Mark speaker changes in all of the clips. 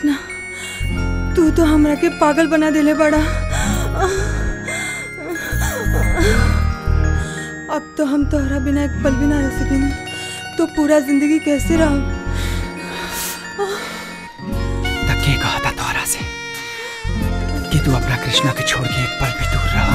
Speaker 1: कृष्णा, तू तो हमरा के पागल बना देले बड़ा। अब तो हम तोहरा बिना एक पल भी ना रह सकेंगे। तो पूरा जिंदगी कैसे रहो?
Speaker 2: तके कहा था तोहरा से कि तू अपना कृष्णा के छोड़ के एक पल भी दूर रहा।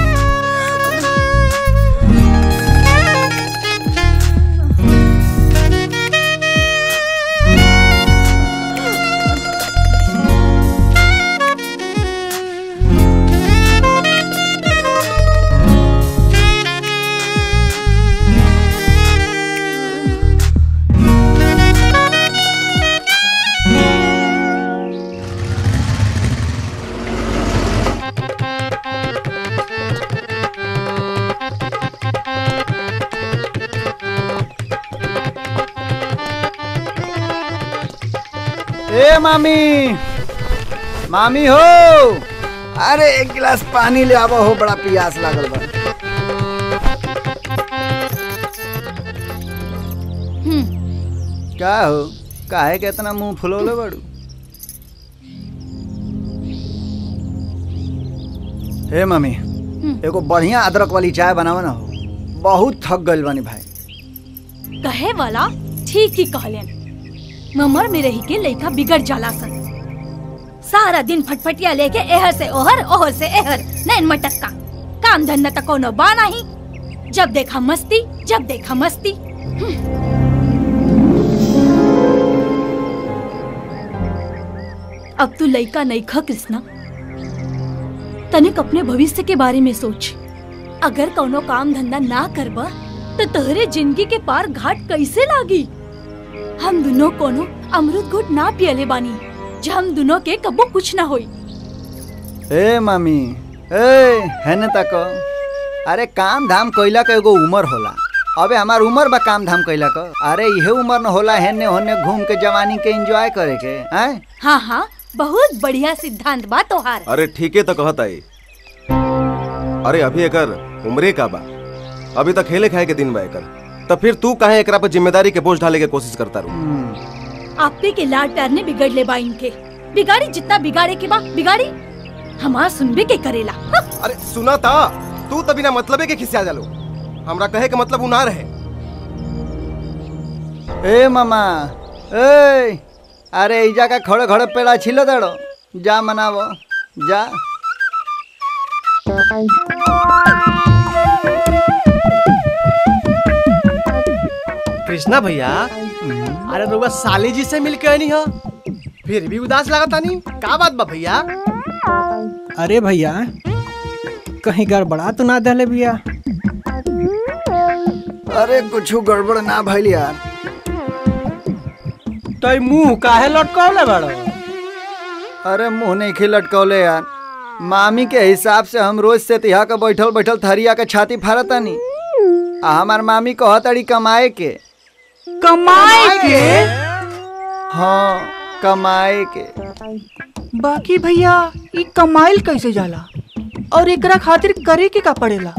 Speaker 3: ए मामी, मामी हो, अरे एक गिलास पानी ले आवो हो, बड़ा प्यास लागल बा। क्या हो, काहे के इतना मुंह फुलौले बड़ू? हे मामी, एगो बढ़िया अदरक वाली चाय बनावा ना हो, बहुत थक गइल बानी भाई।
Speaker 4: कहे वाला ठीक ही कहलेन। ममर में रही के लइका बिगड़ जाला सन। सारा दिन फटफटिया लेके एहर से ओहर, ओहर से एहर, नैन मटक्का। काम धंधा तक कोनो बा नहीं। जब देखा मस्ती, जब देखा मस्ती। अब तू लइका नहीं खा कृष्णा, तनिक अपने भविष्य के बारे में सोच। अगर कोनो काम धंधा ना करबा तो तोहरे जिंदगी के पार घाट कैसे लागी? हम दोनों कोनो अमृत घुट ना पियले बानी, जो हम दोनों के कबो कुछ ना होई।
Speaker 3: ए मामी, ए हेने तक, अरे काम धाम कइला के एगो उम्र होला। अबे हमार उम्र बा काम धाम कइला का। अरे इहे उम्र न होला हेने होने घूम के जवानी के एंजॉय करे के, हैं?
Speaker 4: हाँ हाँ, बहुत बढ़िया सिद्धांत बा तोहार।
Speaker 5: अरे ठीके तो कहता है। अरे अभी एकर उम्रे का बा, अभी तक खेले खाए के दिन बा एकर। तो फिर तू काहे एकरा पर जिम्मेदारी के बोझ ढाले के कोशिश करता रहू?
Speaker 4: आपे के लाड प्यार ने बिगड़ ले बा इनके। बिगाड़ी जितना बिगाड़े के बा बिगाड़ी, हमार सुनबे के करेला।
Speaker 5: अरे सुना था, तू तभी ना मतलबे के खिसिया जालो। हमरा कहे के मतलब उ ना रहे।
Speaker 3: ए मामा, ए अरे इजा का खड़े खड़े पेड़ा छिलो दड़ो, जा मनावो जा।
Speaker 6: कृष्णा भैया, अरे रुआ साली जी से मिल के नहीं हो, फिर भी उदास लगा नहीं, का बात बा भैया?
Speaker 2: अरे भैया, कहीं गड़बड़ा तो ना दले भैया?
Speaker 3: अरे कुछ गड़बड़ ना भइल यार।
Speaker 2: तो मुंह काहे लटकौले बड़ो?
Speaker 3: अरे मुंह नहीं खी लटकौले यार। मामी के हिसाब से हम रोज से तिहा के बैठल बैठल थरिया के छाती फाड़तानी। हमार मामी कहतड़ी कमाए के।
Speaker 1: कमाए के?
Speaker 3: हाँ, कमाए के।
Speaker 1: बाकी भैया, ये कमाइल कैसे जाला और एकरा खातिर करे के का पड़ेला?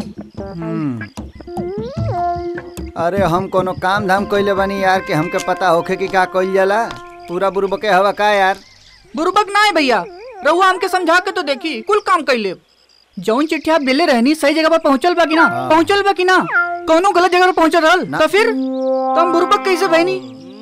Speaker 3: अरे हम कोनो काम धाम कइले बानी यार के हमके पता होखे कि का कइल जाला। पूरा बुरबके हवा का यार?
Speaker 1: बुरबक ना है भैया, रहुआ हमके समझा के तो देखी, कुल काम कइले। जौन चिट्ठी आप दिले रहनी सही जगह पर पहुंचल बा कि ना? पहुंचल बा कि ना? कोनो गलत जगह पर पहुंचल रहल तो फिर तुम बुरबक कैसे बहनी?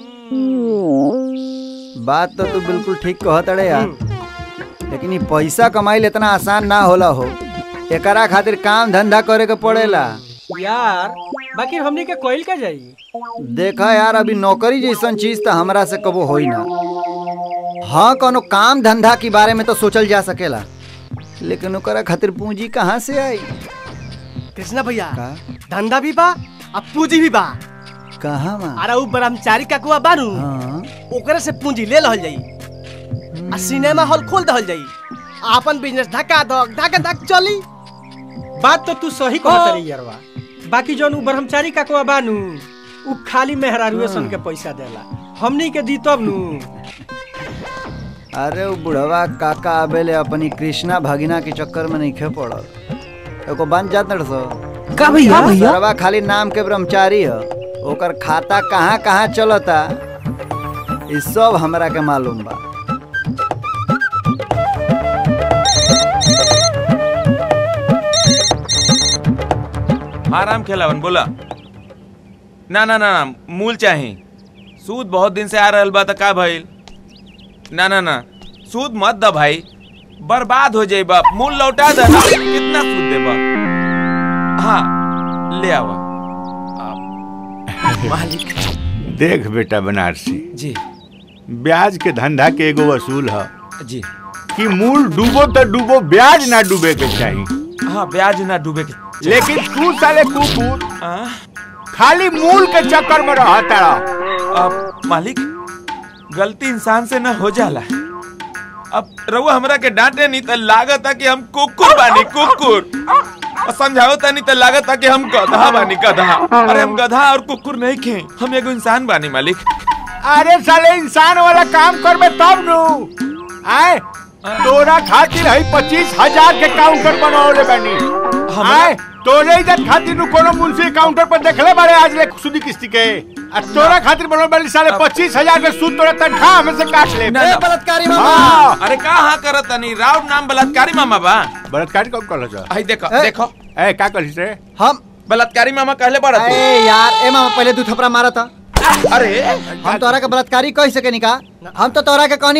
Speaker 3: बात तो तू बिल्कुल ठीक कहतड़े यार, लेकिन ये पैसा कमाइल इतना आसान ना होला हो। एकरा खातिर काम धंधा करे के पड़ेला
Speaker 2: यार। बाकी हमने के कोइल का जाई।
Speaker 3: देखा यार, अभी नौकरी जैसन चीज तो हमरा से कबो होई ना। हाँ, कोनो काम धंधा के बारे में तो सोचल जा सकेला, लेकिन ओकरा खातिर पूंजी कहाँ से आई?
Speaker 6: कृष्णा भैया, धंधा भी बा अब पूंजी भी बा।
Speaker 3: कहाँ बा?
Speaker 6: अरे उ ब्रह्मचारी काकुआ बानू, ओकरे से पूंजी ले लहल जाई आ सिनेमा हॉल खोल दहल जाई। आपन बिजनेस धक्का धक चली।
Speaker 2: बात तो तू सही कहत रही यारवा। बाकी जौन उ ब्रह्मचारी काकुआ बानू, उ खाली मेहरारूए सन के पैसा देला, हमनी के दी तब नू।
Speaker 3: अरे वो बुढ़वा काका आबेले अपनी कृष्णा भगिना के चक्कर में नहीं खे पड़ल। एको बन जात नड़सो
Speaker 1: का भैया?
Speaker 3: बुढ़वा खाली नाम के ब्रह्मचारी है, ओकर खाता कहाँ कहाँ चलता इस सब हमरा के मालूम बा।
Speaker 7: आराम खेलावन बोला। ना ना ना ना मूल चाही। सूद बहुत दिन से आ रहल बा त का भइल? ना ना ना सूद मत द भाई, बर्बाद हो जाए बाप। मूल लौटा दे ना। कितना सूद दे बा? हाँ ले आवा मालिक।
Speaker 8: देख बेटा बनारसी
Speaker 7: जी,
Speaker 8: ब्याज के धंधा के एगो वसूल है
Speaker 7: जी
Speaker 8: कि मूल डूबो तो डूबो, ब्याज ना डूबे के चाहिए।
Speaker 7: हाँ ब्याज ना डूबे के।
Speaker 8: लेकिन तू साले कुकुर खाली मूल के चक्कर में रहता।
Speaker 7: अब मालिक गलती इंसान से ना हो जाला। अब रउआ हमरा के डांटे नहीं तो लागत है कि हम कुकुर बानी कुकुर, और समझाओ तनी तो लागत है कि हम गधा बानी गधा। अरे हम गधा और कुकुर नहीं खे, हम एगो इंसान बानी मालिक।
Speaker 8: अरे साले इंसान वाला काम करबे तब नु आए। तोरा खातिर है 25,000 के काउंटर बनवले बानी। आए तोरे इज्जत खातिर नु कोनो मुंशी काउंटर पर देखले बारे आज ले सूदी किस्ती के। आ तोरा खातिर बनवले बानी साले 25,000 के सूद तोरा तनखा हमें से काट ले।
Speaker 1: बलात्कारी मामा।
Speaker 7: अरे कहाँ करत तनी? राव नाम बलात्कारी मामा बा।
Speaker 8: बलात्कारी कौन कहला जा?
Speaker 7: आई देखो देखो।
Speaker 8: ए का कहलिस रे?
Speaker 1: हम
Speaker 7: बलात्कारी मामा कहले बड़ा।
Speaker 1: ए यार ए मामा पहले 2 थपड़ा मारा था।
Speaker 7: अरे
Speaker 1: हम तोरा के बलात्कारी कह सके नहीं का? हम तो तोरा के कहनी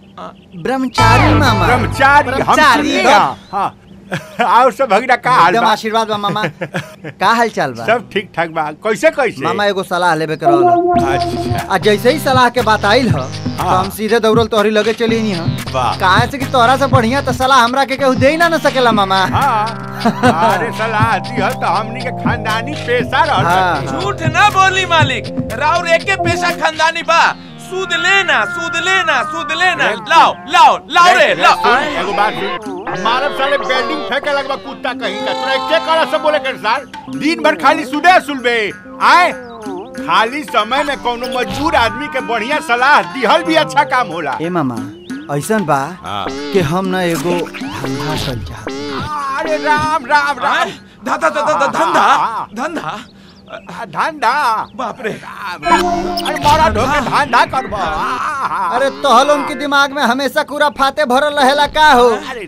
Speaker 1: ब्रह्मचारी मामा।
Speaker 8: ब्रह्मचारी हाँ। आओ सब भगीरा का हाल
Speaker 1: एकदम
Speaker 8: बा?
Speaker 1: आशीर्वाद बा मामा। का हाल चाल बा?
Speaker 8: सब ठीक ठाक बा। कैसे कैसे?
Speaker 1: मामा एगो सलाह लेबे के रहल।
Speaker 8: अच्छा
Speaker 1: आ जैसे ही सलाह के बात आइल ह तो हम सीधे दौड़ल तोहरी लगे चली नहीं ह।
Speaker 8: वाह।
Speaker 1: काहे से कि तोरा से बढ़िया तो सलाह हमरा के केहू दे ना न सकेला मामा।
Speaker 8: हाँ। अरे सलाह दी हो तो हमनी के खानदानी पेशा रहल।
Speaker 1: हाँ।
Speaker 7: झूठ ना बोली मालिक, राव एके पेशा खानदानी बा। सूद लेना सूद लेना सूद लेना। लाओ लाओ लाओ रे लाओ।
Speaker 8: एगो बात सुन, मारब साले बिल्डिंग फेंके लगबा कुत्ता कहीं का। तोरा के करा सब बोले कर साल दिन भर खाली सुदे सुलबे। आए खाली समय में कोनो मजबूर आदमी के बढ़िया सलाह दिहल भी अच्छा काम होला।
Speaker 1: ए मामा ऐसन बा कि हम न एगो धंधा चल जा।
Speaker 8: अरे राम राम राम।
Speaker 7: धंधा धंधा धंधा
Speaker 8: धंधा
Speaker 7: बाप रे।
Speaker 8: अरे मारा ढोके धंधा करबा।
Speaker 1: अरे तोहल उनके दिमाग में हमेशा पूरा फाते भरल रहेला का हो?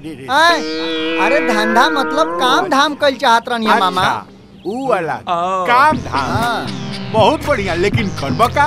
Speaker 1: अरे धंधा मतलब काम धाम कल चाहत रहनी मामा।
Speaker 8: ऊ वाला काम धाम बहुत बढ़िया। लेकिन करबा का?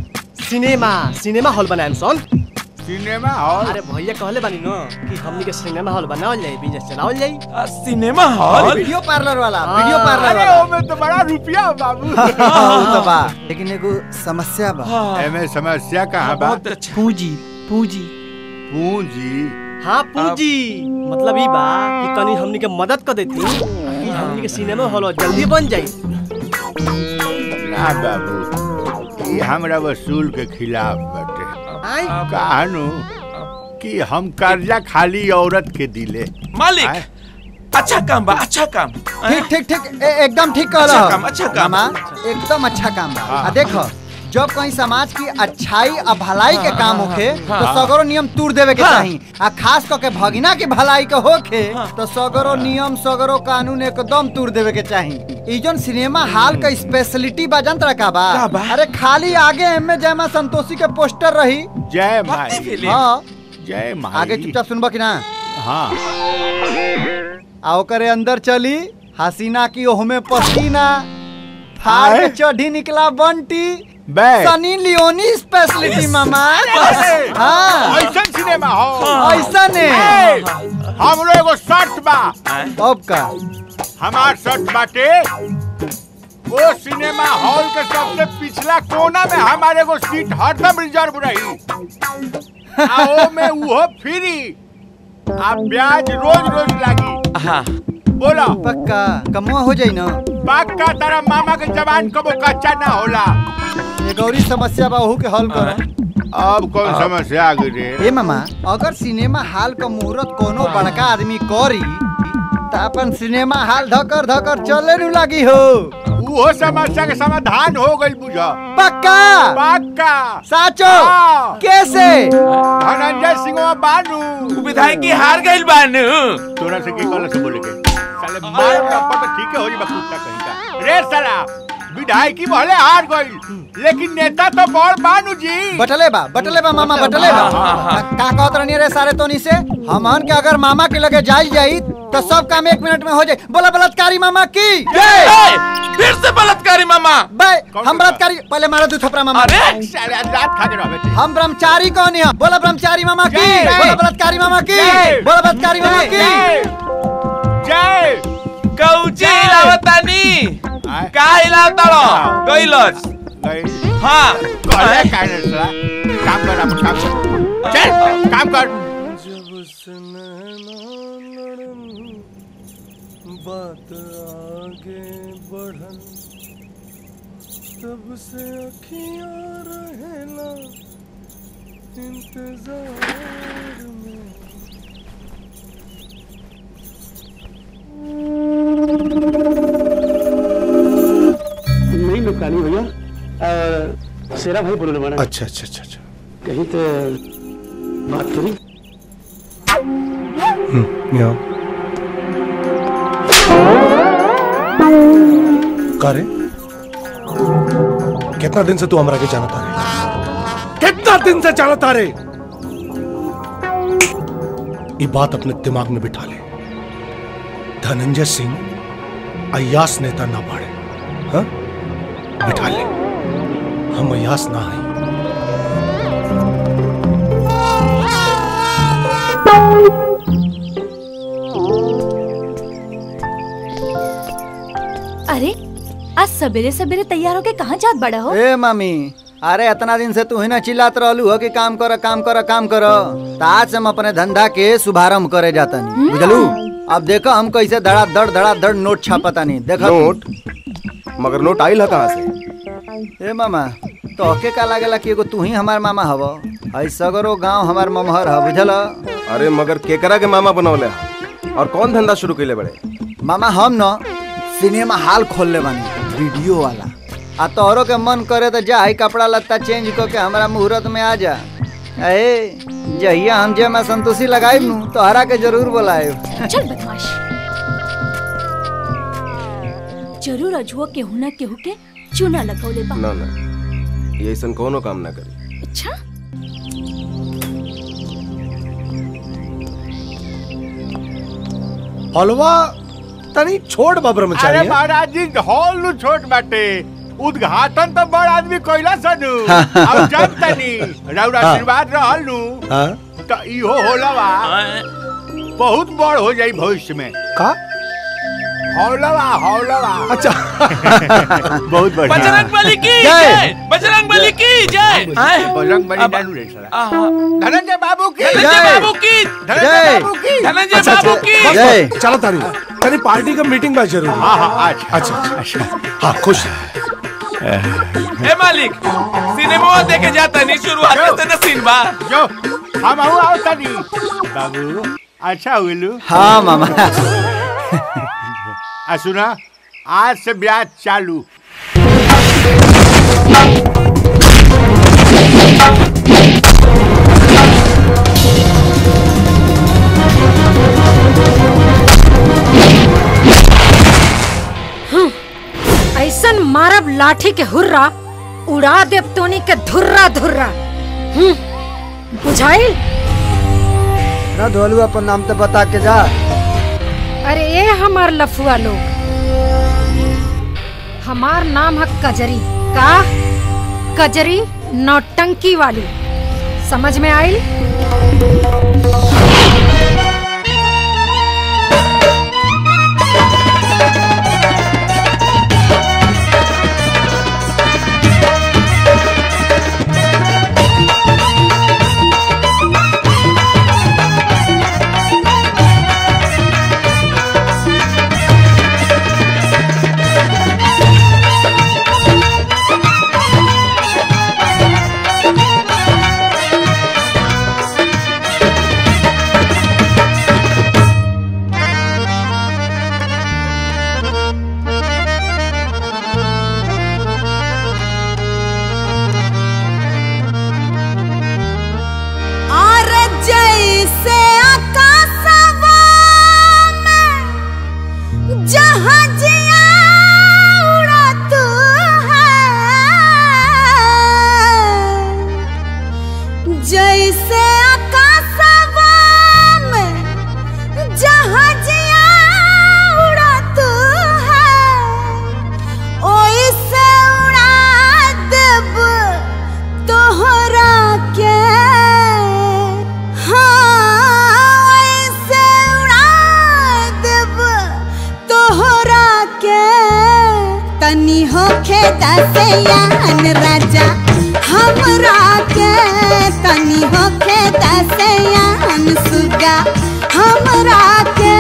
Speaker 6: सिनेमा हॉल बनाएम सन।
Speaker 8: Cinema hall?
Speaker 6: अरे भैया कहले बानी न कि हमनी के सिनेमा हॉल बनावल जाई, बिजनेस चलावल जाई।
Speaker 7: Cinema hall?
Speaker 1: वीडियो पार्लर वाला। वीडियो पार्लर
Speaker 8: अरे
Speaker 1: वाला।
Speaker 8: ओमे तो बड़ा रुपया हो बाबू।
Speaker 1: वो तो बा लेकिन एगो समस्या बा।
Speaker 8: एमे समस्या कहाँ बा?
Speaker 7: बहुत अच्छा।
Speaker 1: पूंजी पूंजी
Speaker 8: पूंजी।
Speaker 6: हाँ पूंजी मतलब ई बा कि तनी हमनी के मदद कर देती कि हमनी के सिनेमा हॉल जल्दी बन जाई।
Speaker 8: ना बाबू ये हमरा वसूल के खिलाफ बाटे। कहनु कि हम कर्जा खाली औरत के दिले।
Speaker 7: मालिक अच्छा काम बा अच्छा काम।
Speaker 1: ठीक ठीक ठीक एकदम ठीक कह
Speaker 7: अच्छा काम, अच्छा काम।
Speaker 1: मामा एकदम अच्छा काम बा। आ देखो जब कहीं समाज की अच्छाई और भलाई के काम होखे तो सगरो नियम तोड़ देवे के चाहिए। आ खास करके भगिना की भलाई के होखे तो सगरो नियम सगरो कानून एकदम तोड़ देवे के चाहिए। ई जोन सिनेमा हॉल का स्पेशलिटी बा जनता का बा। अरे खाली आगे एम जयमा संतोषी के पोस्टर रही।
Speaker 8: जय माई।
Speaker 1: हाँ
Speaker 8: जय माई।
Speaker 1: आगे चुपचाप सुनबा कि ना?
Speaker 8: हाँ।
Speaker 1: आओ करे अंदर चली हसीना की ओहमे पसीना फाड़ के चढ़ी निकला बंटी। सनी लियोनी स्पेशलिटी मामा। हाँ
Speaker 8: ऐसा सिनेमा हॉल
Speaker 1: ऐसा ने
Speaker 8: हमरो एगो शर्त बा।
Speaker 1: अब का?
Speaker 8: हमार शर्त बाटे वो सिनेमा हॉल के सबसे पिछला कोना में हमारे एगो सीट हरदम रिजर्व रही। आओ में वो फ्री आ ब्याज रोज रोज लागी।
Speaker 7: हाँ
Speaker 8: बोला
Speaker 1: पक्का कमुआ हो जाई ना?
Speaker 8: पक्का तारा मामा के जवान कबो कच्चा ना होला।
Speaker 1: ये गौरी समस्या बा ओहू के हल करो।
Speaker 8: अब कौन समस्या आ गई रे?
Speaker 1: ए मामा अगर सिनेमा हॉल का मुहूर्त कोनो बड़का आदमी करी तो अपन सिनेमा हॉल धकर धकर चले नु लगी हो।
Speaker 8: वो समस्या के समाधान हो गई बुझा।
Speaker 1: पक्का
Speaker 8: पक्का
Speaker 1: साचो? कैसे?
Speaker 8: धनंजय सिंह बानू
Speaker 7: विधायक की हार गई बानू।
Speaker 8: तोरा से के कहला से बोले के साले मार का पता ठीक है हो जी कुत्ता कहीं का। रे साला विधायकी भले हार गई लेकिन नेता तो बड़ बानू जी।
Speaker 1: बटले बा मामा बटले बा। का कहत रहनी रे सारे तोनी से हमन के अगर मामा के लगे जाई
Speaker 3: तो सब काम 1 मिनट में हो जाए। बोला बलात्कारी मामा की
Speaker 7: फिर से बलात्कारी मामा।
Speaker 3: हम बलात्कारी पहले मारा 2 थप्पड़ मामा।
Speaker 7: अरे
Speaker 8: रात खा के रहो बेटी।
Speaker 3: हम ब्रह्मचारी कौन है? बोला ब्रह्मचारी मामा की। बोला बलात्कारी मामा की। बोला बलात्कारी मामा की।
Speaker 8: जय
Speaker 7: कौची हिलावतानी का हिलावताड़ो कैलस। हाँ
Speaker 8: करे काहे सला काम कर अपन काम कर। चल काम कर।
Speaker 9: बात आगे बढ़न तब से अखियां रहेला इंतजार में।
Speaker 10: नहीं नुकसानी भैया शेरा भाई बोलने वाला।
Speaker 9: अच्छा अच्छा अच्छा अच्छा
Speaker 10: कहीं तो बात करी।
Speaker 9: करे कितना दिन से तू हमरा के जानता रे? कितना दिन से जानता रे? ये बात अपने दिमाग में बिठा ले। धनंजय सिंह अय्यास नेता ना बाड़े। हाँ बिठा ले, हम अय्यास ना है।
Speaker 4: अरे आज सवेरे सवेरे तैयार होके कहाँ जात बड़ा हो?
Speaker 3: ए मामी, अरे इतना दिन से तू ही ना चिल्लात रहलू हो कि काम कर काम कर काम कर। आज हम अपने धंधा के शुभारंभ करे जाता नहीं, बुझलू? अब देखो हम कैसे धड़ा धड़ नोट छापता नहीं। देखो
Speaker 5: नोट, मगर नोट आइल है कहाँ से?
Speaker 3: ए मामा, तो के का लागेला कि एगो तू ही हमार मामा हव। सगरो गांव हमार ममहर है, बुझल?
Speaker 5: अरे मगर केकरा के मामा बनौले और कौन धंधा शुरू कैले बड़े?
Speaker 3: मामा हम न सिनेमा हॉल खोल ले बानी, वीडियो वाला। आ तोहरो के मन करे तो जा, कपड़ा लत्ता चेंज करके हमारा मुहूर्त में आ जा। ए जहिया हम जे मैं संतोषी लगाई नू तो हरा के जरूर बुलाए।
Speaker 4: चल बदमाश, जरूर अजुआ केहू ना केहू के चूना लगौले बा।
Speaker 5: ना ना, ये ऐसा कोनो काम ना करी।
Speaker 4: अच्छा
Speaker 9: हलवा तनी छोड़ बा ब्रह्मचारी।
Speaker 8: अरे महाराज जी हॉल नु छोट बाटे, उद्घाटन तो बड़ आदमी कोइला सनु। अब जब तनी रउर आशीर्वाद रहल नु तो इहो होलवा बहुत बड़ हो जाई भविष्य में।
Speaker 9: का
Speaker 8: हौलवा
Speaker 9: अच्छा
Speaker 8: बहुत बढ़िया।
Speaker 7: बजरंगबली की जय, बजरंगबली की जय।
Speaker 8: बजरंगबली नानू रे साला। धनंजय बाबू की
Speaker 7: धनंजय बाबू की
Speaker 8: धनंजय बाबू की
Speaker 7: धनंजय बाबू की
Speaker 3: जय।
Speaker 9: चलो तारी तनी पार्टी का मीटिंग बा जरूर।
Speaker 8: हाँ
Speaker 9: अच्छा हाँ खुश।
Speaker 7: ए मालिक, सिनेमा देखे जाता नहीं, शुरुआत से न सीन बा
Speaker 8: जो हम आओ तनी बाबू। अच्छा हुलू।
Speaker 3: हाँ मामा।
Speaker 8: सुना, आज से ब्याज चालू।
Speaker 11: ऐसन मारब लाठी के हुर्रा, उड़ा देव तोनी के धुर्रा धुर्रा। बुझाइल?
Speaker 3: ना धोलू अपन नाम तो बता के जा।
Speaker 11: अरे ये हमार लफुआ लोग, हमार नाम है कजरी। का कजरी नौटंकी वाली, समझ में आई?
Speaker 12: तोहरा के हाँ ऐसे उड़ा देब तोहरा के तनी होखे दसयान राजा हमरा के तनी होखे दसयान सुगा हमरा के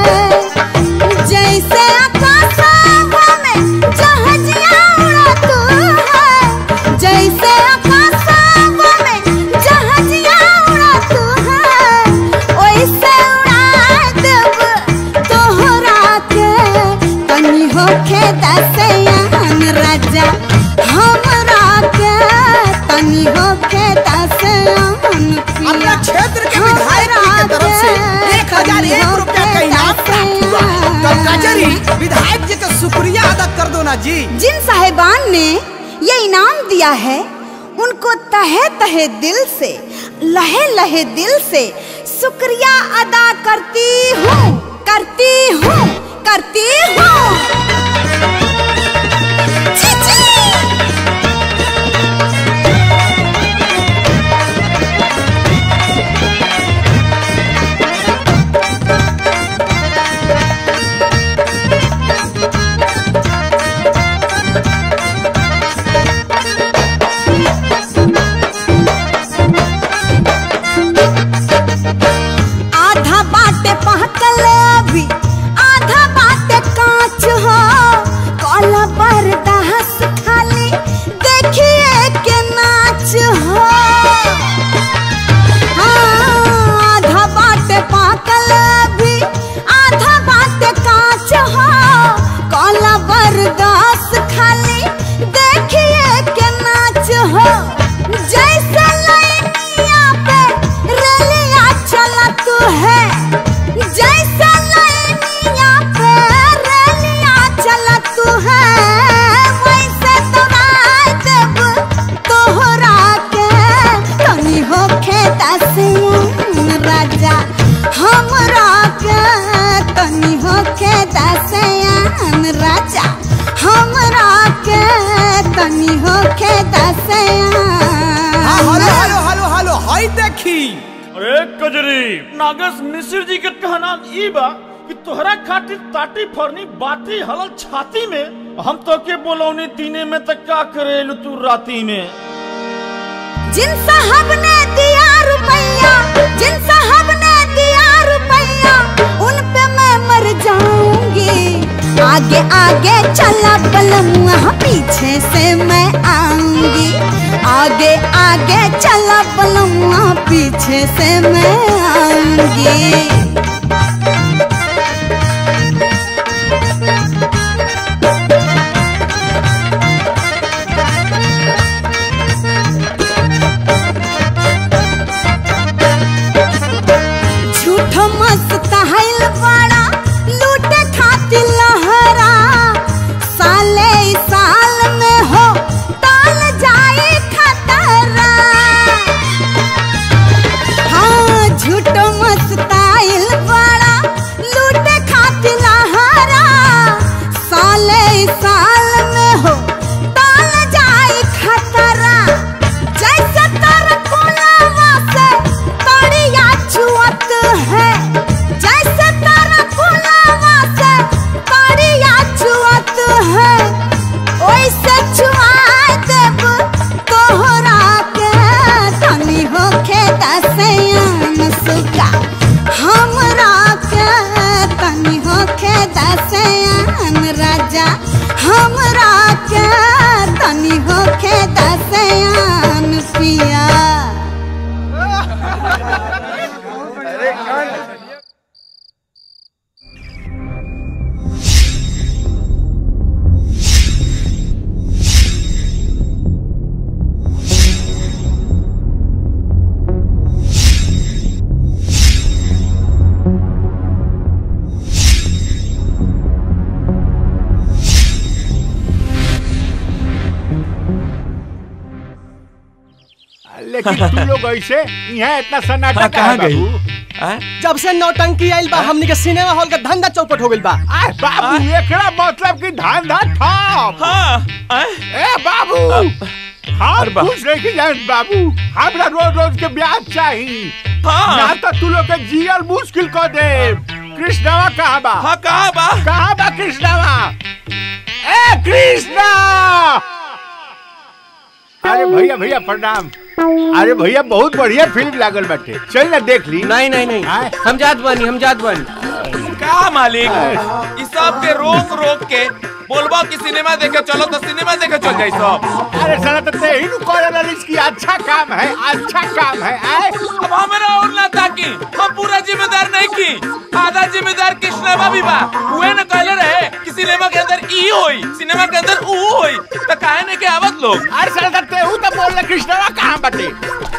Speaker 12: जैसे आकाशवा में जहाजिया उड़त है जैसे आकाशवा में जहाजिया उड़त है वैसे उड़ा देब तोहरा के तनी होखे दसयान राजा हमरा के तनी होखे दसयान
Speaker 6: अपना क्षेत्र के विधायक जी के तरफ से 1001 रुपया का इनाम प्राप्त हुआ है। तो कचहरी विधायक जी का शुक्रिया अदा कर दो ना जी।
Speaker 12: जिन साहिबान ने ये इनाम दिया है उनको तहे तहे दिल से लहे लहे दिल से शुक्रिया अदा करती हूँ करती हूँ करती हूँ। आधा बाटे पहकल अभी आधा बाटे कांच हो काला बरदास खाली देखिए के नाच हो आधा बाटे पहकल अभी आधा बाटे कांच हो काला बरदास खाली देखिए के नाच हो जैसे लाइनिया पे रेलिया चलत है जैसे लाइनिया पे रेलिया चलत है वैसे तोरा देब तोहरा के तनी होखे दसयान राजा हमरा के तनी होखे दसयान राजा हमरा के तनी होखे दसयान।
Speaker 6: Hello hello hello hello hi देखी।
Speaker 13: अरे कजरी नागेश मिश्र जी के कहना ई बा कि तोहरा खातिर ताटी फरनी बाती हलल छाती में हम तो के बोलौनी दीने में तक का करेलु तू राती में।
Speaker 12: जिन साहब ने दिया रुपया जिन साहब ने दिया रुपया उन पे मैं मर जाऊंगी आगे आगे चला बलमुआ पीछे से मैं आऊंगी आगे आगे चला बलमुआ पीछे से मैं आऊंगी। झूठो मस्त हाइल बड़ा लूटे खातिर लहरा साले साल में हो टाल जाए खतरा हाँ झूठो मस्त हाइल बड़ा लूटे खातिर लहरा साले साल में हो टाल जाए खतरा जैसे तर कोलावा से तड़िया छुअत है जैसे तारा कोलावा से तड़िया छुअत है वैसे छुआ देब तोहरा के तनी होखे दसयान सुगा हमरा के तनी होखे दसयान राजा हमरा के तनी होखे दसयान पिया।
Speaker 8: लेकिन तू लोग ऐसे यहाँ इतना सन्नाटा कहाँ गई?
Speaker 6: जब से नौटंकी आइल बा हमनी के सिनेमा हॉल का धंधा चौपट हो गइल बा।
Speaker 8: बाबू एकरा मतलब कि धंधा ठप।
Speaker 7: हाँ
Speaker 8: ए बाबू हाँ खुश रही जाए बाबू, हमरा रोज रोज के ब्याज चाहिए।
Speaker 7: हाँ।
Speaker 8: ना तो तू लोग के जियल मुश्किल कर दे। कृष्णवा कहाँ बा?
Speaker 7: हाँ कहाँ बा?
Speaker 8: कहाँ बा कृष्णवा? ए कृष्णा! अरे भैया भैया प्रणाम। अरे भैया बहुत बढ़िया फिल्म लागल बाटे, चल ना देख ली।
Speaker 6: नहीं नहीं नहीं, हम जात बनी।
Speaker 7: का मालिक इस सब के रोक रोक के बोलबा कि सिनेमा देखे चलो तो सिनेमा देखे चल जाई सब।
Speaker 8: अरे साला तो ते ही नु कॉल की अच्छा काम है, अच्छा काम है।
Speaker 7: अब हमारा और ना ताकि हम पूरा जिम्मेदार नहीं की, आधा जिम्मेदार कृष्णवा भी बा। हुए न कहले रहे कि सिनेमा के अंदर ई होई, सिनेमा के अंदर ऊ होई, तो काहे ने के आवत लोग।
Speaker 8: अरे साला ते हूं तो बोल कृष्णवा कहां बाटे?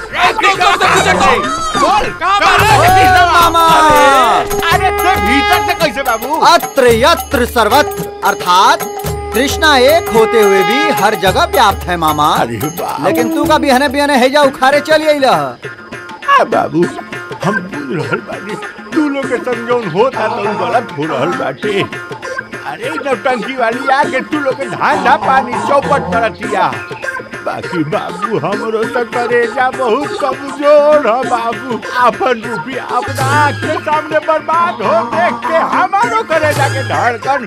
Speaker 7: बोल कहां बाटे
Speaker 3: कृष्णवा मामा?
Speaker 8: अरे ते भीतर से कैसे बाबू?
Speaker 3: अत्र यत्र सर्वत्र अर्थात कृष्णा एक होते हुए भी हर जगह व्याप्त है मामा। लेकिन तू का बिहने बिहने हैजा उखाड़े चल अइला।
Speaker 8: बाबू हम बुझ रहल बानी, तू लोग के समझौन होता तो गलत हो रहल बाटे। अरे नौटंकी वाली आके तू लोग के धांधा पानी चौपट करतिया। बाकी बाबू हमरो तो करेजा बहुत कमजोर है बाबू। अपन रुपया अपना आँख के सामने बर्बाद हो देख के हमारो करेजा के धड़कन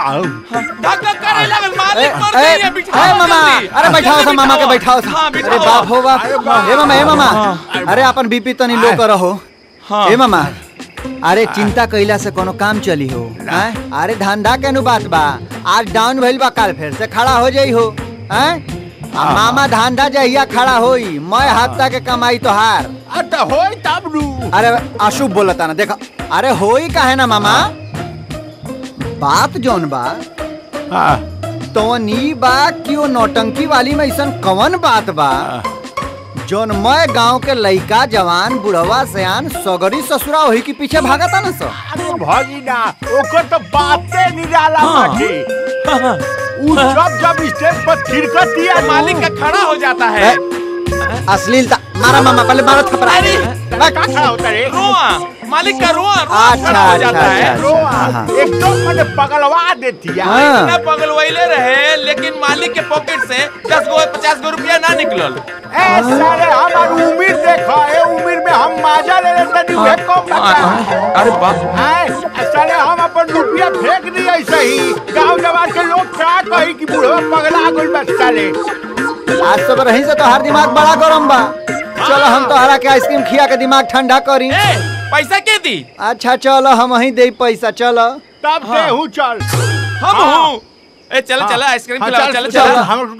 Speaker 7: करे लगल। मालिक मर गई है, बिठाओ
Speaker 3: मामा। अरे बैठाओ सा मामा के बैठाओ सा।
Speaker 7: हाँ,
Speaker 3: अरे बाप हो बाप। ए मामा अरे अपन बीपी तनी लो करहो। ए मामा अरे चिंता कइला से कोनो काम चली हो? अरे धंधा के नु बात बा, आज डाउन भइल बा काल फिर से खड़ा हो जाई हो। मामा धंधा जहिया खड़ा होई मैं हफ्ता के कमाई तो हार।
Speaker 8: होई तब नु।
Speaker 3: अरे अशुभ बोलता ना देखा। अरे होई काहे ना मामा, बात जोन बा तो नी बा कि वो नौटंकी वाली में ऐसा कवन बात बा जोन मैं गांव के लइका जवान बुढ़वा सयान सगरी ससुरा वही के पीछे भागता ना सब।
Speaker 8: अरे भगिना ओकर तो बातें निराला बाटे। जब स्टेज पर थिरकती है
Speaker 7: मालिक का खड़ा हो जाता है।
Speaker 3: अश्लीलता मारा मामा, पहले मारो थपड़ा।
Speaker 8: क्या खड़ा होता है?
Speaker 7: रोआ मालिक का रोआ
Speaker 3: अच्छा
Speaker 7: हो जाता है।
Speaker 8: रोआ एकदम मैंने पगलवा देती है।
Speaker 7: इतना पगलवाइले रहे लेकिन मालिक के पॉकेट से 10 गो 50 गो रुपया ना निकलल।
Speaker 8: सारे हमार उम्र देखा है, उम्र में हम माजा ले लेते नहीं वे कम बता।
Speaker 7: अरे बाप
Speaker 8: साले हम अपन रुपया फेंक दिए ऐसे ही। गांव जवान के लोग क्या कही कि बूढ़ा पगला गइल बा साले।
Speaker 3: आज सब रही से तो हर दिमाग बड़ा गरम बा। चलो हम तो हरा के आइसक्रीम खिया के दिमाग ठंडा करी।
Speaker 7: पैसा के दी? अच्छा
Speaker 3: चलो हम ही दे पैसा। चलो
Speaker 8: तब के हूँ चल
Speaker 7: हम हूँ। ए चल चल आइसक्रीम खिलाओ। चल
Speaker 8: चल हम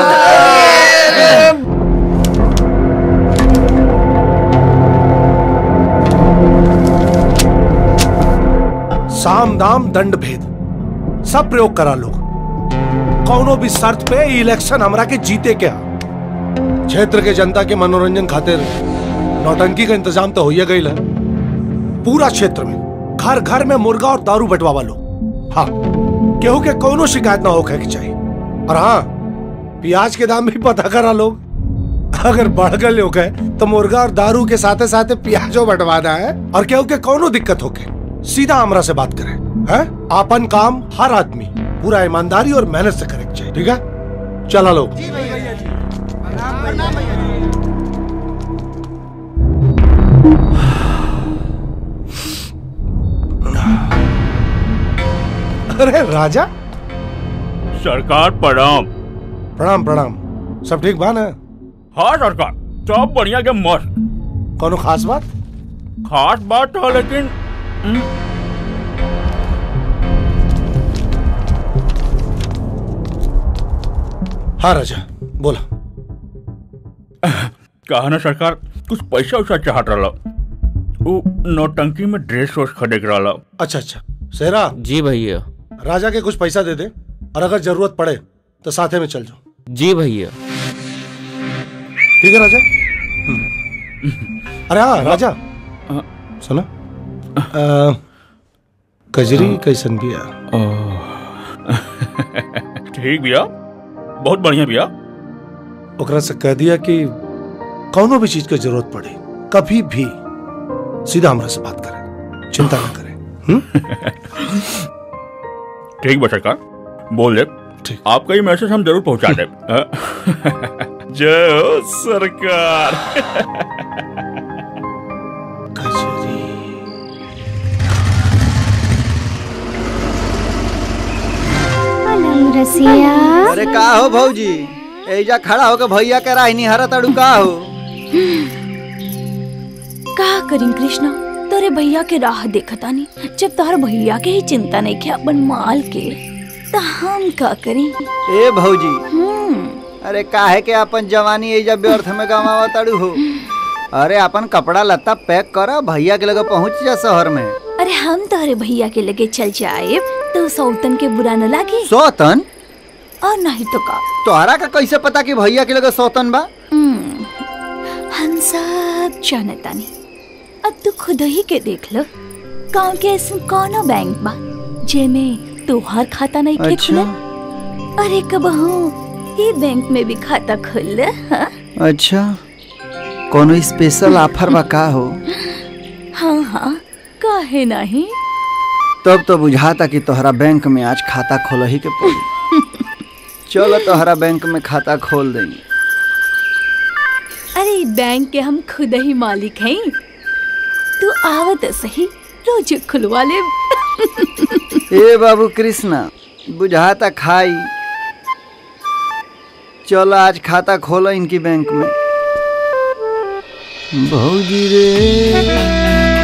Speaker 8: साम दाम दंड भेद सब प्रयोग करा लोग। कौनो भी शर्त पे इलेक्शन हमरा के जीते क्या। क्षेत्र के जनता के मनोरंजन खातिर नौटंकी का इंतजाम तो हो ही गई है। पूरा क्षेत्र में घर घर में मुर्गा और दारू बंटवावा लो। हाँ केहू के कोनो शिकायत ना होके के चाहिए। और हाँ प्याज के दाम भी पता करा लोग। अगर बढ़ गए लोग है तो मुर्गा और दारू के साथे साथे प्याजो बंटवाना है। और केहू के कोनो दिक्कत होके सीधा हमरा से बात करें। है आपन काम हर आदमी पूरा ईमानदारी और मेहनत से करे चाहिए। ठीक है चला लोग। अरे राजा
Speaker 13: सरकार प्रणाम।
Speaker 8: प्रणाम प्रणाम। सब ठीक बा ना?
Speaker 13: हाँ सरकार सब बढ़िया के मस्त।
Speaker 8: कोनो खास बात?
Speaker 13: खास बात है लेकिन
Speaker 8: हाँ राजा बोला।
Speaker 13: कहा ना सरकार कुछ पैसा उसा चाहत रहा। वो नौटंकी में ड्रेस वोस खरीद रहा।
Speaker 8: अच्छा अच्छा सेहरा।
Speaker 14: जी भैया।
Speaker 8: राजा के कुछ पैसा दे दे और अगर जरूरत पड़े तो साथे में चल जाओ।
Speaker 14: जी भैया।
Speaker 8: ठीक है राजा। अरे हाँ राजा सुना कजरी कैसन बिया?
Speaker 13: ठीक बिया बहुत बढ़िया बिया।
Speaker 8: ओकरा से कह दिया कि कौनो भी चीज की जरूरत पड़े कभी भी सीधा हमरा से बात करें, चिंता न करें।
Speaker 13: ठीक बा सरकार बोल दे।
Speaker 8: ठीक
Speaker 13: आपका ये मैसेज हम जरूर पहुंचा दे। जय हो सरकार।
Speaker 14: रसिया
Speaker 3: अरे का हो भौजी एजा खड़ा होकर भैया के राह निहारा तड़ू का हो?
Speaker 4: का करीं कृष्णा, तोरे भैया के राह देखतानी। जब तोहर भैया के ही चिंता नहीं किया अपन माल के, तो हम का करी?
Speaker 3: ए भौजी अरे काहे के अपन जवानी एजा व्यर्थ में गवावा तड़ू हो? अरे अपन कपड़ा लत्ता पैक कर, भैया के लगे पहुँच जा शहर में।
Speaker 4: अरे हम तोहरे भैया के लगे चल जाए तो सौतन के बुरा न लागे।
Speaker 3: सौतन?
Speaker 4: और नहीं तो का?
Speaker 3: तोहरा का कैसे पता कि भैया के लगे सौतन बा?
Speaker 4: हम सब जानतानी। अब तू खुद ही के देख लो, गाँव के ऐसा कौनो बैंक बा जेमे तोहार खाता नहीं के खुला? अरे कबहू ये बैंक में भी खाता खुल?
Speaker 3: अच्छा, कोनो स्पेशल ऑफर बा का हो?
Speaker 4: हाँ हाँ, काहे नहीं?
Speaker 3: तब तो बुझाता कि तोहरा बैंक में आज खाता खोल ही के पड़ी। चलो तोहरा बैंक में खाता खोल देंगे।
Speaker 4: अरे बैंक के हम खुद ही मालिक हैं। तू आवत सही, रोज खुलवा ले।
Speaker 3: ए बाबू कृष्णा, बुझाता खाई। चलो आज खाता खोलो इनकी बैंक में। भौजी रे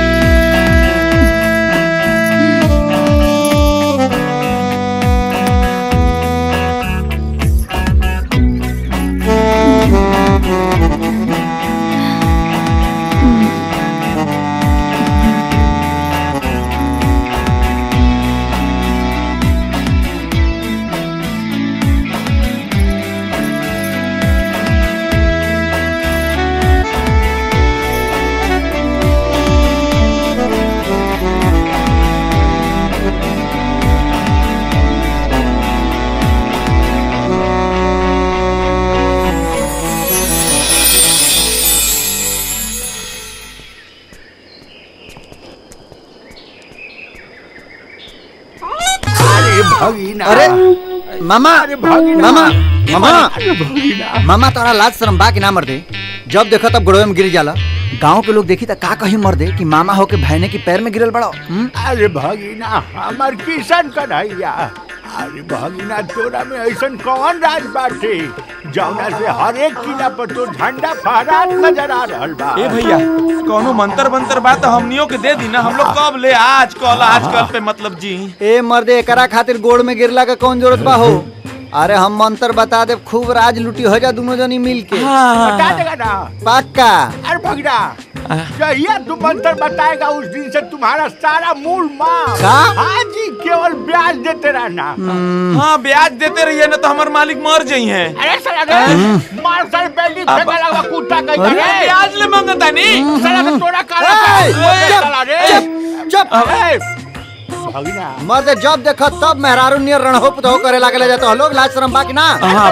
Speaker 3: अरे मामा मामा मामा मामा तोरा लाज शर्म बा कि ना? मर दे जब देखो तब गोड़वे में गिर जाला। गांव के लोग देखी तो का कही मर दे कि मामा हो के भैने की पैर में गिरल बड़ो।
Speaker 8: अरे भगीना हमार किशन कन्हैया, अरे भगीना तोरा में ऐसा कौन राज बाटे जौना से हर एक किला पर तो झंडा फहरात नजर आ रहल बा?
Speaker 7: ए भैया कोनो मंत्र मंत्र बात तो हमनियों के दे दी ना, हम लोग कब ले आजकल पे मतलब जी।
Speaker 3: ए मर्दे एकरा खातिर गोड़ में गिरला के कौन जरूरत बा हो? अरे हम मंत्र बता दे, खूब राज लुटी हो जा दोनों जनी मिल के।
Speaker 8: बता देगा ना?
Speaker 3: पक्का।
Speaker 8: अरे भगीना जहिया तू मंत्र बताएगा उस दिन से तुम्हारा सारा मूल माल हाँ जी केवल ब्याज देते रहना।
Speaker 7: हाँ ब्याज देते रहिए ना तो हमारे मालिक मर जाई हैं।
Speaker 8: अरे साला मार सर बेली फेंका लगा कुत्ता कहीं
Speaker 7: अरे ब्याज ले मांगता नहीं
Speaker 8: साला का तोड़ा काला साला रे
Speaker 3: चुप मर्दे जब देखो तब मेहरारू नियर रणहोप तो करे लागले जातो लोग। लाज शर्म बाकी ना?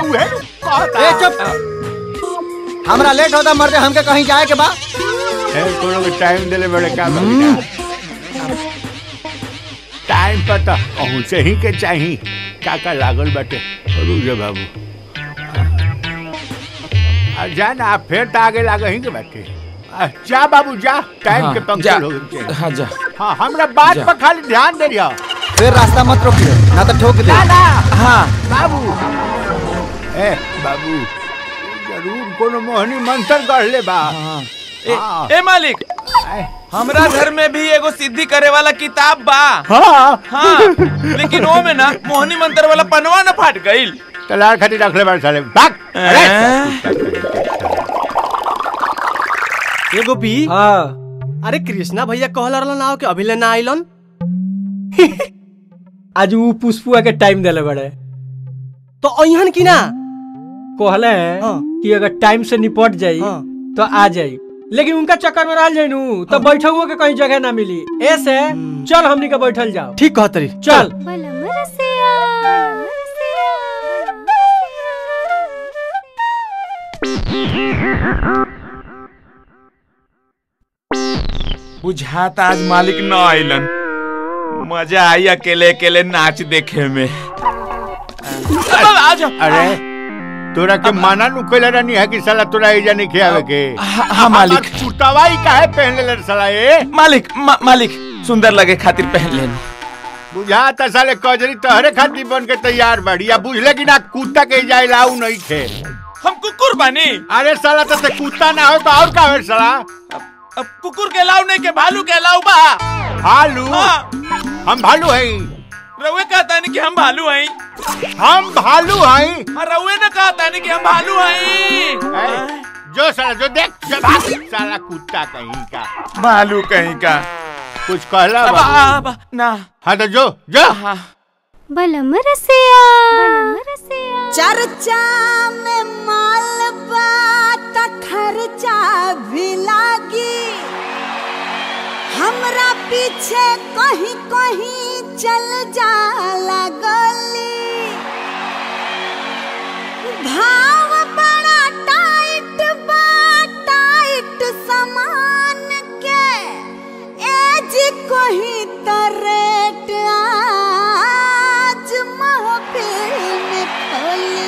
Speaker 3: ए चुप, हमरा लेट होता मर्दे, हमके कहीं जाए के बा।
Speaker 8: कोनो के टाइम देले बड़े का टाइम पता पहुंचे ही के चाहिए काका लागल बाटे। रुजे बाबू जा ना फिर तो आगे लागे ही के बाटे। जा बाबू जा, टाइम के पंक्चर हो गए।
Speaker 7: हाँ जा।
Speaker 8: हाँ हमरा बात पर खाली ध्यान दे रिया,
Speaker 3: फिर रास्ता मत रोकियो ना तो ठोक दे।
Speaker 8: हाँ बाबू ए बाबू जरूर कोनो मोहनी मंत्र कर ले बा।
Speaker 7: ए मालिक हमरा घर में भी एगो सिद्धि करे वाला किताब बा।
Speaker 8: हाँ
Speaker 7: हाँ लेकिन वो में ना मोहनी मंत्र वाला पनवा न फाट गईल।
Speaker 8: तलार खातिर रख ले बार साले भाग।
Speaker 6: ए गोपी अरे कृष्णा भैया कहला रहलन आओ के अभी ले ना आइलन।
Speaker 2: आज वो पुष्पुआ के टाइम देले बड़े
Speaker 6: तो अइहन की ना
Speaker 2: कहले कि अगर टाइम से निपट जाई तो आ जाई, लेकिन उनका चक्कर में रह जाइनू तो बैठो के कहीं जगह ना मिली। ऐसे चल हमनी के बैठल जाओ।
Speaker 6: ठीक कहतरी
Speaker 2: चल।
Speaker 7: बुझाता आज मालिक न आइलन। मजा आई अकेले अकेले नाच देखे में।
Speaker 8: अरे तोरा के माना नु कइला रहनी है कि साला तोरा एजा नहीं खियावे के।
Speaker 7: हाँ मालिक।
Speaker 8: कुर्तावाई काहे पहन ले साला ए?
Speaker 7: मालिक सुंदर लगे खातिर पहन लेनी।
Speaker 8: बुझाता साले कजरी तहरे खातिर बन के तैयार बाड़ी। या बुझले कि ना कुत्ता के जाए लाऊ नहीं थे।
Speaker 7: हम कुकुर बानी।
Speaker 8: अरे साला तो कुत्ता ना हो तो और का हो साला?
Speaker 7: अब कुकुर के लाऊ नहीं के भालू के लाऊ बा।
Speaker 8: भालू? हम भालू है।
Speaker 7: रउए कहता नहीं कि हम भालू हैं।
Speaker 8: हम भालू हैं।
Speaker 7: रउए ने कहता नहीं कि हम भालू हैं।
Speaker 8: जो साला जो देख साला कुत्ता कहीं का
Speaker 7: भालू कहीं का
Speaker 8: कुछ कहला
Speaker 7: ना।
Speaker 8: हाँ तो जो
Speaker 14: बलम रसिया
Speaker 12: चर्चा में माल बात खर्चा भी लागी। हमरा पीछे कहीं कहीं चल जाला गली। भाव बड़ा टाइट बा टाइट सामान के एज कहीं तो रेट आज महफिल में खोली।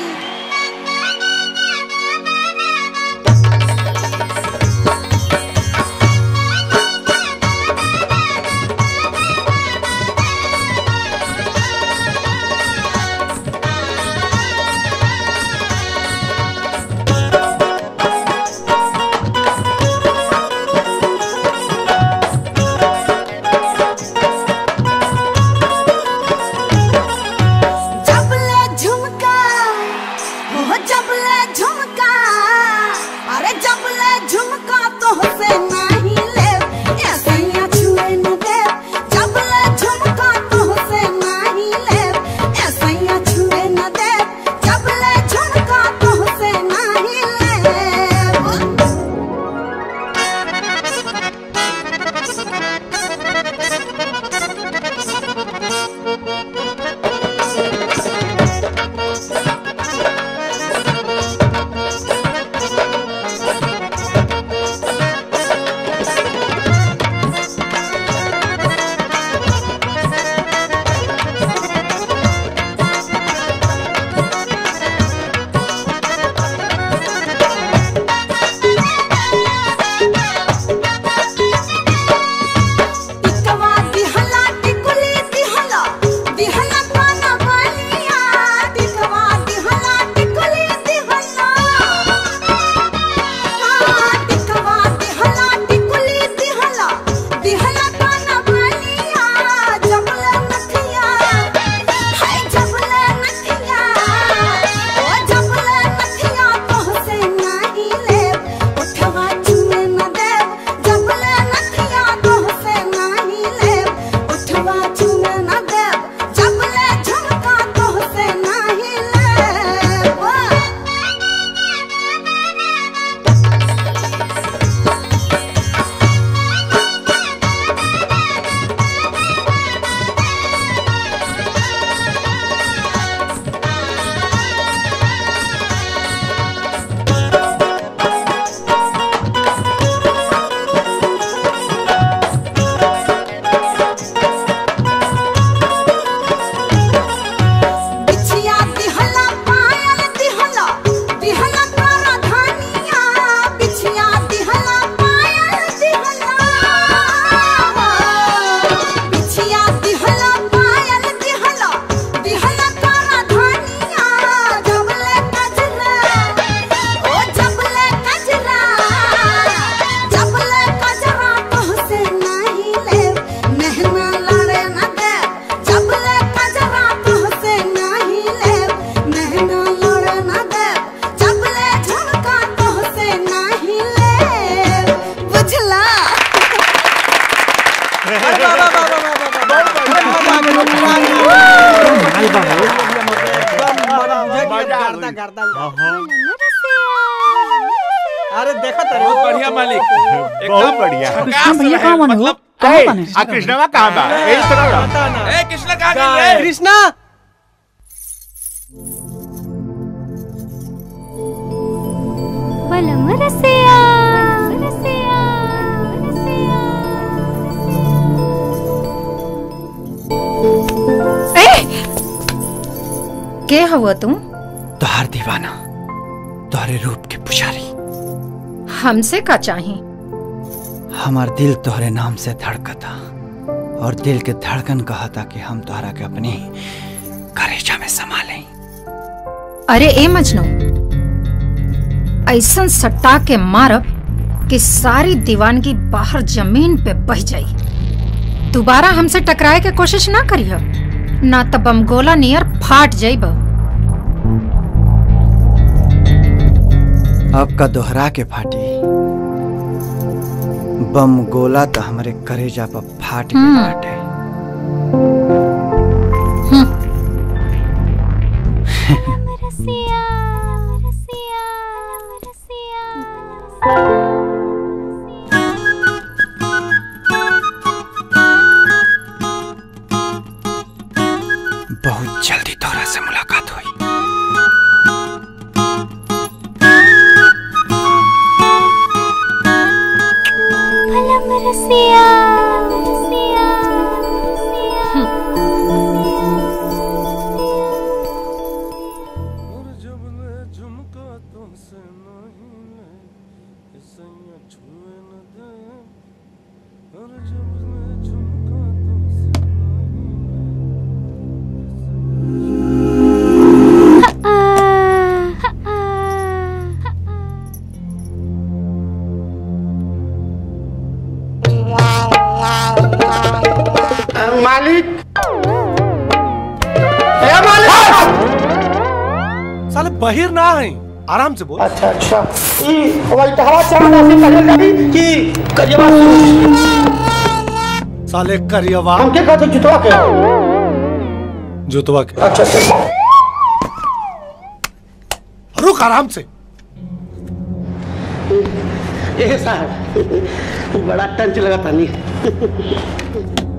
Speaker 2: अरे देखा
Speaker 7: बहुत बढ़िया मालिक,
Speaker 8: बहुत बढ़िया।
Speaker 1: कृष्णा भैया कहाँ बने हो? कहाँ बने?
Speaker 8: कृष्णा कहाँ बा? यही तरह
Speaker 7: ए कृष्णा कहाँ गए?
Speaker 6: कृष्णा
Speaker 14: बलम रसिया
Speaker 11: के हुआ तुम?
Speaker 1: तोहार दीवाना।
Speaker 3: तोहरे रूप के पुजारी।
Speaker 11: हमसे का चाहिए?
Speaker 3: हमार दिल तोहरे नाम से धड़कता और दिल के धड़कन कहता कि हम तोहरा के अपनी करेजा में समा लें।
Speaker 11: अरे ए मजनू, ऐसन सट्टा के मारब कि सारी दीवानगी बाहर जमीन पे बह जाई। दोबारा हमसे टकराए के कोशिश ना करियो, ना तो बमगोला नियर फाट जाइब।
Speaker 3: अब का दोहरा के फाटी, बम गोला तो हमारे करेजा पर फाट के बाटे। बहुत जल्दी तोरा से मुलाकात हुई।
Speaker 10: मालिक,
Speaker 9: साले बहिर ना है, आराम से बोल।
Speaker 10: अच्छा अच्छा, ई वैतहवा चढ़ना से पहले कभी कि करियवा
Speaker 9: साले करियवा
Speaker 10: हमके कहते जुतवा के
Speaker 9: जुतवा के।
Speaker 10: अच्छा अच्छा,
Speaker 9: रुक आराम से।
Speaker 10: ये साहब बड़ा टंच लगा था नहीं।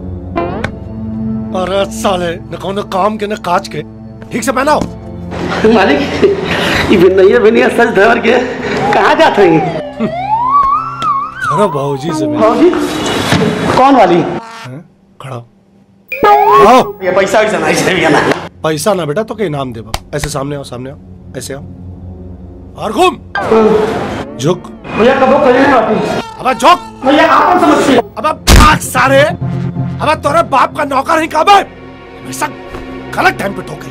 Speaker 9: अरे साले न कौन काम के न काज के, ठीक से पहनाओ।
Speaker 10: मालिक, ये बिन्नैया बिन्नैया सच धर के कहाँ जाते हैं?
Speaker 9: अरे बाबूजी से मिल।
Speaker 10: बाबूजी कौन वाली?
Speaker 9: खड़ा
Speaker 10: आओ। ये पैसा वैसा नहीं चाहिए ना।
Speaker 9: पैसा ना बेटा, तो के इनाम देबा। ऐसे सामने आओ, सामने आओ, ऐसे आओ और घूम। झुक
Speaker 10: भैया, कबो कहीं नहीं।
Speaker 9: अब झुक
Speaker 10: भैया, आप समझते।
Speaker 9: अब भाग सारे। अब तोरे बाप का नौकर ही काबे, हमेशा गलत टाइम पे ठोकेला।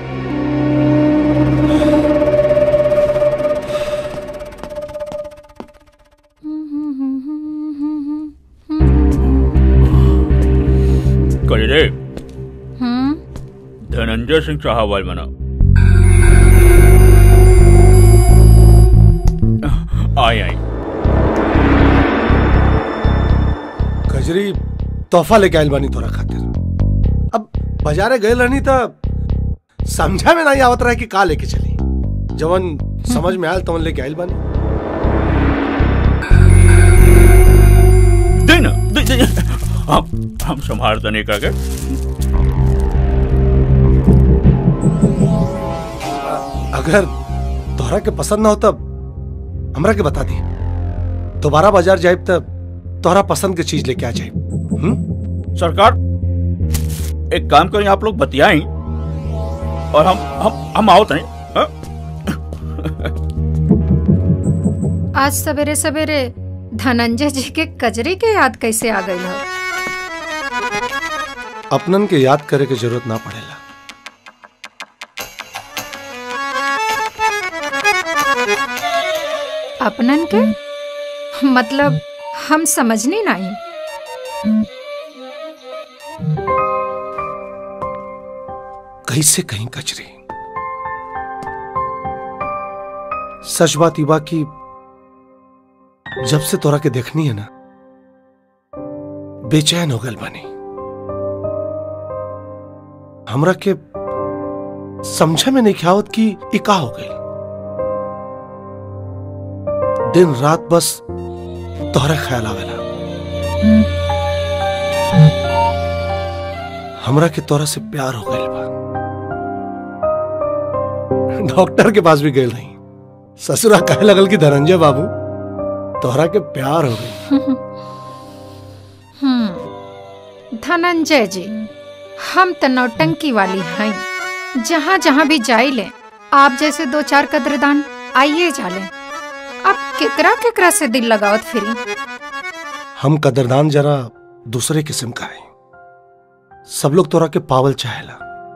Speaker 13: रे धनंजय सिंह चाहवाल मना आई
Speaker 9: कजरी तोहफा लेके आयल बानी तोरा खातिर। अब बाजारे गए रहनी तो समझा में नहीं आवत रहा कि का लेके चली। जवन समझ में आयल तवन लेके आयल बानी।
Speaker 13: देना दे, हम संभाल तने का के।
Speaker 9: अगर तोहरा के पसंद ना हो तब हमरा के बता दी। दोबारा बाजार जाए तब तोहरा पसंद के चीज लेके आ जाए।
Speaker 13: सरकार, एक काम करें, आप लोग बतियाएं और हम आओ तने।
Speaker 11: आज सवेरे सवेरे धनंजय जी के कजरी के याद कैसे आ गई हो?
Speaker 9: अपनन के याद करे के जरूरत ना पड़ेला।
Speaker 11: अपनन के मतलब हम समझनी नहीं।
Speaker 9: कैसे कहीं कचरे। सच बात इबा की जब से तोरा के देखनी है ना, बेचैन हो गल बनी। हमरा के समझे में नहीं ख्यावत कि इका हो गई। दिन रात बस तोहरा ख्याल आवेला। हमरा के तोरा से प्यार हो गई बा। डॉक्टर के पास भी गए नहीं। ससुरा कहे लगल कि धनंजय बाबू तोहरा के प्यार हो गई।
Speaker 11: धनंजय जी, हम तो नौटंकी वाली हैं। जहाँ जहाँ भी जाइले आप जैसे दो चार कदरदान आइए जाले। अब केकरा केकरा से दिल लगावत फिरी।
Speaker 9: हम कदरदान जरा दूसरे किस्म का है। सब लोग तोरा के पावल चाहेला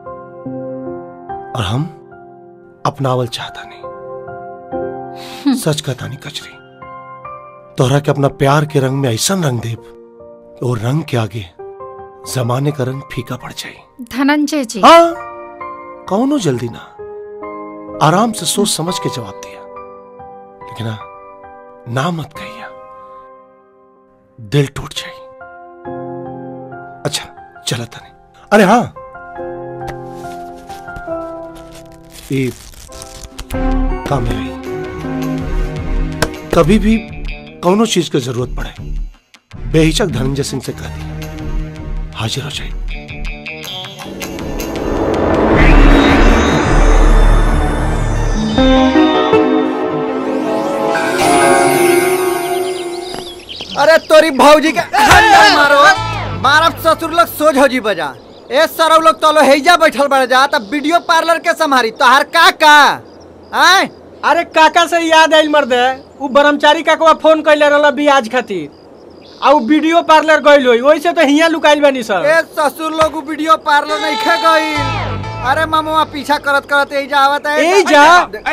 Speaker 9: और हम अपनावल चाहता नहीं। सच कहता नहीं कचरी, तोरा के अपना प्यार के रंग में ऐसा रंग देव और रंग के आगे जमाने का रंग फीका पड़ जाए।
Speaker 11: धनंजय जी,
Speaker 9: हाँ, कौनो जल्दी ना, आराम से सोच समझ के जवाब दिया। लेकिन ना मत कहिया, दिल टूट जाए। अच्छा चला था नहीं। अरे हाँ, ये काम है, कभी भी कौनो चीज की जरूरत पड़े बेहिचक धनंजय सिंह से कह दिया, हाजिर हो जाए।
Speaker 3: अरे तोरी भौजी के मारो मारब ससुर लोग सोच हो जी बजा। ए सरव लोग तो हेजा बैठल बढ़ जा तब वीडियो पार्लर के संभारी तोहार काका आए।
Speaker 2: अरे काका से याद आइल मर्दे, उ ब्रह्मचारी काका फोन कैले रहल बियाज खातिर आ उ वीडियो पार्लर गइल होई, ओइसे तो हिया लुकाइल बानी सर।
Speaker 3: ए ससुर लोग वीडियो पार्लर नहीं खे गइल। अरे मामा पीछा करत करत एजा आवत है।
Speaker 2: एजा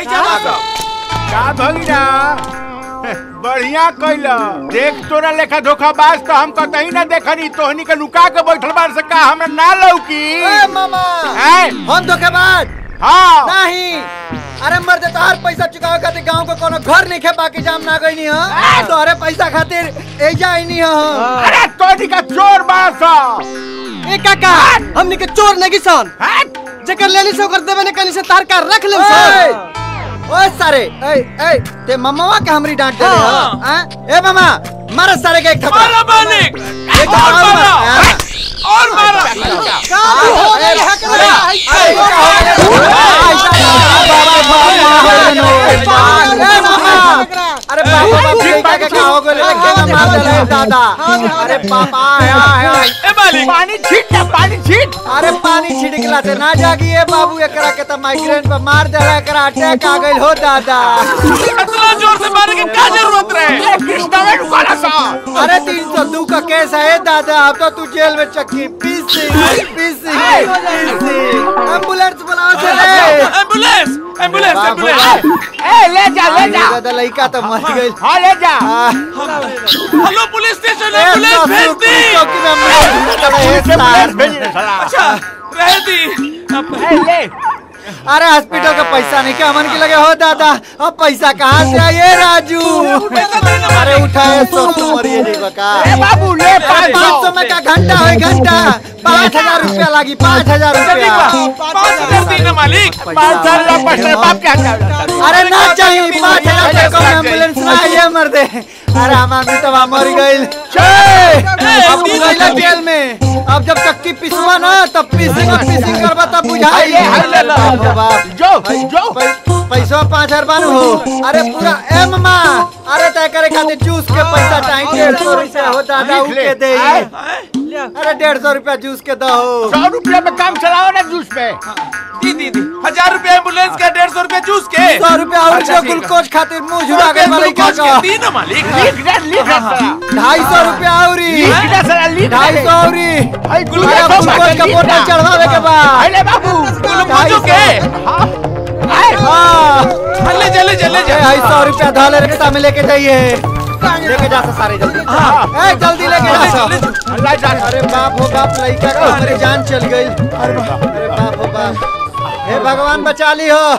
Speaker 8: का भगिना बढ़िया कइला। देख तोरा लेखा धोखाबाज तो हम कतई ना देखनी, तोहनी के लुका के बैठल बार से का हमरा ना लौकी।
Speaker 3: ए मामा हम धोखेबाज
Speaker 8: हाँ
Speaker 3: नहीं। अरे मर्दे तोहार पैसा चुकावे खातिर गांव को कोनो घर नहीं खे बाकी जाम ना गईनी ह। तोहरे पैसा खातिर एजा आईनी ह।
Speaker 8: अरे तोहनी का चोर बासा।
Speaker 6: ए काका हमनी के चोर नहीं सन, जेकर लेली से ओकर देवे ने कनी से तार का रख ले सन।
Speaker 3: ओए सारे ए ते मम्मावा के हमरी डांट दे रहे। ए मामा मारा सारे के एक थप्पड़
Speaker 7: मारा मालिक, और मारा
Speaker 3: अरे बाबा हो गए दादा। अरे पापा
Speaker 8: पानी छीट ना, पानी छीट।
Speaker 3: अरे पानी छिड़कला से ना जागी। ए बाबू एकरा के त माइग्रेन पे मार देला, एकरा अटैक आ गइल हो दादा।
Speaker 7: इतना जोर से मारने की क्या जरूरत रहे?
Speaker 8: कृष्णा में रुकाला सा।
Speaker 3: अरे 302 का केस है दादा। अब तो तू जेल में चक्की पीसी। एम्बुलेंस बुलाओ चले।
Speaker 7: Ambulance ambulance ambulance.
Speaker 8: ए ले जा
Speaker 3: दादा लड़का तो मर गइल।
Speaker 8: हां ले जा।
Speaker 7: हेलो पुलिस स्टेशन, एम्बुलेंस भेज दी। अच्छा रह दी।
Speaker 8: ले
Speaker 3: अरे हॉस्पिटल का पैसा नहीं क्या अमन के लगे हो दादा। अब पैसा कहाँ से आए राजू? अरे उठाए 100 मरिए जी बका।
Speaker 8: बाबू ले
Speaker 3: 500 में का घंटा है घंटा। 5000 रुपया लगी। 5000 रुपया।
Speaker 7: 5000 देना मालिक।
Speaker 8: 5000 पैसा बाप के।
Speaker 3: अरे ना चाहिए 5000 से कम एम्बुलेंस ना आइए मर दे। अरे हमारी तो मर गई। अब गइला जेल में। अब जब चक्की पिसवा ना तब पीसिंग करबा तब बुझाई।
Speaker 8: जो
Speaker 3: पैसा 5000 बानू हो। अरे पूरा ए मामा अरे तय करे खातिर जूस के पैसा चाहिए। 150 रुपया हो दादा उके दे। अरे 150 रुपया जूस के दो।
Speaker 8: 100 रुपया में काम चलाओ ना जूस पे।
Speaker 7: दी 1000 रुपया एम्बुलेंस का, 150 रुपया जूस के।
Speaker 3: 100 रुपया और ग्लूकोज खातिर मुंह झुरा के मालिक का।
Speaker 7: दी ना मालिक।
Speaker 3: 250 रुपया औरी। 250 औरी।
Speaker 7: ग्लूकोज
Speaker 3: का बोतल चढ़वावे के बाद।
Speaker 7: अरे बाबू ग्लूकोज के। ले चले
Speaker 3: 250 रुपया धाले रिक्शा में लेके जाइए। लेके जा सारे जल्दी। जल्दी लेके जा। अरे बाप हो बाप लड़का का हमारी जान चल गई। अरे बाप हो बाप। हे भगवान बचा ली हो।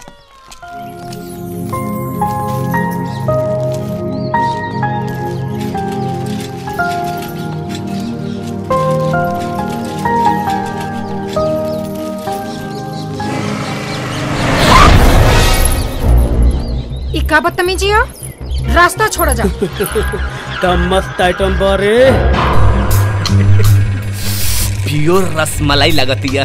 Speaker 11: का बदतमीजी हो? रास्ता छोड़ा जा।
Speaker 6: तब मस्त आइटम बारे
Speaker 15: प्योर रसमलाई लगतिया।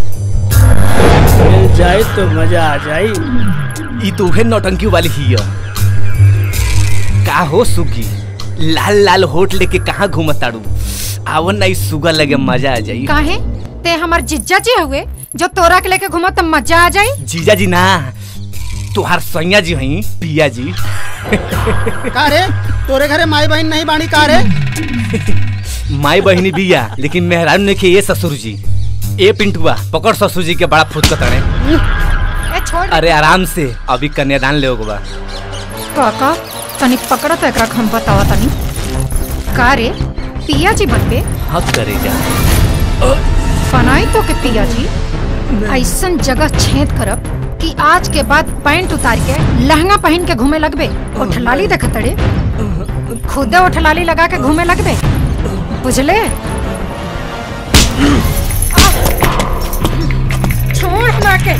Speaker 6: मिल जाए तो मजा आ जाए।
Speaker 15: ई तो है नौटंकी वाली ही है। का हो सुगी लाल लाल होठ लेके कहाँ घूमताड़ू? आवन नहीं सुगा लगे मजा आ जाई।
Speaker 11: काहे ते हमार जिज्जा जी हुए जो तोरा के लेके घूमो तब मजा आ जाई।
Speaker 15: जीजा जी ना तुहार सैया जी हई पिया जी।
Speaker 16: का रे तोरे घरे माई बहन नहीं बाणी का रे?
Speaker 15: माई बहनी बिया लेकिन मेहरान ने के ये ससुर जी। ए पिंटुआ पकड़ ससुर जी के बड़ा फुदकत है। अरे आराम से अभी कन्यादान ले बा।
Speaker 11: काका तनी पकड़ तो एकरा हम बतावा तनी। का रे पिया जी बनबे?
Speaker 15: हाँ करे जा।
Speaker 11: बनाई तो के पिया जी ऐसन जगह छेद करब कि आज के बाद पैंट उतार के लहंगा पहन के घूमे लगबे। ओठलाली देख तड़े खुदे ओठलाली लगा के घूमे लगबे, बुझले? छोड़ हमरा के।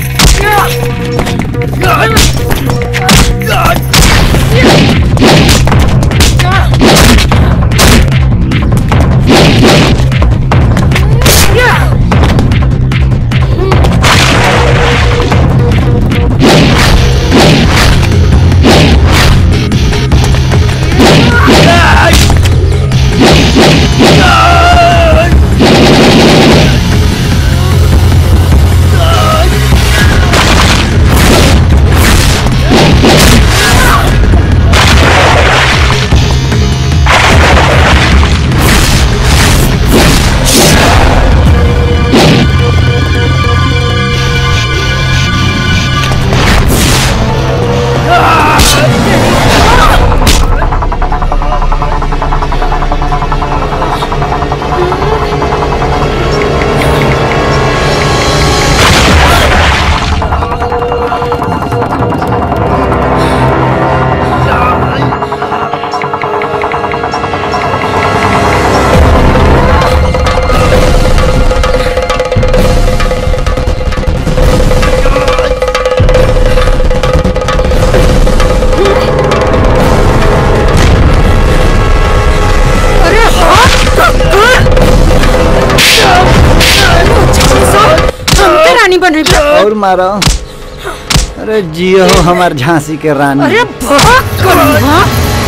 Speaker 3: और मारो। अरे जियो हमार झांसी के रानी।
Speaker 11: अरे भाग कन्हैया।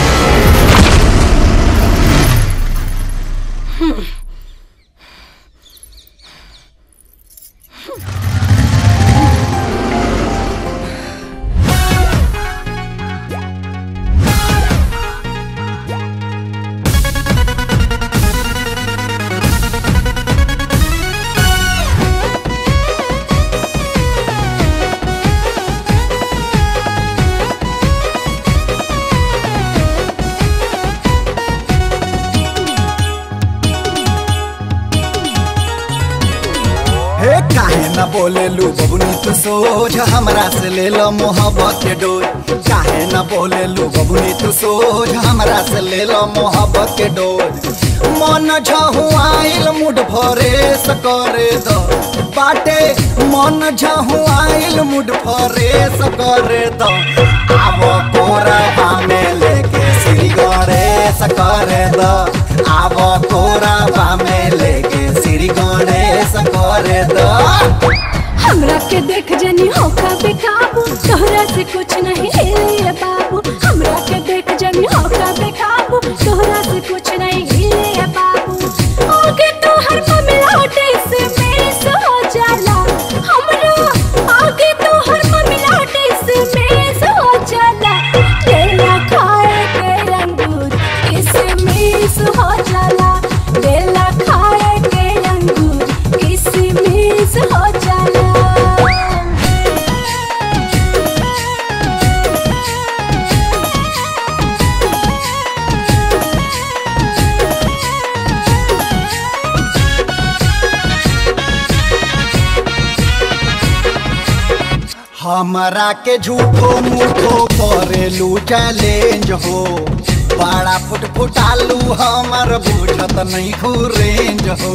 Speaker 3: बोले लू बबुनी तू सोझ हमरा से ले लो मोहब्बत के डोर। काहे न बोले लू बबुनी तू सोझ हमरा से ले लो मोहब्बत के डोर। मन झहुआइल मुड भरे सकरे दो बाटे, मन झहुआइल मुड भरे सकरे दो। आवो कोरबा में लेके श्री गणेश करे दो। आवो कोरबा में लेके श्री गणेश करे दो।
Speaker 4: हमरा के देख जनी होका बेकाबू, तोहरा से कुछ नहीं हिले बाबू। हमरा के देख जनी होका बेकाबू, तोहरा से कुछ नहीं हिले बाबू। आगे तो हर मिलाटे से मेस हो जाला हमरा, आगे तो हर मिलाटे से मेस हो जाला। केला खाए के अंगूर इसे मेस हो जाला, केला खाए के अंगूर इसे मेस हो जाला।
Speaker 3: हमरा के झूठो मूठो करेलू चैलेंज हो। बड़ा फुटफुटालू हमर बुझत नहीं रेंज हो।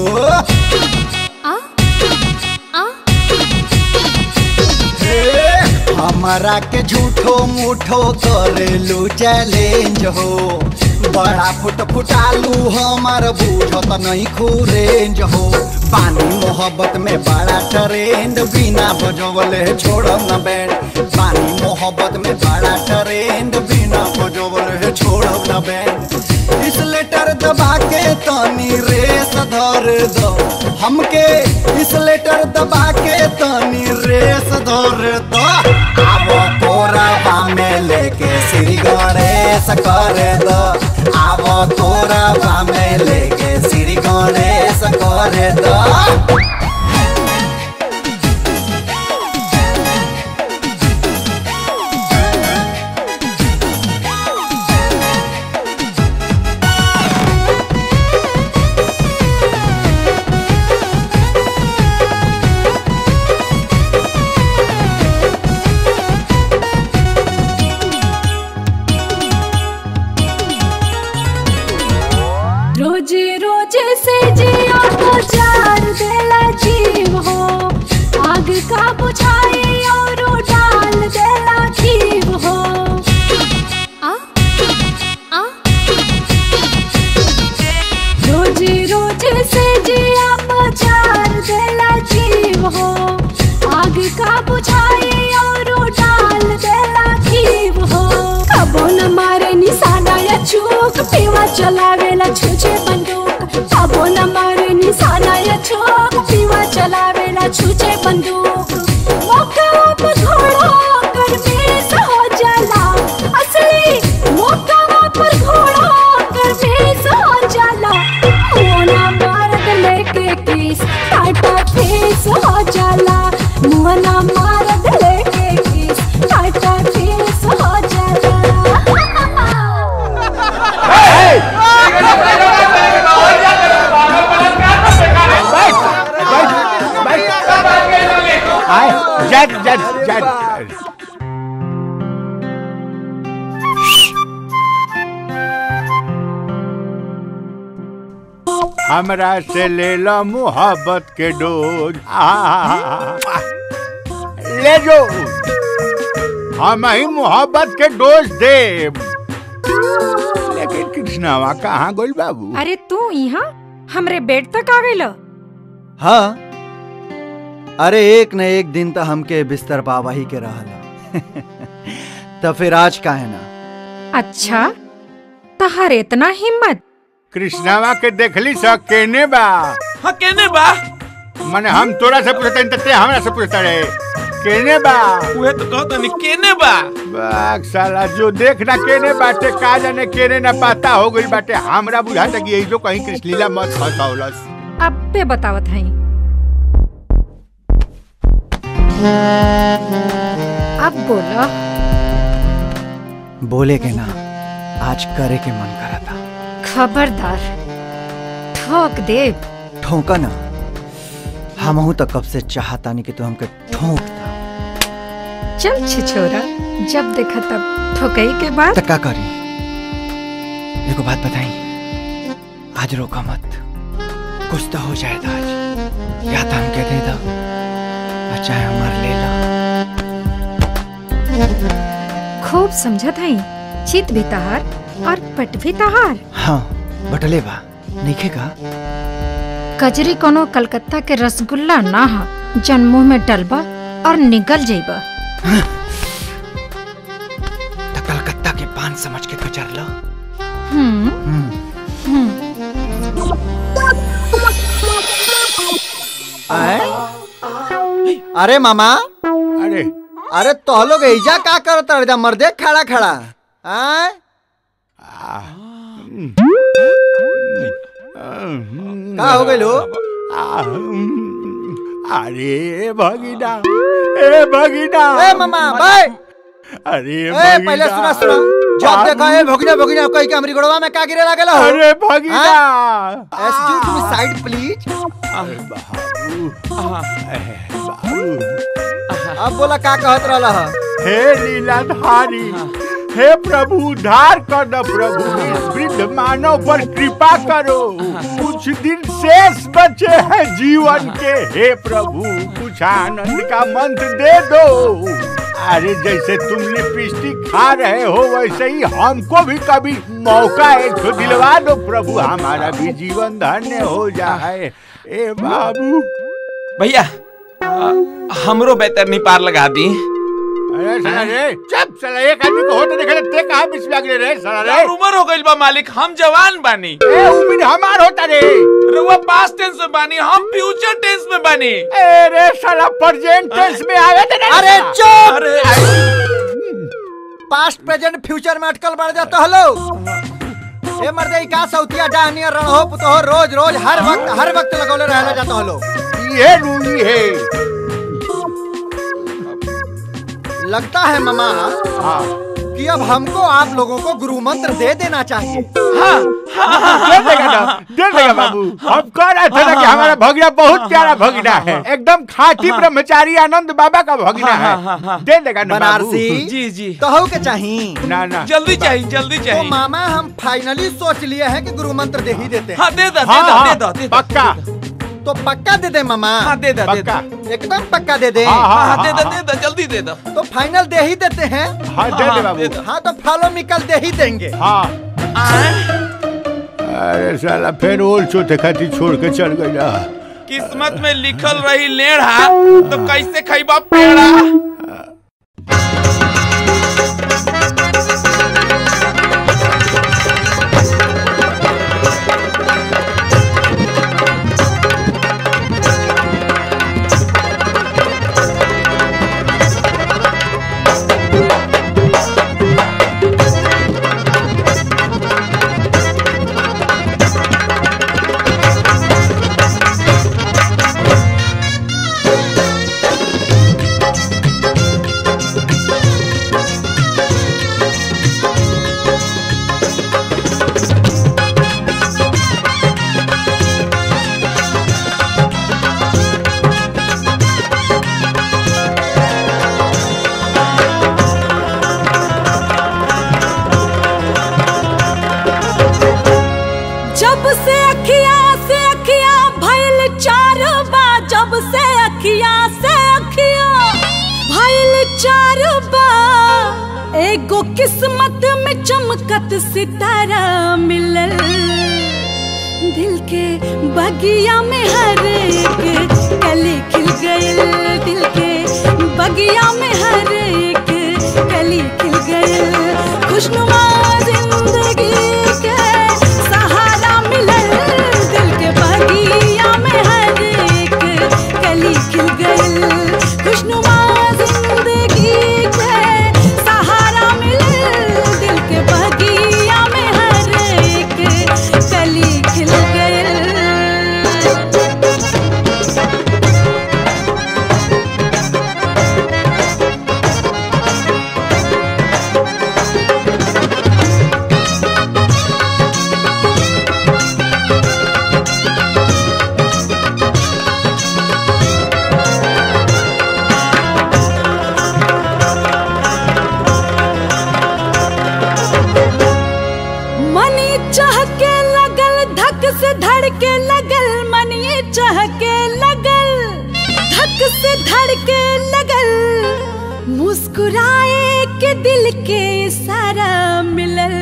Speaker 3: हमरा के झूठो मूठो करेलू चैलेंज हो। बड़ा फुटफुटालू हमर बुझत नहीं रेंज हो। पानी मोहब्बत में बड़ा ट्रेंड, बिना बजवले छोड़ब न बैंड। पानी मोहब्बत में बड़ा ट्रेंड, बिना बजवले छोड़ब न बैंड। इस लेटर दबा के तनी रेस धर दो हमके, इस लेटर दबा के तनी रेस धर दो। आवो श्री गणेश करे दो आवो कोरा में लेके श्री गणेश करे दो।
Speaker 4: रोजे रोजे से जिया को जार देला जीव हो, आग का बुझाए और डाल देला जीव हो। रोजे रोजे से जिया को जार देला जीव हो, आग का बुझाए और डाल देला जीव हो। कबो न मारे निशाना या चूक, पीवा चलावेला छूछे बंदूक। कबो न मारे निशाना या चूक, पीवा चलावेला छूछे बंदूक। मौका पर घोड़ा कर बेस हो जाला, असली मौका पर घोड़ा कर बेस हो जाला। मुआना मारद लेके केस टाटा फेस हो जाला, मुआना मारद लेके केस टाटा फेस हो जाला।
Speaker 8: हमरा से ले लो मोहब्बत के डोज, ले जो हम ही मोहब्बत के डोज दे। लेकिन कृष्णावा कहाँ गोल बाबू?
Speaker 11: अरे तू यहाँ हमरे बेड तक आ गइल?
Speaker 3: हाँ, अरे एक न एक दिन तो हमके बिस्तर बाबा ही के रहला तो फिर आज काहे ना।
Speaker 11: अच्छा तहार इतना हिम्मत?
Speaker 8: कृष्णावा के देखली सा केने बा?
Speaker 7: हाँ केने बा?
Speaker 8: मने हम तोरा से पूछते हैं ते हमरा से पूछता रहे केने बा?
Speaker 7: उहे तो कहता नहीं केने बा।
Speaker 8: बाग साला जो देखना केने बाटे का जाने केने ना पता हो गई बाटे। हमरा बुझाता कि यही जो कहीं कृष्णलीला मत फसावलस।
Speaker 11: अब पे बतावत हई। अब बोलो।
Speaker 3: बोले के ना, आज करे के मन करा था।
Speaker 11: खबरदार ठोक दे।
Speaker 3: ठोका ना, हमहू तो कब से चाहता नहीं कि तू हमके ठोक दा।
Speaker 11: चल छिछोरा, जब देखा तब ठोकई के बाद।
Speaker 3: तो क्या करी? देखो बात बताई, आज रोका मत, कुछ तो हो जाए था आज। या तो हमके दे दो, चाहे हमार ले लो।
Speaker 11: खूब समझत हई, चित भी तहार और पट भी तहार।
Speaker 3: हाँ बटले बा, नहीं का?
Speaker 11: कजरी कोनो कलकत्ता के रसगुल्ला ना हा, जन मुंह में डलबा और निगल जाइबा।
Speaker 3: तो कलकत्ता के पान समझ के गुजर लो। अरे मामा, अरे तो लोग एजा का करता है मर्दे खड़ा खड़ा? का हो गई लो?
Speaker 8: अरे भगीना, ए भगीना,
Speaker 3: ए मामा भाई।
Speaker 8: अरे
Speaker 3: पहले सुना सुना, जब देखा ए भगीना भगीना कहीं के हमरी गोड़वा में का गिरे लागल हो?
Speaker 8: अरे भगीना,
Speaker 3: एक्सक्यूज मी साइड प्लीज। अब बोला का कहत रहला है?
Speaker 8: हे लीलाधारी, हे प्रभु उद्धार कर दो प्रभु, इस वृद्ध मानव पर कृपा करो। कुछ दिन शेष बचे हैं जीवन के, हे प्रभु कुछ आनंद का मंत्र दे दो। अरे जैसे तुम लिपस्टिक खा रहे हो वैसे ही हमको भी कभी मौका एक तो दिलवा दो प्रभु, हमारा भी जीवन धन्य हो जाए। ए बाबू
Speaker 7: भैया, हमरो बेहतर नहीं पार लगा दी।
Speaker 8: अरे साला रे, चुप साला, एक आदमी को होते देखा ते कहां बीच में आगे रे साला रे।
Speaker 7: यार उम्र हो गइल बा मालिक, हम जवान बानी।
Speaker 8: ए उम्र हमार होता रे।
Speaker 7: रउआ पास्ट टेंस में बानी, हम फ्यूचर टेंस में बानी।
Speaker 8: अरे साला प्रेजेंट टेंस में आवे थे ना।
Speaker 3: अरे चुप। पास्ट प्रेजेंट फ्यूचर में अटकल बढ़ जाता हेलो ए मर्दे का सौतिया डाहनिया रणहो पुतहो रोज रोज हर वक्त लगौले रहना जाता हेलो
Speaker 8: ये रूली है
Speaker 3: लगता है मामा कि अब हमको आप लोगों को गुरु मंत्र दे देना चाहिए।
Speaker 8: दे देगा बाबू। हम कह रहे थे ना कि हमारा भगना बहुत प्यारा भगना है, एकदम खाटी ब्रह्मचारी आनंद बाबा का भगना है। दे देगा ना
Speaker 3: बनारसी
Speaker 7: जी जी
Speaker 3: कहो के चाहिए
Speaker 8: ना
Speaker 7: जल्दी चाहिए
Speaker 3: तो मामा हम फाइनली सोच लिए हैं कि गुरु मंत्र दे ही देते हैं।
Speaker 7: हाँ दे दो
Speaker 3: पक्का तो पक्का दे दे मामा।
Speaker 7: हाँ दे दो
Speaker 3: एकदम पक्का दे दे।
Speaker 7: हाँ दे दो जल्दी दे दो।
Speaker 3: तो फाइनल दे ही देते हैं।
Speaker 8: हाँ दे दे बाबू।
Speaker 3: हाँ तो फॉलो मिकल दे ही देंगे।
Speaker 8: हाँ अरे साला फिर ओल चोते खाती छोड़ के चल गया।
Speaker 7: किस्मत में लिखल रही लेढ़ा तो कैसे खैबा पेड़ा।
Speaker 4: एगो किस्मत में चमकत सितारा मिलल, दिल के बगिया में हर एक कली खिल गइल, दिल के बगिया में हर एक कली खिल गइल, खुशनुमा जिंदगी के सहारा मिलल, दिल के बगिया में हर एक कली खिल गइल, खुशनुमा जिंदगी के सहारा मिलल, दिल के बगिया में हर एक कली खिल गइल। मनी चहके लगल, धक से धड़के लगल, मनी चहके लगल, धक से धड़के लगल, मुस्कुराए के दिल के इशारा मिलल,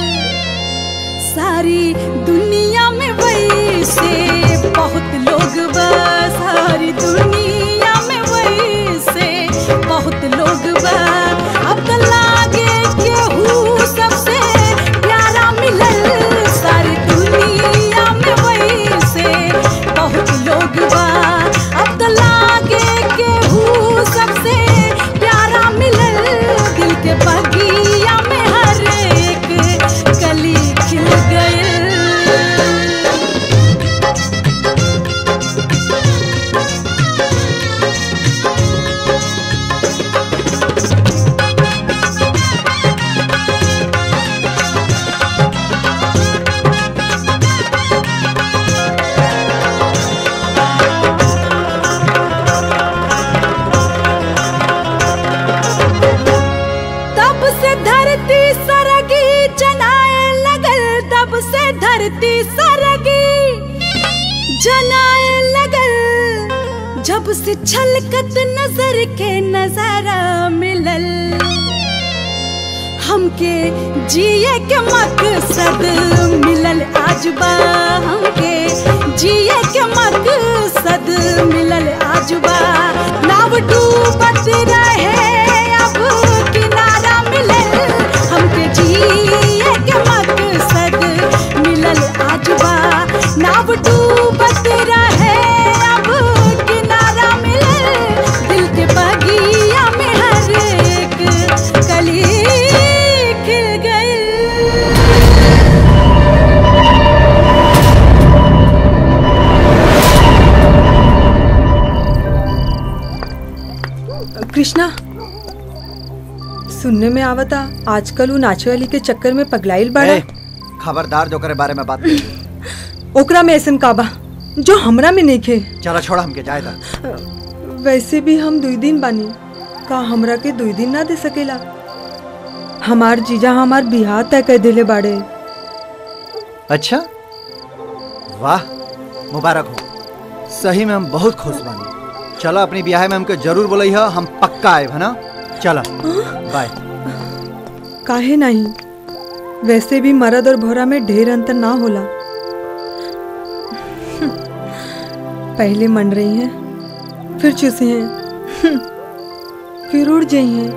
Speaker 4: सारी दुनिया में वैसे बहुत लोग बा, सारी दुनिया में वैसे बहुत लोग बा, अब तो लागे केहू सबसे प्यारा मिलल, सारी दुनिया में वैसे बहुत लोग बा, अब तो लागे केहू सबसे प्यारा मिलल, दिल के बगिया में हर एक कली खिल गइल। तब से धरती सरगी जनाए लगल, तब से धरती सरगी जनाए लगल, जब से छलकत नजर के नजारा मिलल, हमके जिए के मकसद मिलल आज बा, हमके जिए के मकसद मिलल आज बा, नाव डूबत रहे अब किनारा मिलल, हमके जिए के मकसद मिलल आज बा, नाव डूबत रहे अब किनारा मिलल, दिल के बगिया में हर एक कली
Speaker 17: कृष्णा, सुनने में आवता आजकल वो नाचे वाली के चक्कर में पगलाइल बाड़ा।
Speaker 3: खबरदार जो करे बारे में बात
Speaker 17: ओकरा में ऐसन काबा जो हमरा में नहीं खे।
Speaker 3: चला छोड़ा हमके जाए था।
Speaker 17: वैसे भी हम 2 दिन बानी, का हमरा के 2 दिन ना दे सकेला? हमार जीजा हमार बिहार तय कर दिले बाड़े।
Speaker 3: अच्छा, वाह, मुबारक हो। सही में हम बहुत खुश बानी। चलो अपनी ब्याह में हमके जरूर बोलई है, हम पक्का आए है ना। चला बाय।
Speaker 17: काहे नहीं, वैसे भी मर्द और भौरा में ढेर अंतर ना होला। पहले मन रही हैं, फिर चूसी हैं, फिर उड़ जाई हैं।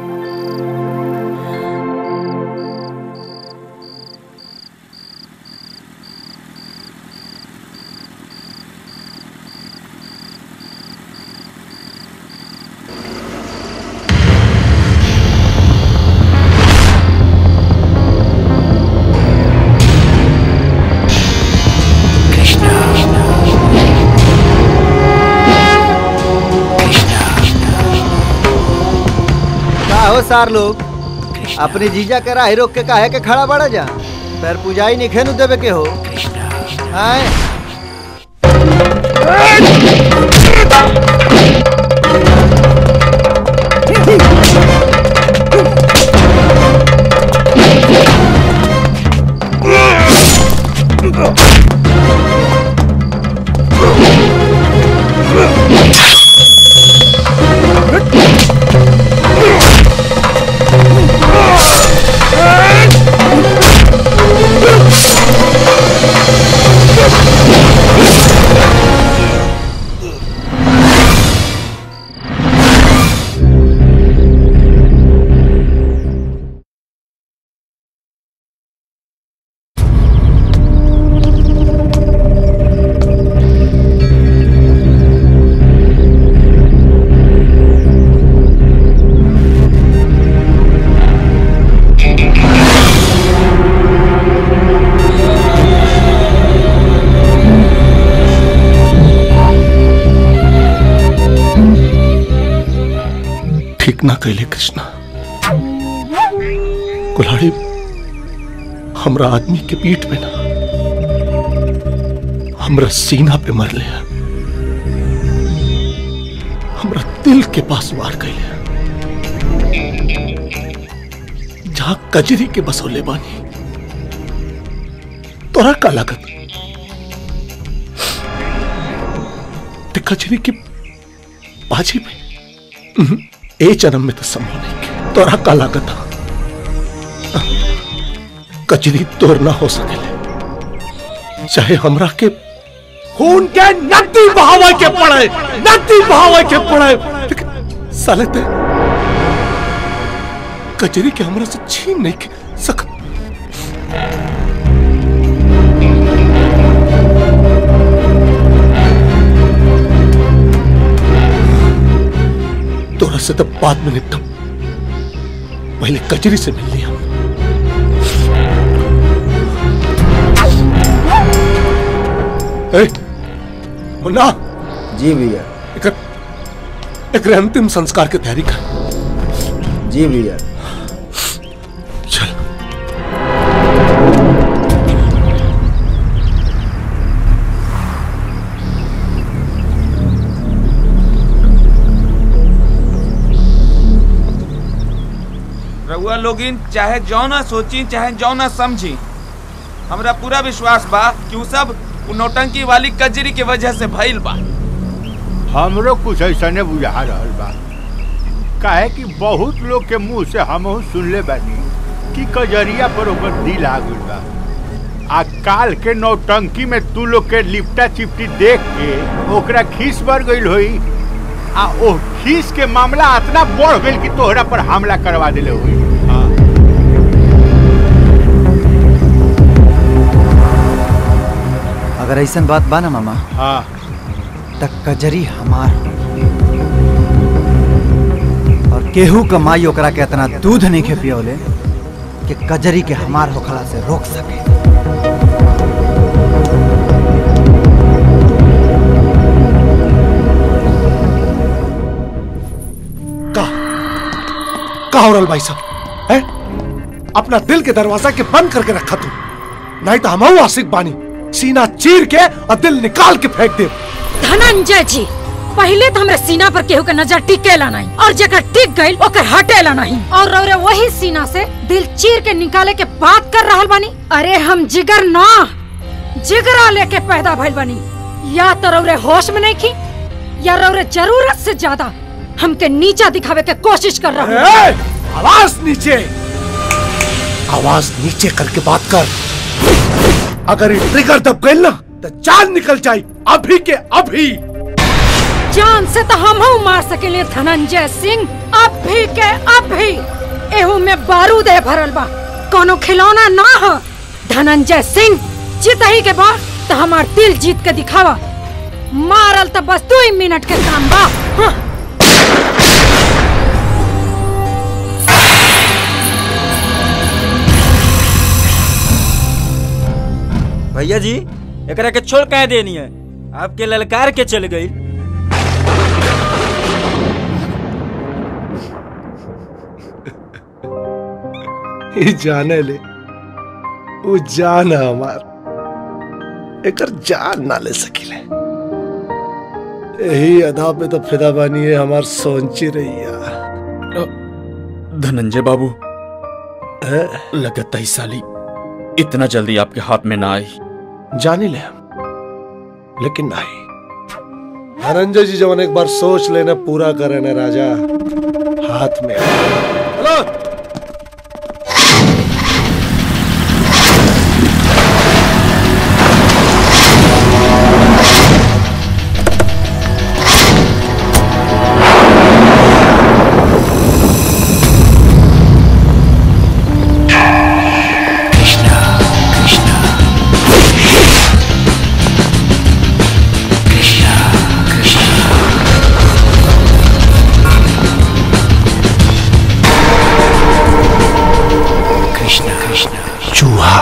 Speaker 3: सार लोग अपने जीजा के राह रोक के काहे के खड़ा बड़ा जा। पैर पूजाई नहीं खेनु देवे के हो।
Speaker 9: ठीक ना कैले कृष्णा। कुल्हाड़ी हमरा आदमी के पीठ पे ना, हमरा सीना पे मर ले, हमरा दिल के पास वार कैले, जहां कजरी के बसोले बानी। तोरा का लागत ते कजरी के बाजी पे ए जन्म में तो संभव नहीं के। तोरा का लागत कजरी तोर ना हो सकेले, चाहे हमरा के खून के नदी बहावे के पड़े, नदी बहावे के पड़े। लेकिन साले ते कजरी के हमरा से छीन नहीं के सकत। तोरा से तो बाद में निपटम, पहले कजरी से मिल लिया। मुन्ना
Speaker 3: जी भैया,
Speaker 9: एक अंतिम संस्कार की तैयारी कर।
Speaker 3: जी भैया।
Speaker 9: चल
Speaker 7: रउआ लोगिन चाहे जौ ना सोची चाहे जौ ना समझी, हमरा पूरा विश्वास बा कि उ सब नौटंकी वाली कजरी के वजह से भइल बा।
Speaker 8: हमरो कुछ ऐसा ने बुझा रहल बा, काहे कि बहुत लोग के मुंह से हमहू सुनले बानी कि कजरिया पर ओकर दिल आ गइल बा। आ काल के नौटंकी में तू लोग के लिपटा चिपटी देख के ओकरा खीस बढ़ गइल होई, आ ओ खीस के मामला इतना बढ़ गइल कि तोहरा पर हमला करवा देले होई।
Speaker 3: अगर ऐसा बात बा ना मामा, तक कजरी हमार और केहू का माई ओकरा के इतना दूध नहीं खे पियोले कि कजरी के हमार होखला से रोक सके।
Speaker 9: का रहल भाई साहब? है अपना दिल के दरवाजा के बंद करके रखा तू, नहीं तो हम आशिक बानी, सीना चीर के और दिल निकाल के फेंक दे।
Speaker 11: धनंजय जी, पहले तो हमरे सीना पर केहू के नजर टिकेला नहीं, और जेकर टिक गइल ओकर हटेला नहीं, और रौरे वही सीना से दिल चीर के निकाले के बात कर रहल बानी। अरे हम जिगर ना, जिगरा लेके पैदा भइल बानी। या तो रौरे होश में नहीं थी, या रौरे जरूरत से ज्यादा हमके नीचा दिखावे के कोशिश कर रहा है।
Speaker 9: आवाज नीचे, आवाज नीचे करके बात कर। अगर ये ट्रिगर दब गई ना तो जान निकल जाए अभी के अभी।
Speaker 11: जान से तो हम मार सकेले धनंजय सिंह, अभी के अभी। एहू में बारूद है भरल बा, कोनो खिलौना ना हो। धनंजय सिंह जीत ही के बाद तो हमार दिल जीत के दिखावा। मारल तो बस 2 मिनट के काम बा। हाँ।
Speaker 18: भैया जी, एकरा के छोड़ कह देनी है, आपके ललकार के चल गई।
Speaker 9: जाने ले, वो जान है हमार, एकर जान ना ले सकिले। यही अदा पे तो फिदा बानी है हमार सोची रही।
Speaker 19: धनंजय बाबू, लगता ही साली इतना जल्दी आपके हाथ में ना आई।
Speaker 9: जानी ले हम, लेकिन नहीं। धनंजय जी जब एक बार सोच लेना पूरा करे ना राजा, हाथ में। हेलो चूहा,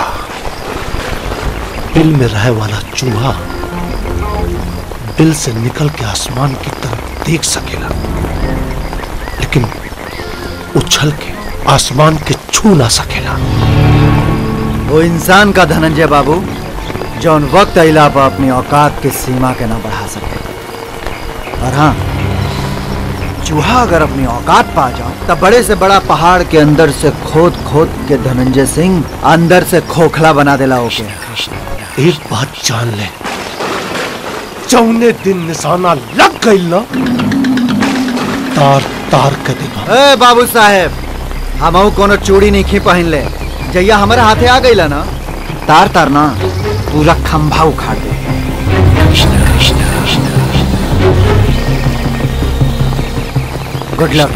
Speaker 9: बिल में रहे वाला चूहा बिल से निकल के आसमान की तरफ देख सकेला, लेकिन उछल के आसमान के छू ना सकेला।
Speaker 3: वो इंसान का धनंजय बाबू जौन वक्त अइला पर अपनी औकात की सीमा के ना बढ़ा सके। और हाँ, चूहा अगर अपनी औकात पा जाओ तब बड़े से बड़ा पहाड़ के अंदर से खोद खोद के धनंजय सिंह अंदर से खोखला बना देला ओके।
Speaker 9: एक बात जान ले, जौने दिन निशाना लग गई ना, तार तार के देगा।
Speaker 3: ए बाबू साहेब, हमहू कोनो चूड़ी नहीं खी पहन ले, जैया हमारे हाथे आ गई ना, तार तार ना पूरा खंभा उखाड़ दे। Good luck.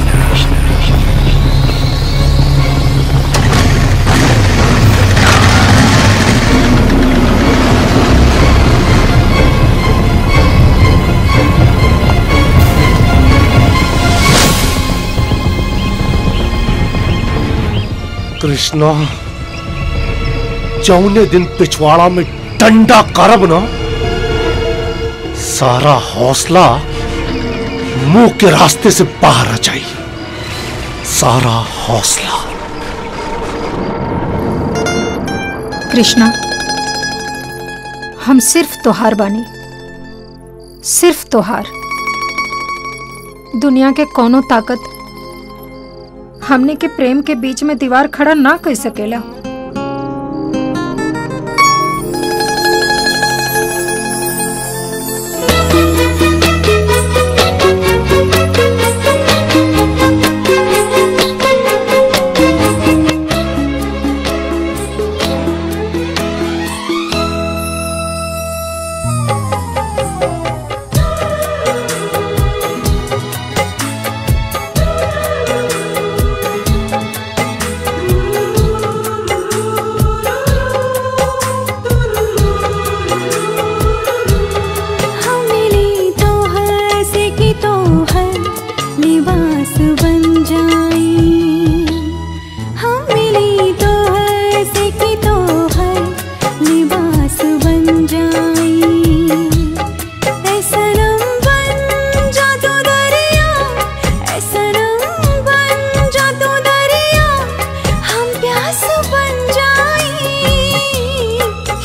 Speaker 9: कृष्णा, जौने दिन पिछवाड़ा में डंडा करब ना, सारा हौसला मुंह के रास्ते से बाहर आ जाए। सारा हौसला।
Speaker 11: कृष्णा, हम सिर्फ तोहार बानी, सिर्फ तोहार। दुनिया के कोनो ताकत हमने के प्रेम के बीच में दीवार खड़ा ना कर सकेला।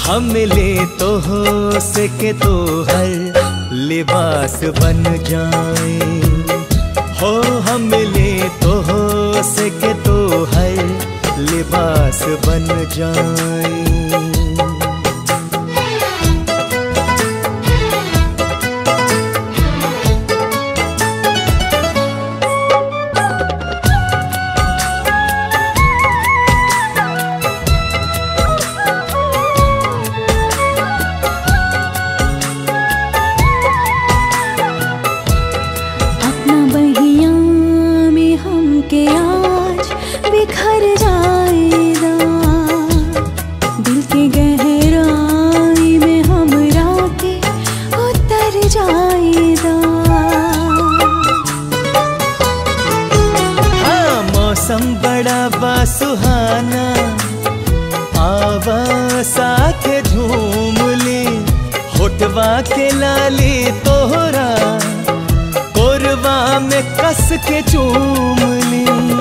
Speaker 20: हम ले तो हो सके तो हर लिबास बन जाए हो, हम ले तो हो सके तो हर लिबास बन जाए। सुहाना आवा साथे झूम ले, होठवा के लाली तोहरा कोरवा में कस के चूम ले।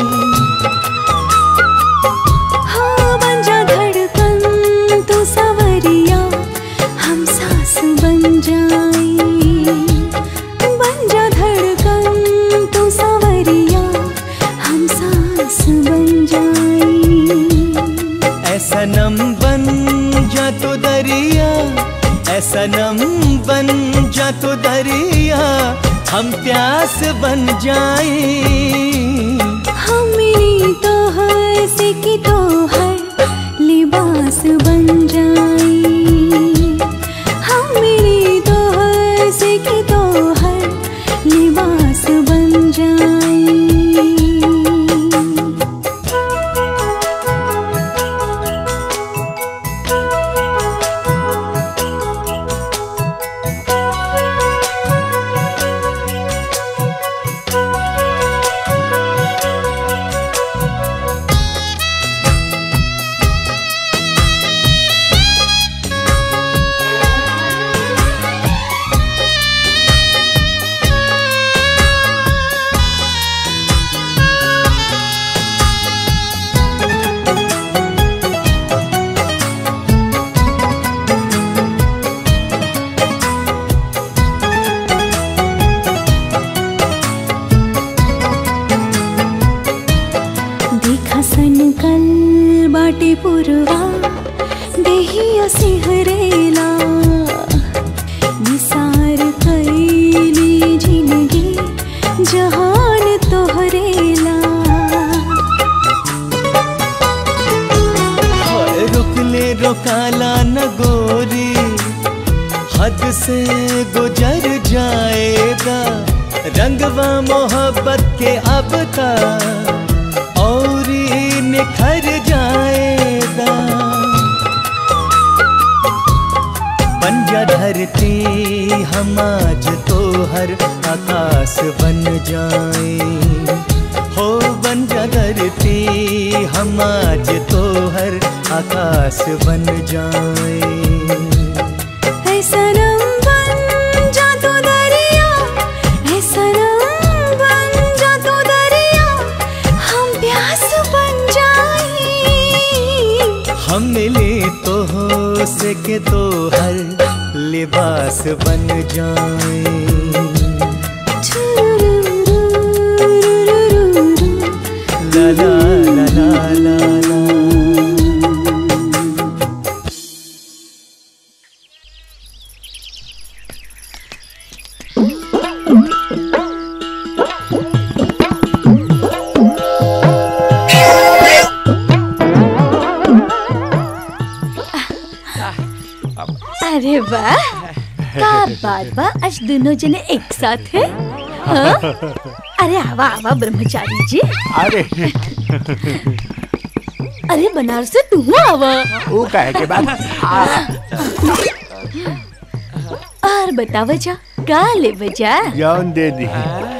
Speaker 14: हाँ बन जा धड़कन तू सवरिया, हम सास बन जाए। बन जा धड़कन तू सवरिया, हम सास बन जाए।
Speaker 20: ऐसा नम बन जा तो दरिया, ऐसा नम बन जा तो दरिया, हम प्यास बन जाए।
Speaker 14: हमें तो हर से की तो हर लिबास बन जाए। हमें तो हर से की तो हर लिबास बन जाए। पुरवा देहिया सिहरेला, निसार कैली जिंदगी जहान तोहरेला।
Speaker 20: रुकले रोकाला न गोरी, हद से गुजर जाएगा रंगवा मोहब्बत के अब तक और निखर जाएगा। बन जा धरती हम आज तो हर आकाश बन जाए हो, बन जा धरती हम आज तो हर आकाश बन जाए।
Speaker 14: ऐसा नम बन जा तो दरिया, ऐसा नम बन जा तो दरिया, हम प्यास बन जाए।
Speaker 20: हम मिले तो हो सके तो हर लिबास बन जाए। ला ला ला ला ला ला।
Speaker 4: अरे वाह, का बात बा, आज दोनों जने एक साथ है। हाँ? अरे आवा आवा ब्रह्मचारी जी। अरे बनारस से तू आवा।
Speaker 8: वो कहे के बाद
Speaker 4: और बता बजा का ले बजा।
Speaker 8: जान दे दी।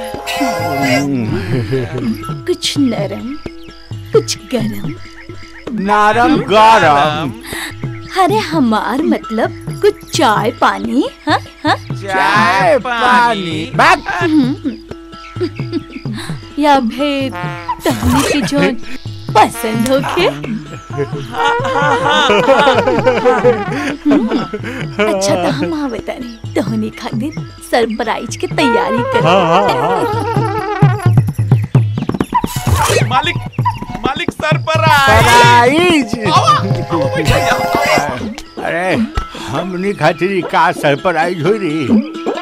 Speaker 4: कुछ नरम कुछ गरम।
Speaker 8: नरम गरम।
Speaker 4: अरे हमार मतलब कुछ चाय पानी। हाँ हाँ
Speaker 8: चाय पानी
Speaker 4: या भेद तहनी की जोन पसंद होके। अच्छा तो हम आवे तानी तोहनी खातिर सरप्राइज के तैयारी कर।
Speaker 7: मालिक मालिक सरप्राइज।
Speaker 8: अरे हमनी खातिर का सरप्राइज हो रही?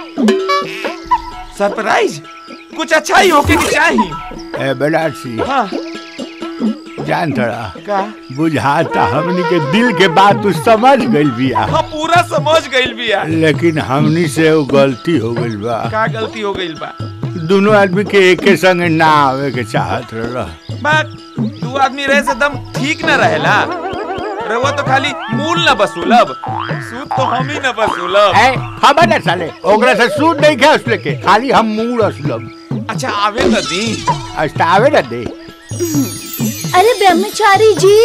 Speaker 7: सरप्राइज कुछ अच्छा ही होके की चाहिए।
Speaker 8: ए बनारसी,
Speaker 7: हाँ
Speaker 8: जान थोड़ा
Speaker 7: का
Speaker 8: बुझाता हमनी के दिल के बात तू समझ गइल बिया।
Speaker 7: हाँ पूरा समझ गइल बिया।
Speaker 8: लेकिन हमनी से वो गलती हो गइल बा।
Speaker 7: का गलती हो गइल बा?
Speaker 8: दोनों आदमी के एके संग ना आवे के चाहत रहा।
Speaker 7: बात दो आदमी रहे से दम ठीक न रहेला। रहुआ तो खाली मूल न वसूलब, सूद तो हम ही न वसूलब।
Speaker 8: खबर न साले, ओकरा से सूद नहीं खे उसले के, खाली हम मूल वसूलब।
Speaker 7: अच्छा आवे न दी।
Speaker 8: अच्छा आवे न दे।
Speaker 4: अरे ब्रह्मचारी जी,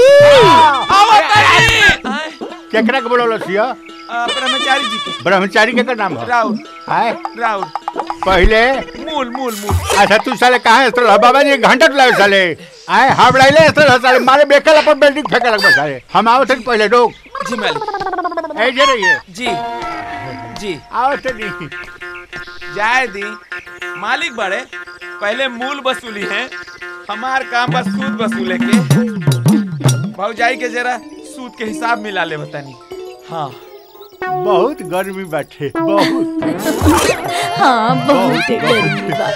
Speaker 8: केकरा के बोलल सिया?
Speaker 7: ब्रह्मचारी जी के।
Speaker 8: ब्रह्मचारी के नाम है?
Speaker 7: राउर।
Speaker 8: आए
Speaker 7: राउर।
Speaker 8: पहले
Speaker 7: मूल मूल मूल।
Speaker 8: अच्छा तू साले कहाँ है? बाबा जी घंटा लावे साले। आए हावड़ाइले साले मारे बेकल अपन बिल्डिंग फेंके लगबे साले। हम आओ थे पहले रोक।
Speaker 7: जी मालिक।
Speaker 8: ए जे रहिए।
Speaker 7: जी जी
Speaker 8: आओ थे दी।
Speaker 7: जाए दी मालिक बड़े पहले मूल वसूली है, हमार काम बस सूद वसूले के। भौजाई के जरा सूद के हिसाब मिला ले बतानी। हाँ
Speaker 8: बहुत गर्मी बैठे बहुत।
Speaker 4: हाँ बहुत गर्मी बा।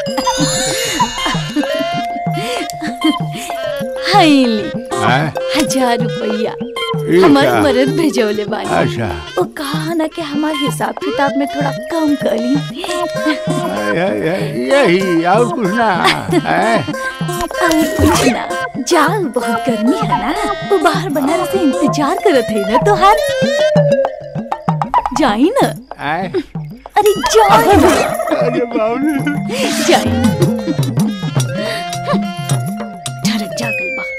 Speaker 4: हाईली 1000 रुपया हमारे मर्द भेजौले बानी।
Speaker 8: अच्छा
Speaker 4: वो कहा ना कि हमारे हिसाब किताब में थोड़ा कम करी।
Speaker 8: यही और कुछ ना।
Speaker 4: और कुछ ना, जाल बहुत गर्मी है ना, वो बाहर बनारस से इंतजार करत है ना तो हार जाई ना। अरे जाई ना।
Speaker 8: अरे बाबू
Speaker 4: जाई ठरक जागल बा।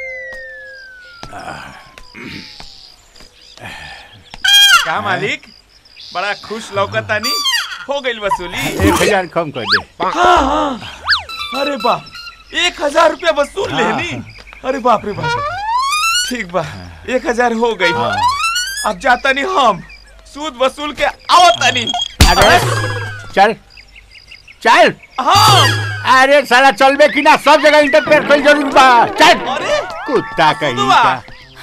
Speaker 7: क्या मालिक बड़ा खुश लौकतानी? हो गई वसूली?
Speaker 8: 1000 कम कर दे।
Speaker 7: हाँ हाँ अरे बाप 1000 रुपया वसूल लेनी। अरे बाप रे बाप ठीक बा 1000 हो गई। अब जाता नहीं हम सूद वसूल के आवता नहीं।
Speaker 8: अरे चल चल।
Speaker 7: हाँ
Speaker 8: अरे साला चलबे कि ना, सब जगह इंटरफेयर कर जरूर बा। चल कुत्ता कहीं का।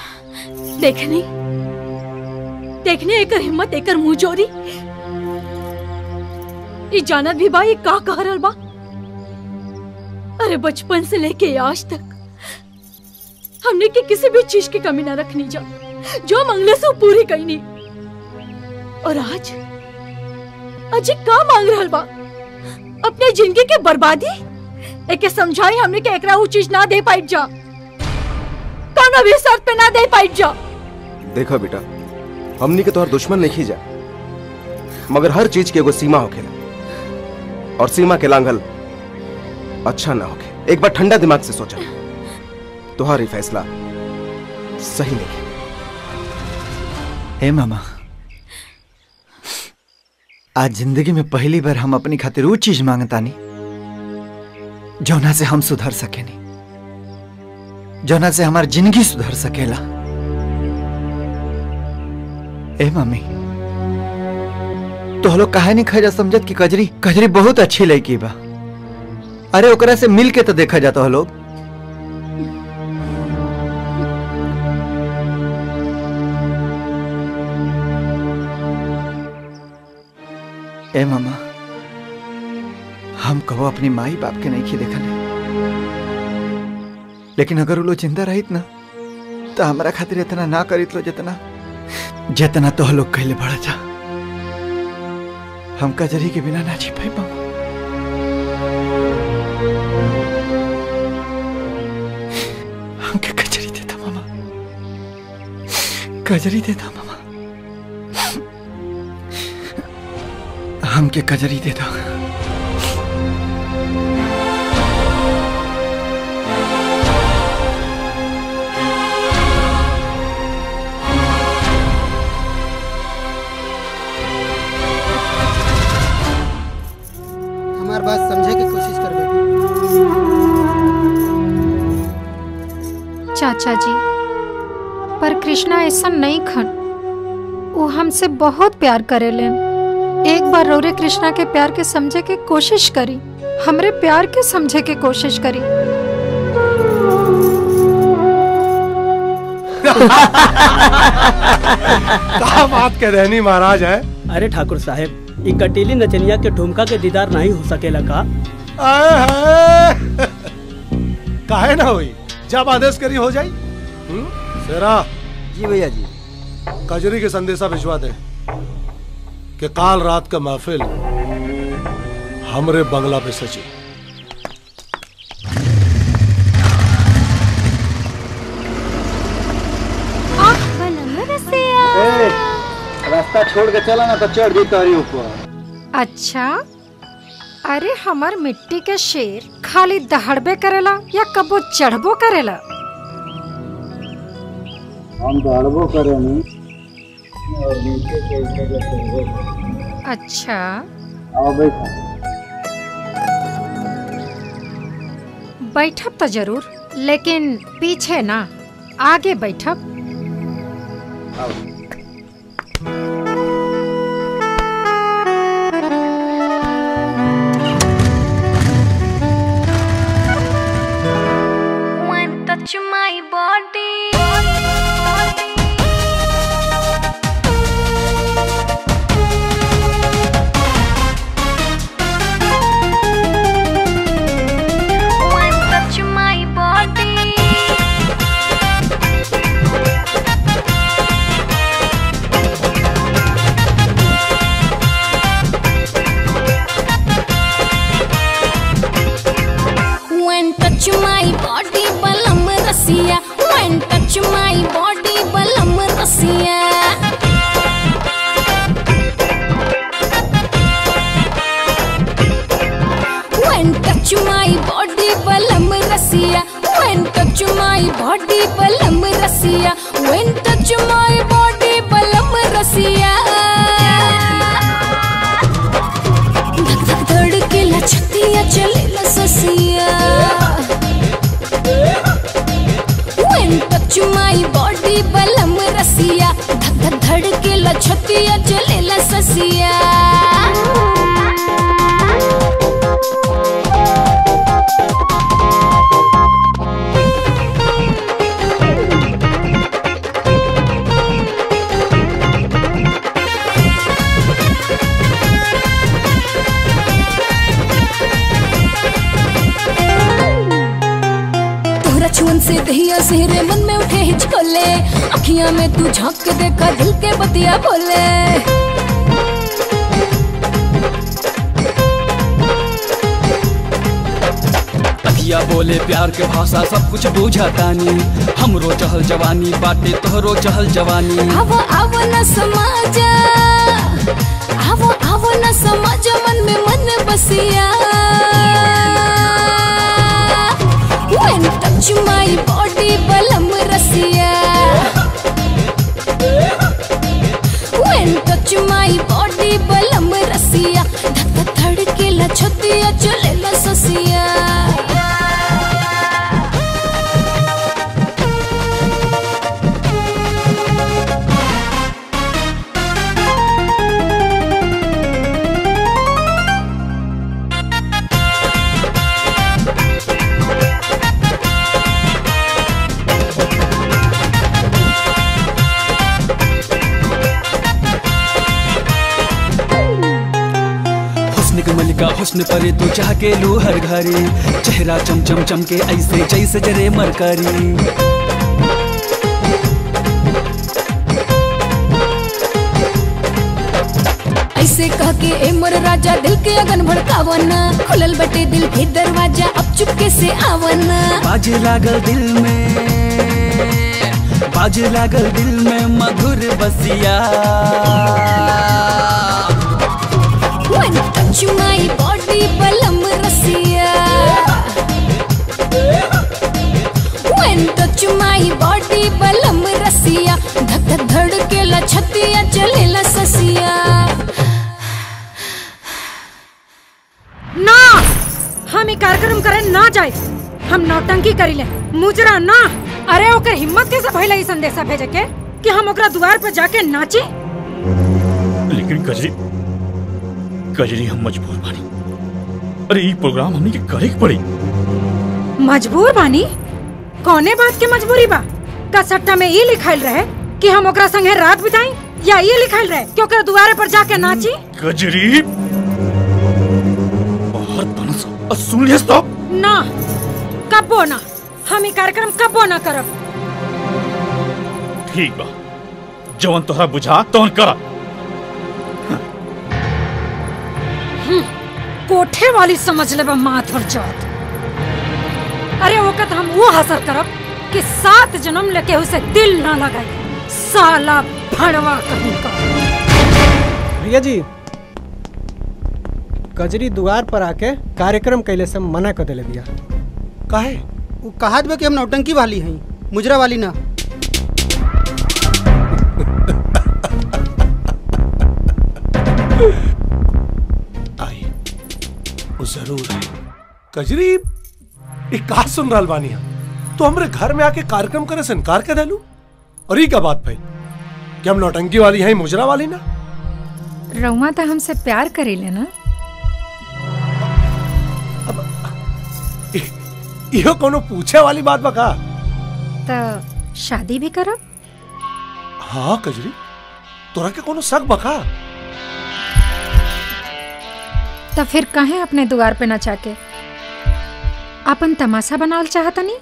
Speaker 4: देखने एकर हिम्मत एकर मुंह चोरी। ये जानत भी बा ये का कह रहल बा। अरे बचपन से लेके आज तक हमने की किसी भी चीज की कमी ना रखनी जा, जो मंगले से पूरी करनी। और आज ये का मांग रहल बा? अपने जिंदगी के बर्बादी? एके समझाई हमने के एकरा वो चीज ना दे पाई जा, कौनो भी शर्त पे ना दे पाई जा।
Speaker 5: देखो बेटा हमनी के तोहर दुश्मन नहीं जा, मगर हर चीज के एगो सीमा होखेला और सीमा के लांघल अच्छा ना होके। एक बार ठंडा दिमाग से सोचा, तुम्हारी फैसला सही नहीं।
Speaker 3: हे मामा, आज जिंदगी में पहली बार हम अपनी खातिर वो चीज मांगतानी जौना से हम सुधर सकेनी, जौना से हमार जिंदगी सुधर सकेला। ए मम्मी तो लोग काहे नहीं खैजा समझत कि कजरी बहुत अच्छी लड़की बा। अरे ओकरा से मिल के तो देखा जाता हो लोग। ए मामा हम कहो अपनी माई बाप के नहीं देखा नहीं, लेकिन अगर वो लोग जिंदा रहित ना तो हमारा खातिर इतना ना करित लो जितना तो लोग कहले बड़ा जा। हम कजरी के बिना ना जी पाए मामा। हमके कजरी देता मामा, कजरी देता मामा, हमके कजरी देता।
Speaker 16: हमार बात समझे की कोशिश कर बेटी।
Speaker 11: चाचा जी, पर कृष्णा ऐसा नहीं खन। वो हमसे बहुत प्यार करेलेन। एक बार रोरे कृष्णा के प्यार के समझे के कोशिश करी, हमरे प्यार के समझे के कोशिश करी।
Speaker 9: क्या बात कह रहे महाराज है?
Speaker 21: अरे ठाकुर साहेब, ई कटीली नचनिया के ठुमका के दीदार नहीं हो सकेला का?
Speaker 9: काहे ना होई, जब आदेश करी हो जाई। सेरा
Speaker 22: जी भैया जी,
Speaker 9: कजरी के संदेशा भिजवा दे कि काल रात का महफिल हमरे बंगला पे सची।
Speaker 3: रास्ता छोड़ के चला ना तो चढ़ जी तारी ऊपर।
Speaker 11: अच्छा, अरे हमार मिट्टी के शेर खाली दहाड़बे करेला या कबो चढ़बो करेला?
Speaker 3: हम दहाड़बो करेनी और नीचे के ऊपर चढ़बो।
Speaker 11: अच्छा,
Speaker 3: आओ बैठा।
Speaker 11: बैठब तो जरूर, लेकिन पीछे ना, आगे बैठब।
Speaker 14: Touch my body. Touch my body. When touch my body, balam rasiya. When touch my body, balam rasiya. When touch my body, balam rasiya. When touch my body, balam rasiya. When touch my body, balam rasiya. धक धक धड़केला छतिया चलेला ससिया। When touch my body, balam rasiya. धक धक धड़केला छतिया चलेला ससिया। छुअन से दहिया सेहरे मन में उठे हिचकोले, अखियां में तू झांक के देखा दिल के बतिया बोले।
Speaker 23: अखिया बोले प्यार के भाषा सब कुछ बूझातानी, हमरो चहल जवानी बाटे तोहरो चहल जवानी।
Speaker 14: आवो आवो न समाजा, आवो आवो न समाजा, मन में मन बसिया। When touch my body, balam rasiya. When touch my body, balam rasiya. धक धक धड़केला छतिया चलेला ससिया।
Speaker 23: मलिका हुस्न परे तो चाह के लू हर घरे, चेहरा चमचम चमके ऐसे जैसे जरे मरकरी।
Speaker 14: ऐसे कह के ए मोर राजा दिल के अगन भड़कावना, खुलल बटे दिल के दरवाजा अब चुपके से आवना।
Speaker 23: बाजे लागल दिल में, बाजे लागल दिल में मधुर बसिया।
Speaker 14: When touch my body, balam rasiya. When touch my body, balam rasiya. धक धक धड़केला छतिया चलेला ससिया।
Speaker 11: ना, हम ये कार्यक्रम करे ना जाए, हम नौटंकी करी ले, मुजरा ना। अरे ओकर हिम्मत कैसे भइला ई संदेशा भेजे के कि हम ओकरा द्वार पर जाके नाची?
Speaker 19: लेकिन कजरी कजरी हम मजबूर बानी। अरे ई प्रोग्राम हमनी के करे के पड़ी।
Speaker 11: मजबूर बानी? कौने बात के मजबूरी बा? का सट्टा में ई लिखाइल रहे कि हम ओकरा संगे रात बिताई, या ये लिखाइल रहे कि ओकरा द्वार पर जाके नाची?
Speaker 19: कजरी बाहर बनस सुन लियस तो
Speaker 11: ना, कब्बो ना, हम ई कार्यक्रम कब्बो ना करब।
Speaker 19: ठीक बा, जवन तोहरा बुझा तवन करा।
Speaker 11: कोठे वाली समझ ले बा माथ और जात। अरे वक्त हम वो हासिल करब कि 7 जन्म लेके उसे दिल ना लगाई। साला भड़वा कहीं का।
Speaker 2: भैया जी, कजरी द्वार पर आके कार्यक्रम कैले से मना कर देले बिया।
Speaker 16: काहे? वो कहात बा कि हम नौटंकी वाली हई, मुजरा वाली ना।
Speaker 9: आई वो जरूर है। कजरी एक कहा सुन रहा बानिया, तो हमरे घर में आके कार्यक्रम करे से इनकार कर देलू। और ये क्या बात भाई कि हम नौटंकी वाली हैं मुजरा वाली ना?
Speaker 11: रउआ तो हमसे प्यार करेले ना।
Speaker 9: यो कोनो पूछे वाली बात बका?
Speaker 11: तो शादी भी करब?
Speaker 9: हाँ कजरी, तोरा के कोनो शक बका?
Speaker 11: तो फिर काहे अपने द्वार पे नचा के अपन तमाशा बनावल चाहतनी?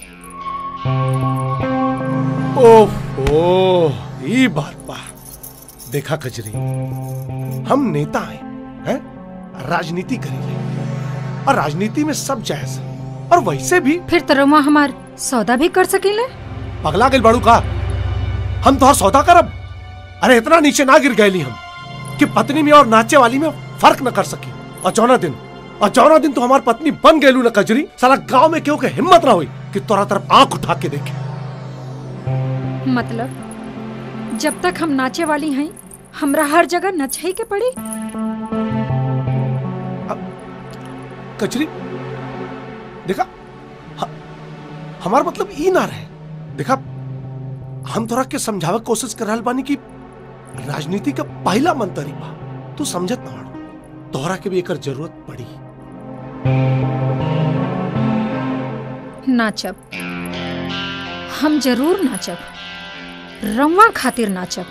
Speaker 9: ओह, ये बात बा। देखा कजरी, हम नेता हैं, राजनीति करेंगे और राजनीति में सब जायज। और वैसे भी
Speaker 11: फिर तो रउआ हमार सौदा भी कर सकेले।
Speaker 9: पगला गइल बाड़ू का? हम तो सौदा करब? अरे इतना नीचे ना गिर गए हम कि पत्नी में और नाचे वाली में फर्क न कर सकी। और जौना दिन तो हमार पत्नी बन गयलू न कजरी, साला गांव में क्यों के हिम्मत ना हुई कि तोरा तरफ आंख उठा के देखे।
Speaker 11: मतलब जब तक हम नाचे वाली हैं, हमरा हर जगह नचही के पड़ी?
Speaker 9: कजरी देखा, हमार मतलब ई ना रहे। देखा, हम तोरा के समझावे कोशिश कर रहल बानी कि राजनीति का पहला मंत्री बा, तू समझत ना। तोहरा के भी एकर जरूरत पड़ी।
Speaker 11: नाचब, हम जरूर नाचब, रउआ खातिर नाचब।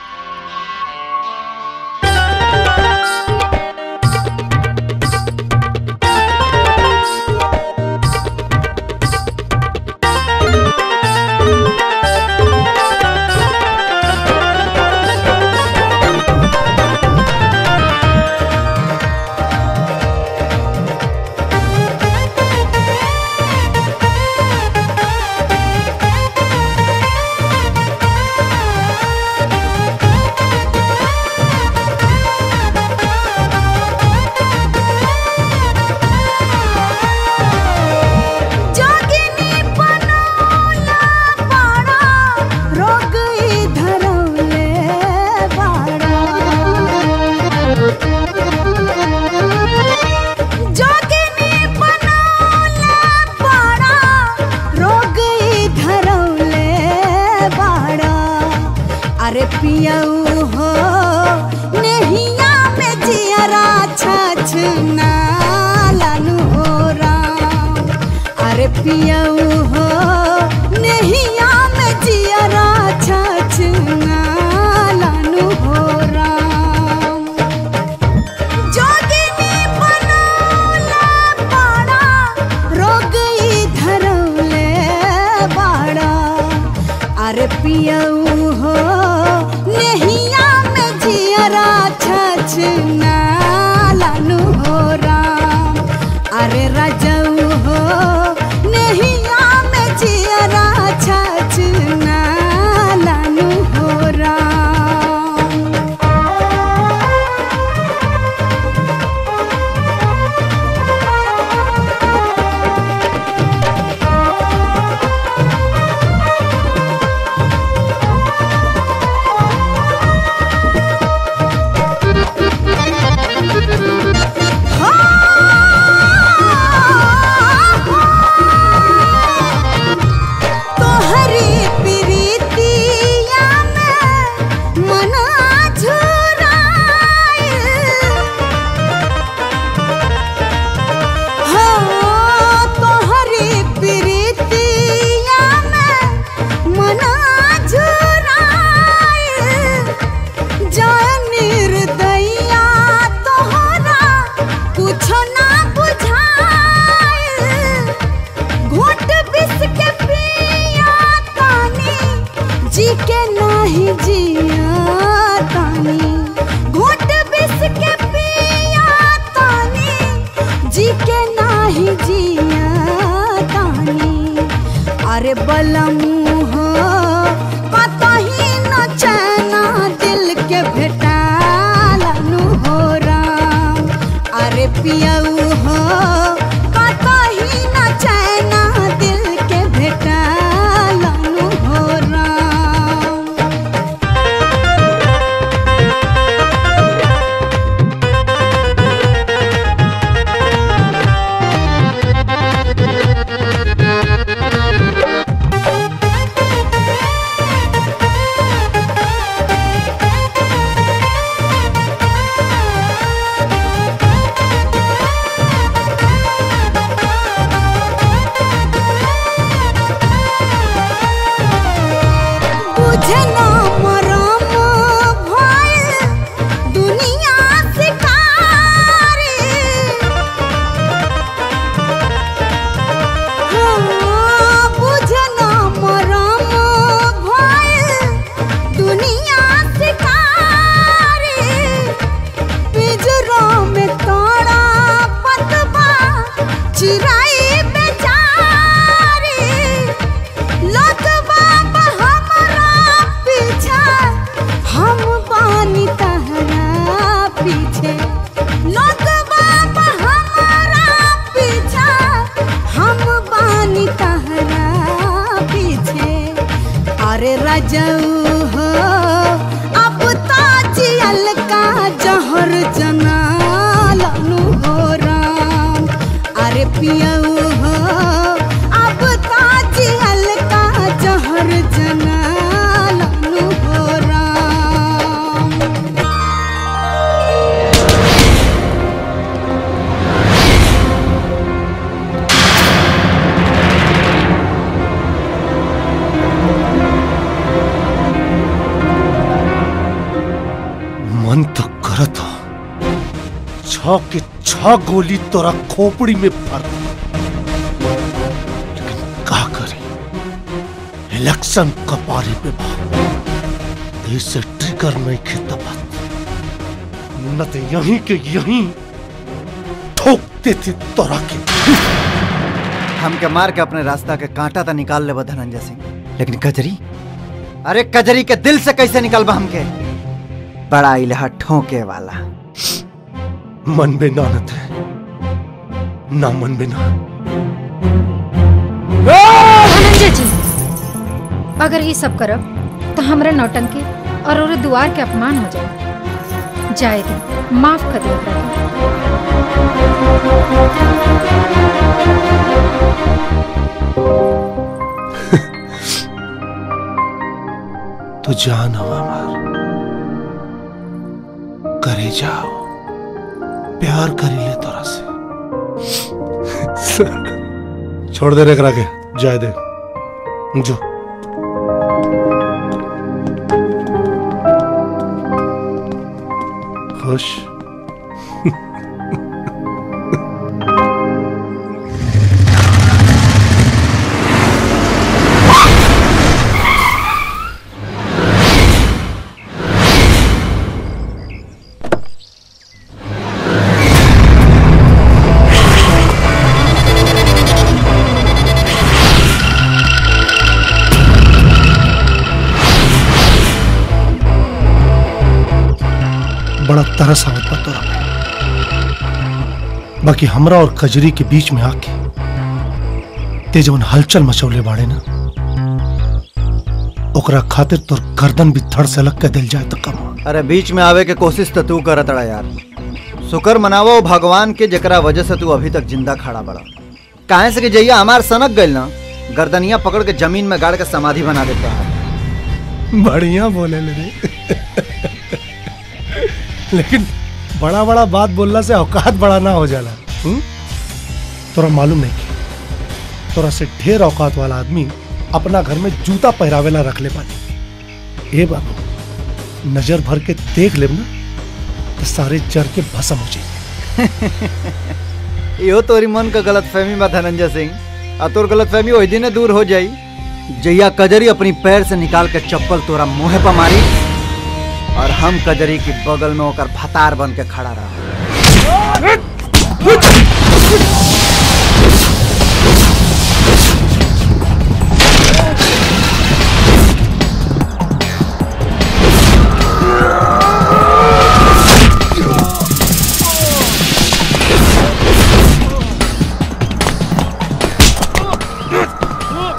Speaker 1: पियऊ हो नहिया में जियरा छछना लालू हो राम। अरे पियऊ हो नहिया में जियरा छछना लालू हो राम। जोगिनी बनौले बाड़ा रोगई धरौले बाड़ा। अरे पियऊ हो नहिया में जियरा छछना लालू हो राम। अरे राजऊ हो नहिया में जियरा छछना लालू हो राम। अरे बलमू हो कतही न चैना दिल के भेटालनु हो राम। अरे पियऊ हो कतही न चैना दिल के भेटालनु हो राम। बुझे ना मरम भइल दुनिया शिकारी। हाँ, बुझे ना मरम भइल दुनिया शिकारी। पिंजरा में तोड़ा पतबा चिराई बेचारी। लतबा हमरा पीछे हम बानी तहरा पीछे। लतबा हमरा पीछे हम बानी तहरा पीछे। अरे रजऊ हो अब ताजियल का जहर जनालनु हो राम। अरे पियऊ हो अब ताजियल का जहर जनालनु हो राम।
Speaker 9: मन तो करत हो छह के छह गोली तोरा खोपड़ी में भर दूं। लेकिन का करी इलेक्शन कपारी पे बा इसे ट्रिगर नहीं खेता बात न तो यहीं के यहीं ठोक देते तोरा के।
Speaker 3: हमके मार के अपने रास्ता के कांटा तो निकाल ले धनंजय सिंह, लेकिन कजरी, अरे कजरी के दिल से कैसे निकालबा हमके? बड़ा इलाहा ठोके वाला।
Speaker 9: मन में नानत है ना मन में ना।
Speaker 11: धनंजय जी, अगर ये सब करब तो हमरे नौटंकी और ओरे दुआर के अपमान हो जाए। जाए दे, माफ कर दे ओकरा
Speaker 9: के। तो जान हो हमार करे जाओ प्यार करी ले तोरा से। छोड़ दे रे करा के, जाए दे जो। खुश बड़ा तरस आवत बा तोरा पे। बाकी हमरा और कजरी के बीच में आके ते जवन हलचल मचौले बाड़े ना, ओकरा खातिर तोर गर्दन भी धड़ से अलग के दिल जाए तो कम।
Speaker 3: अरे बीच में आवे के कोशिश तो तू करत रहा यार। शुक्र मनावो भगवान के जेकरा वजह से तू अभी तक जिंदा खड़ा बड़ा। काहे से कि जइया हमार सनक गइल ना, गर्दनिया पकड़ के जमीन में गाड़ के समाधि बना देता है।
Speaker 9: बढ़िया बोले रे। लेकिन बड़ा बड़ा बात बोलना से औकात बड़ा ना हो जाला। तोरा मालूम नहीं कि तोरा से ढेर औकात वाला आदमी अपना घर में जूता पहरावेला रख ले पानी। ए बाबू, नजर भर के देख ले ना तो सारे जर के भस्म हो जाए।
Speaker 3: यो तोरी मन का गलत फहमी बा धनंजय सिंह। आ तोर गलत फहमी वही दिन दूर हो जाई जैया कजरी अपनी पैर से निकाल के चप्पल तोरा मुंह पर मारी और हम कजरी की बगल में होकर फतार बन के खड़ा रहा।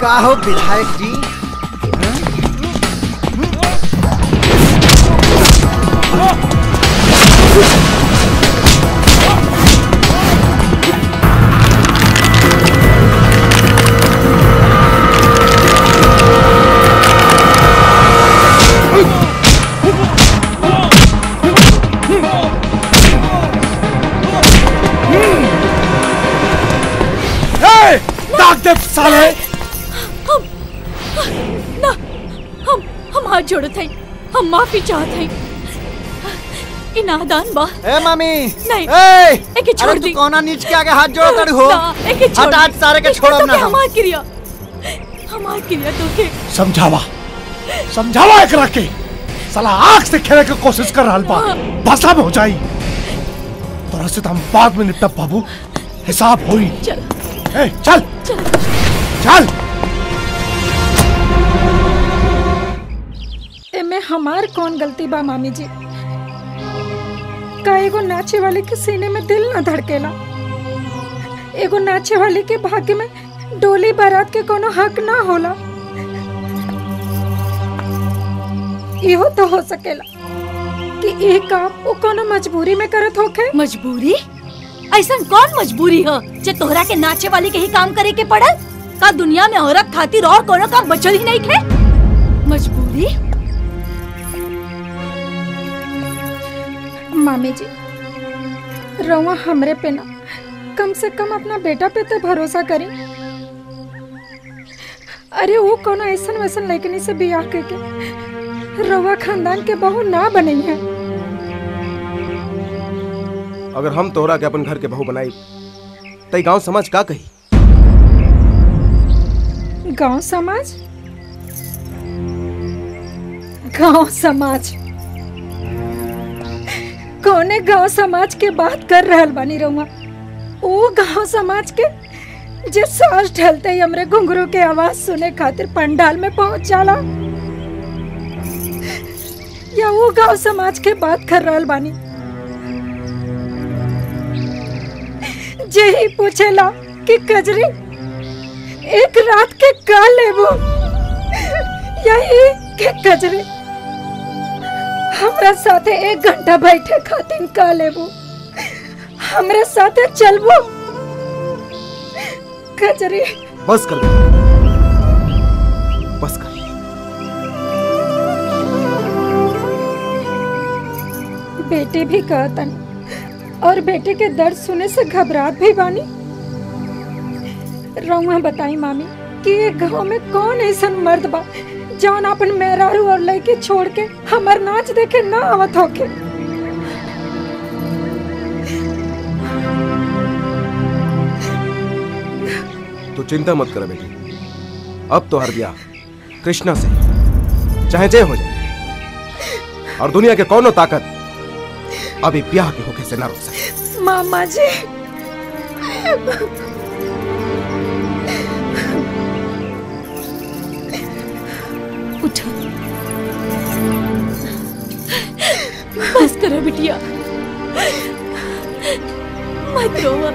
Speaker 3: का हो विधायक जी?
Speaker 9: साले
Speaker 4: ना हम हाथ जोड़त हई, हम माफी चाहत हई। ई नादान बा।
Speaker 3: ए मामी
Speaker 4: नहीं
Speaker 3: एके छोड़ दी। कौना नीच के आगे हाथ जोड़ तड़ हो? हटात सारे के छोड़ब ना।
Speaker 4: हमार क्रिया तो के
Speaker 9: समझावा एकरा के। साला आँख से खेले के कोशिश कर रहल बा, भाषा में हो जाई। तोरा से तो हम बाद में निपटब बाबू, हिसाब होई। चल चल।
Speaker 11: एमे हमार कौन गलती बा मामी जी? का एगो नाचे वाले के सीने में दिल न धड़केला? एगो नाचे वाले के भाग्य में डोली बारात के कोनो हक ना होला? इहो तो हो सकेला कि एक काम वो कोनो मजबूरी में करत होखे।
Speaker 4: मजबूरी? ऐसा कौन मजबूरी है जे तोहरा के नाचे वाली के ही काम करे के पड़ल? का दुनिया में औरत खातिर और कोनो काम बचल ही नहीं खे? मजबूरी?
Speaker 11: मामी जी रउआ हमरे पे ना, कम से कम अपना बेटा पे तो भरोसा करी। अरे वो कोनो ऐसन वैसन लड़कनी से बियाह करके रउआ खानदान के बहू ना बनी है।
Speaker 5: अगर हम तोहरा के अपन घर के बहू बनाई तो गांव समाज का कही?
Speaker 11: गांव समाज? गांव समाज? कौने गांव समाज के बात कर रहल बानी रउआ? ओ गांव समाज के जे सांस ढलते ही हमरे घुंघरू के आवाज सुने खातिर पंडाल में पहुंच जाला, या वो गांव समाज के बात कर रहल बानी जे ही पूछेला कि कजरी एक रात के का लेबो, यही के कजरी हमरा साथे 1 घंटा बैठे खातिर का लेबो, हमरे साथे चलबो? कजरी
Speaker 5: बस कर, बस कर।
Speaker 11: बेटी भी कहतन और बेटे के दर्द सुने से घबराहट भी बानी। रउआ बताई मामी कि ये गांव में कौन ऐसा मर्द बा जौन अपन मेहरारू और लड़के छोड़ के हमर नाच देखे ना आवत होके?
Speaker 5: तू चिंता मत कर बेटी, अब तो हर ब्याह कृष्णा से चाहे जय हो जाए, और दुनिया के कौनो ताकत अभी ब्याह के होके से ना रोक सके।
Speaker 11: मामा जी
Speaker 4: उठो, बस करो बिटिया, मत रोवा।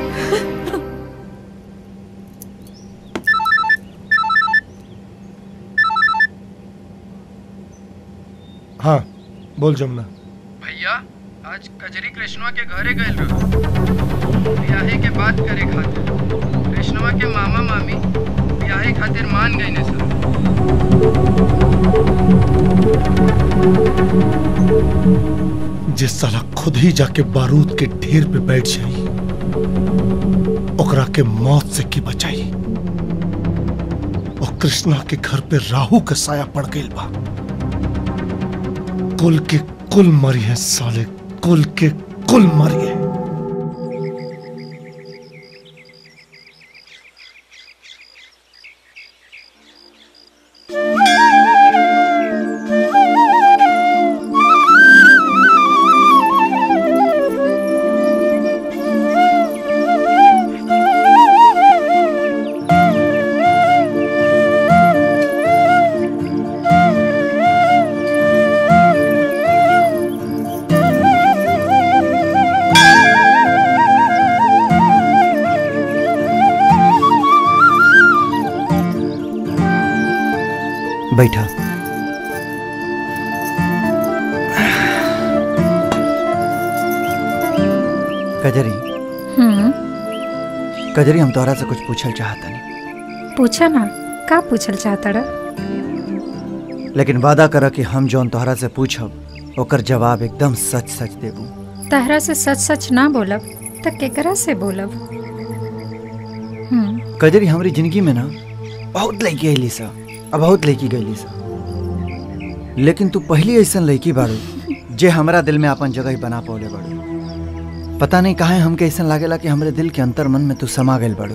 Speaker 9: हाँ बोल जमुना।
Speaker 10: भैया आज कजरी कृष्णवा के घरे गए रहो ब्याहे के बात करे खातिर। कृष्णवा के मामा मामी ब्याहे खातिर मान गए ने सर।
Speaker 9: जिस साला खुद ही जाके बारूद के ढेर पे बैठ जाई, ओकरा के मौत से की बचाई। और कृष्णा के घर पे राहु के साया पड़ गई बा। कुल के कुल मरी है साले, कुल के कुल मरी है।
Speaker 3: बैठा। कजरी कजरी, हम तोहरा से कुछ पूछल चाहता नहीं।
Speaker 11: पूछा ना, का पूछल चाहता रहा?
Speaker 3: लेकिन वादा कर कि हम जौन तोहरा से पूछब ओकर जवाब एकदम सच सच देबू।
Speaker 11: तहरा से सच सच ना बोलब त केकरा से बोलब?
Speaker 3: कजरी, हमारी जिंदगी में ना बहुत लड़की अली सा, अब बहुत लड़की गईली सा, लेकिन तू पहली ऐसा लड़की बाड़ू जे हमारा दिल में अपन जगह बना पौले बाड़ू। पता नहीं कहाँ हमके ऐसा लागेला कि हमारे दिल के अंतर मन में तू समा गई बाड़ू।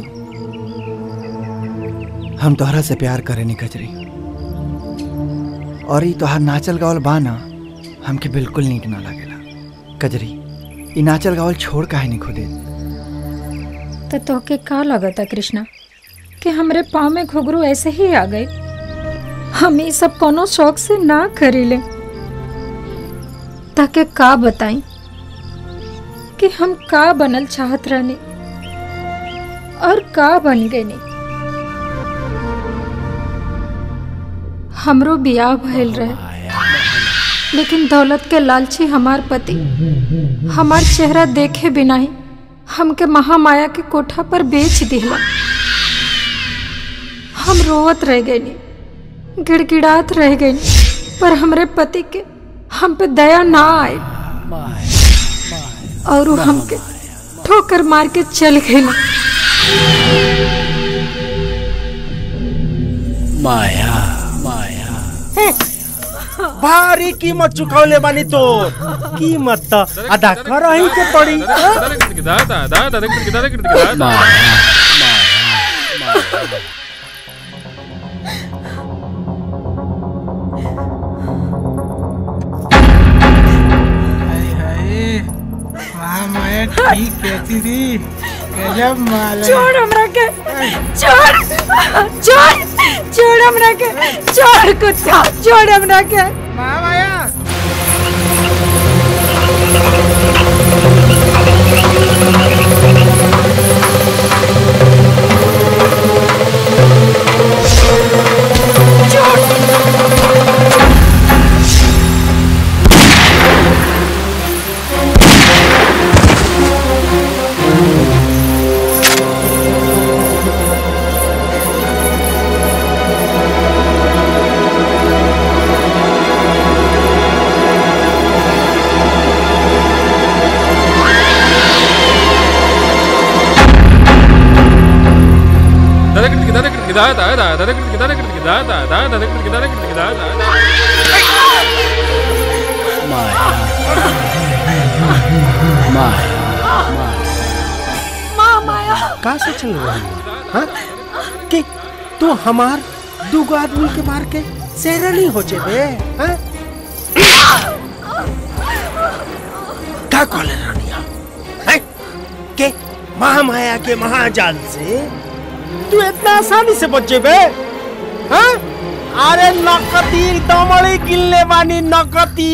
Speaker 3: हम तोहरा से प्यार करे नी कजरी, और ये तोहार नाचल गावल बा ना हमके बिल्कुल नीक ना लागेला। कजरी, ये नाचल गावल छोड़ काहे नहीं खुदे?
Speaker 11: तो तोहके का लगता कृष्णा कि हमरे पाँव में घुघरू ऐसे ही आ गए? हम ये सब कोनो शौक से ना करीले। ताके का बताई कि हम का बनल चाहत रहनी और का बन गई नहीं। हमरो बियाह भइल रहे, लेकिन दौलत के लालची हमार पति हमार चेहरा देखे बिना ही हमके महामाया के कोठा पर बेच दिला। हम रोवत रह गए, गिड़गिड़ात रह गए, पर हमरे पति के हम पे दया ना आए और वो हमके ठोकर मार के चल गए।
Speaker 8: माया भारी कीमत चुकावले बानी तो कीमत तो अदा कर ही के पड़ी।
Speaker 12: माया ठीक कहती थी, गजब माल है।
Speaker 11: छोड़ हमरा के, छोड़ छोड़ छोड़ हमरा के, छोड़ कुत्ता, छोड़ हमरा के।
Speaker 12: माया
Speaker 8: का सोचल रही हाँ? कि तू हमार दूगो आदमी के मार के शेरनी हो जेबे हाँ? का कहले रानिया हैं? के महामाया के महाजाल से तू इतना आसानी से बच जेबे हाँ? अरे नकती दमड़ी गिनले बानी नकती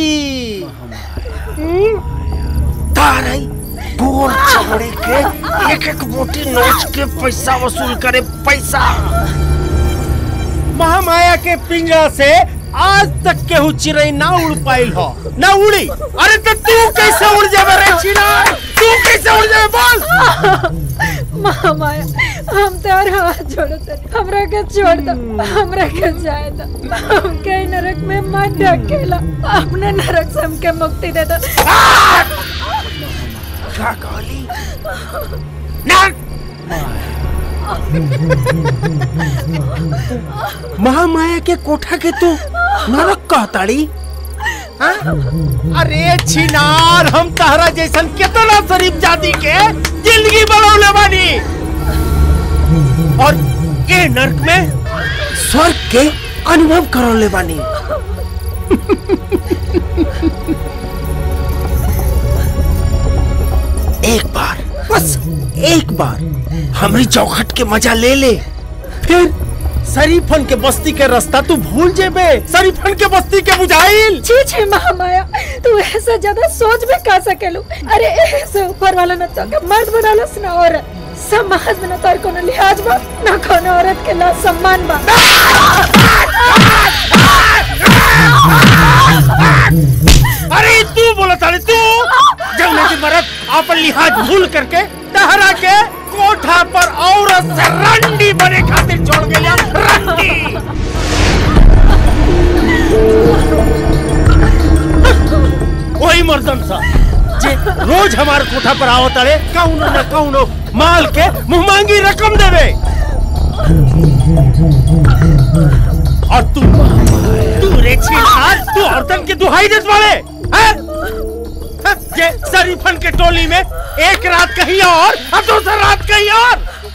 Speaker 8: तारई गोर चमड़े के एक एक मोटी नोच के पैसा वसूल करे पैसा। महामाया के पिंजरा से आज तक केहू चिड़ै ना उड़ पाइल हो ना उड़ी। अरे तो तू कैसे उड़ जाबे रे चिड़ै? तू कैसे उड़ जाबे बोल?
Speaker 11: महामाया हम तार हाथ जोड़ते, हमरा के छोड़ दो, हमरा के जाए दो, हमके नरक में मत ढकेला, अपने नरक से हमके मुक्ति दे दो।
Speaker 8: का कहली ना? महामाया के कोठा के तू नरक कहताड़ी हाँ? अरे छिनार, हम तहरा जैसन कितना शरीफ जाति के जिंदगी बनौले बानी और ये नरक में स्वर्ग के अनुभव करौले बानी। एक बार, बस एक बार हमारी चौखट के मजा ले ले, फिर शरीफन के बस्ती के रास्ता तू भूल जेबे। शरीफन के बस्ती के बुझाइल।
Speaker 11: छी छी महामाया, तू ऐसा ज्यादा सोच भी का सकेलू? अरे ऐसे ऊपर वाला न तो के मर्द बनालस न औरत। समाज में न तो कोनो लिहाज बा, न कोनो औरत के ला सम्मान बा।
Speaker 9: अरे तू बोला था तू जंगल की मरद अपन लिहाज भूल करके टहरा के कोठा पर औरत से रंडी बने खातिर छोड़ गया रंडी। वही मर्दन सा जे रोज हमारे कोठा पर आओ तारे कौनो न कौनो माल के मुंह मांगी रकम देवे। और तू रे छीनहार, तू औरतन की दुहाई देत वाले हैं? जे शरीफन के टोली में एक रात कहीं और दूसरी रात कहीं और।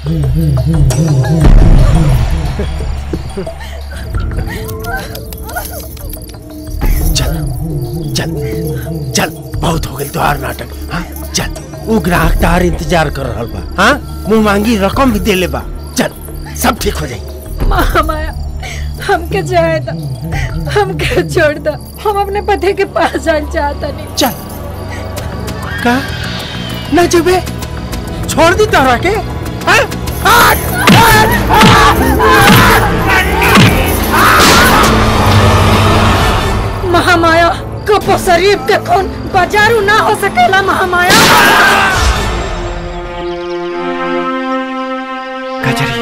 Speaker 9: चल चल चल, बहुत हो गई तोहार नाटक। हाँ चल, वो ग्राहक तार इंतजार कर रहा बा। हाँ मुंह मांगी रकम भी दे ले बा। चल सब ठीक हो जाए।
Speaker 11: महामाया हमके जाए दा, हमके छोड़ दा, हम अपने पति के पास जाना चाहता नहीं।
Speaker 9: चल का न जबे छोड़ दी तारा के।
Speaker 11: महामाया कपो शरीफ के खून बाजारू ना हो सकेला। महामाया
Speaker 3: कजरी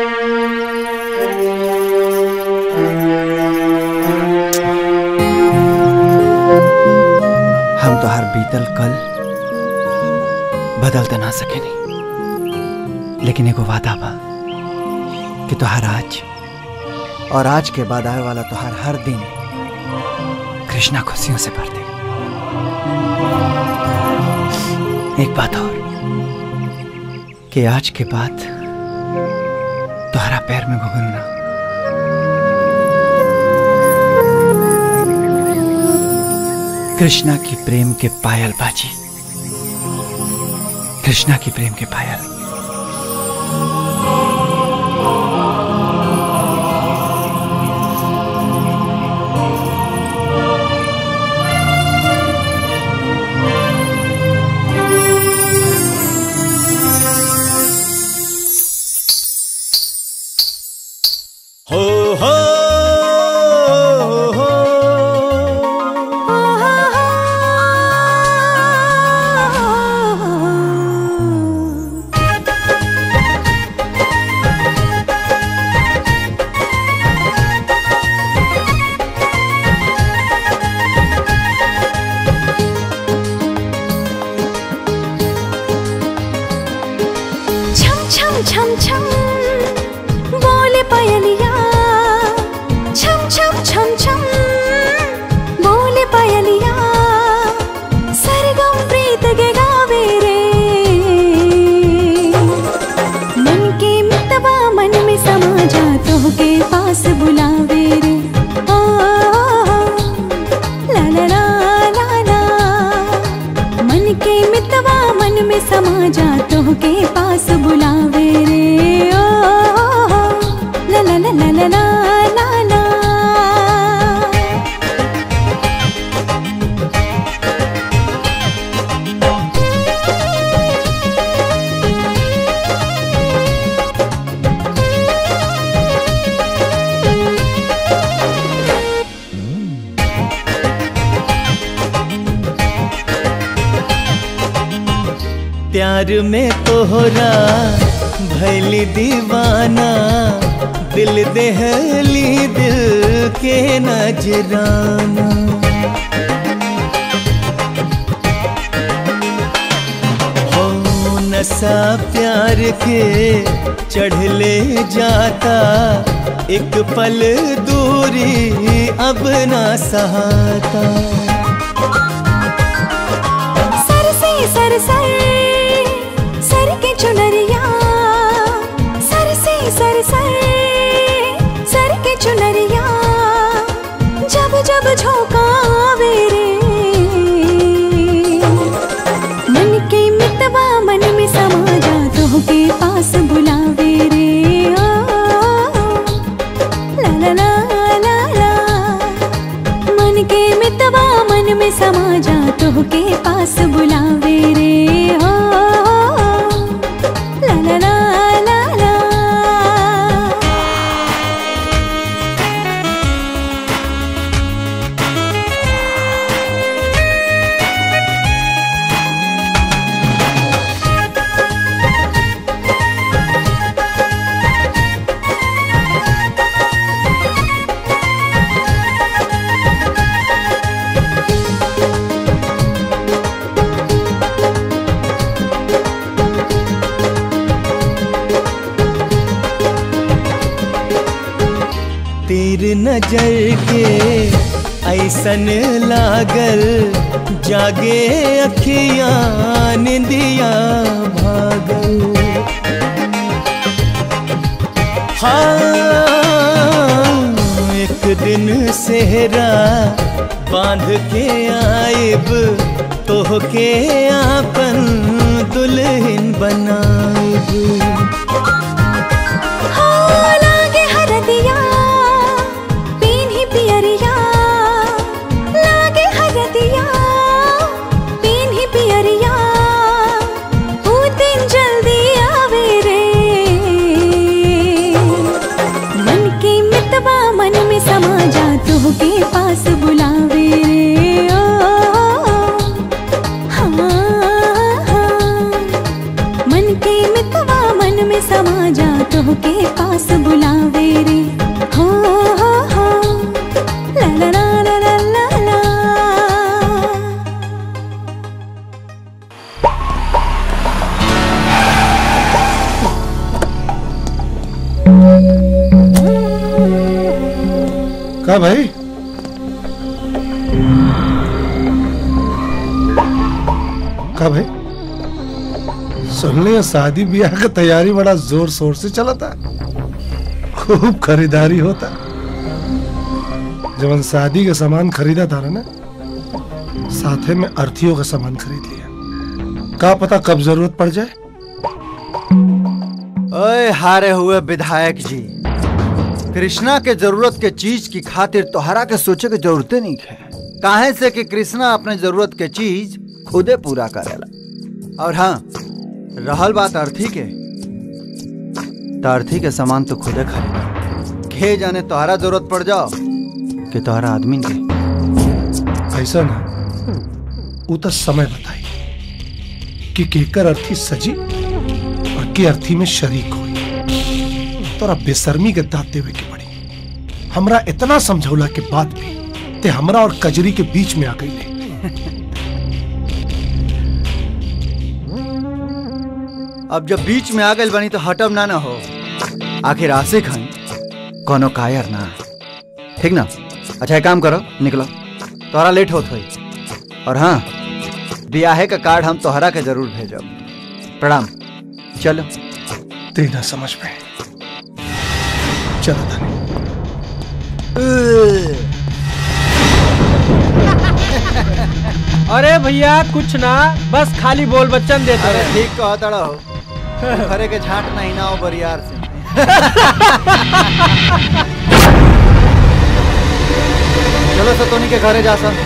Speaker 3: हम तो हर बीतल कल बदल तो ना सके नहीं, लेकिन एगो वादा बा कि तोहार आज और आज के बाद आए वाला तोहार हर दिन कृष्णा खुशियों से भर दे। एक बात और कि आज के बाद तोहरा पैर में घुघरू ना। कृष्णा की प्रेम के पायल बाजी, कृष्णा की प्रेम के पायल।
Speaker 20: हो हो
Speaker 14: छम छम छम छम बोले पायलिया, छम छम छम छम बोले पायलिया, सरगम प्रीत के गावे रे, मन के मितवा मन में समा जा तो के पास बुलावे रे। ओ ला ला ला ला ला, मन के मितवा मन में समा जा तो के पास बुलावे रे। ओ ला ला ला ला ला ला ला।
Speaker 20: प्यार में तोहरा भैली दीवाना, दिल दहली दिल के नजराना। हो नशा प्यार के चढ़ले जाता, एक पल दूरी अब ना सहाता।
Speaker 14: सर से सर सर सर के चुनरिया, सर से सर सर सर के चुनरिया, जब जब झोंकावे रे, मन के मितवा मन में समा जा तो के पास बुलावे रे। ओ ला ला ला ला ला, मन के मितवा मन में समा जा तो के पास बुलावे रे। ओ ला ला ला ला ला।
Speaker 20: नजर के ऐसन लागल जागे अखियां निंदिया भागल। हाँ एक दिन सेहरा बांध के आइब तोहके आपन दुल्हन बनाइब।
Speaker 14: हाँ लागे हरदिया पीन्ही पियरिया, लागे हरदिया पीन्ही पियरिया, ऊ दिन जल्दी आवे रे। मन के मितवा मन में समा जा तोहके पास बुलावे रे। समा जा तोहके पास बुलावे रे। हो ला ला ला ला ला ला।
Speaker 9: का भाई का भाई सुन लिया शादी ब्याह का तैयारी बड़ा जोर शोर से चला था, खूब खरीदारी होता। जब शादी का सामान खरीदा था ना, साथे में अर्थियों का सामान खरीद लिया। का पता कब जरूरत पड़ जाए।
Speaker 3: ओए हारे हुए विधायक जी, कृष्णा के जरूरत के चीज की खातिर तोहरा के सोचे के जरूरत नहीं है। काहे से कि कृष्णा अपने जरूरत के चीज खुदे पूरा करेला। और हाँ रहल बात अर्थी के, तो अर्थी के सामान तो खुदे खरीदा। खे जाने तोहरा जरूरत पड़ जाओ कि तोहरा आदमी के।
Speaker 9: ऐसा ना वो तो समय बताई कि केकर अर्थी सजी और के अर्थी में शरीक हुई। तोरा बेशर्मी के दांत देवे के पड़ी। हमरा इतना समझौला के बाद भी ते हमरा और कजरी के बीच में आ गई ले।
Speaker 3: अब जब बीच में आ गई बनी तो हटब ना हो। आखिर आशिक हई कोनो कायर ना, ठीक ना। अच्छा एक काम करो, निकलो, तोहरा लेट होत होई। और हाँ ब्याहे का कार्ड हम तोहरा के जरूर भेजब। प्रणाम। चलो
Speaker 9: तेरा समझ में चलो धनी।
Speaker 2: अरे भैया कुछ ना, बस खाली बोल बच्चन देते।
Speaker 3: अरे ठीक कहा तड़ा हो, खरे के झाट नहीं ना हो बरियार से। चलो सतोनी के घरे जा सब।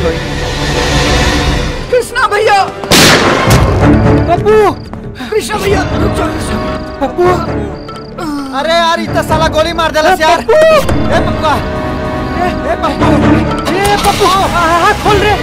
Speaker 1: कृष्णा भैया,
Speaker 3: पप्पू,
Speaker 1: कृष्णा भैया रुक जाओ।
Speaker 3: पप्पू, अरे यार इतना साला गोली मार देला यार। ए पप्पा, ए पप्पू, ए पप्पू हाथ खोल रे।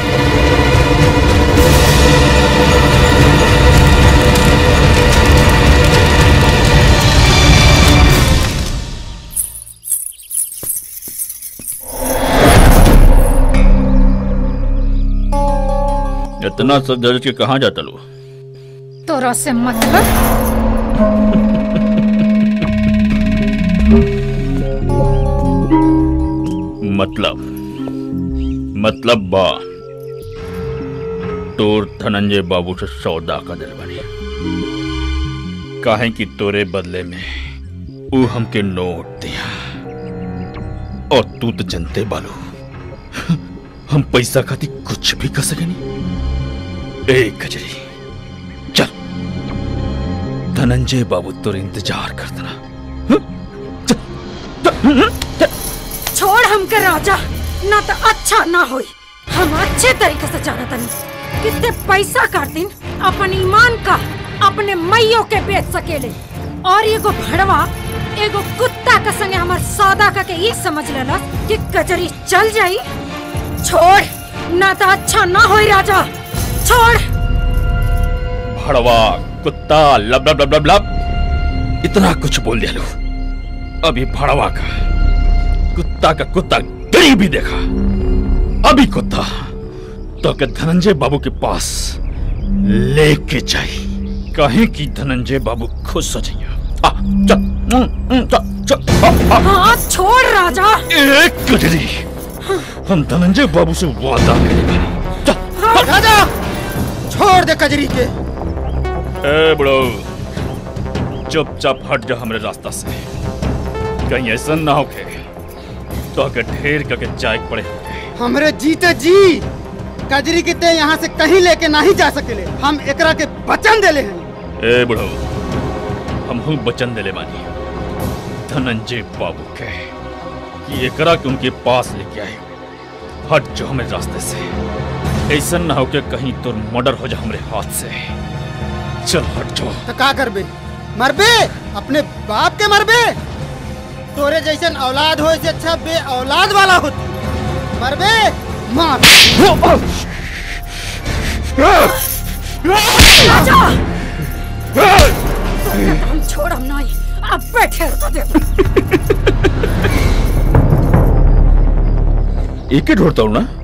Speaker 19: इतना सब दर्ज के कहाँ जाता लो?
Speaker 11: तोरा से मतलब? मतलब बा तोर धनंजय बाबू से सौदा का दिल बनी। काहे कि तोरे बदले में वो हमके नोट दिया। और तू तो जनते बालू हम पैसा खाती कुछ भी कर सके नहीं। ए कजरी चल, धनंजय बाबू तोर इंतजार करता। छोड़ हमके राजा, ना तो अच्छा ना होई। हम अच्छे तरीके से जाना तनी कितने पैसा खातिर अपन ईमान का अपने मैयों के बेच सकेले। और एगो भड़वा एगो कुत्ता का संगे हमार सौदा का के ये समझ लेला कि कचरी चल जाई। छोड़, ना तो अच्छा ना होई राजा, छोड़।
Speaker 19: भड़वा, कुत्ता, लब लब लब लब लब, इतना कुछ बोल दिया लो। अभी भड़वा का कुत्ता गरीबी देखा। अभी कुत्ता तो के धनंजय बाबू के पास लेके जाए। कहीं कि धनंजय बाबू खुश हो जाइए। चल
Speaker 11: हाथ छोड़ राजा।
Speaker 19: एक कजरी, हम धनंजय बाबू से वादा करेंगे।
Speaker 16: राजा छोड़ दे कजरी के।
Speaker 19: ए बड़ो, चुपचाप हट जा हमरे रास्ता से। कहीं ऐसा ना हो के तो आगे ढेर करके जाए पड़े।
Speaker 16: हमरे जीते जी कजरी के ते यहाँ से कहीं लेके नहीं जा सकेले। हम एकरा के वचन देले हैं।
Speaker 19: ए बड़ो, हम हूँ वचन देले मानी धनंजय बाबू के कि एकरा के उनके पास लेके आए। हट जो हमें रास्ते से। ऐसा ना हो के कहीं तो मर्डर हो जा हमरे हाथ से। चल हट जाओ।
Speaker 16: तो का करबे? मरबे? अपने बाप के मरबे? तोरे जैसन औलाद हो इससे अच्छा बे औलाद वाला हो। मरबे? मार।
Speaker 11: राजा! हम छोड़ हम नहीं। अब बैठे तो दे।
Speaker 19: एक ही ढूंढता हूँ ना?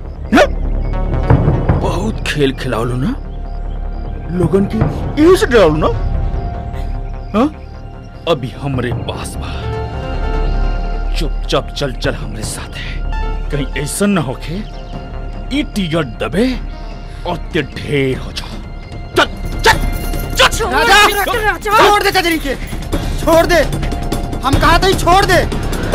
Speaker 19: बहुत खेल खिलाओ लो ना लोगन की, यही से डराओ ना। हाँ? अभी हमरे पास बा। चुपचाप चल चल हमरे साथ है। कहीं ऐसा न होके ई टीगर दबे और ते ढेर हो जाओ। चल चल
Speaker 16: राजा छोड़ दे कजरी के, छोड़ दे। हम कहा था छोड़ दे।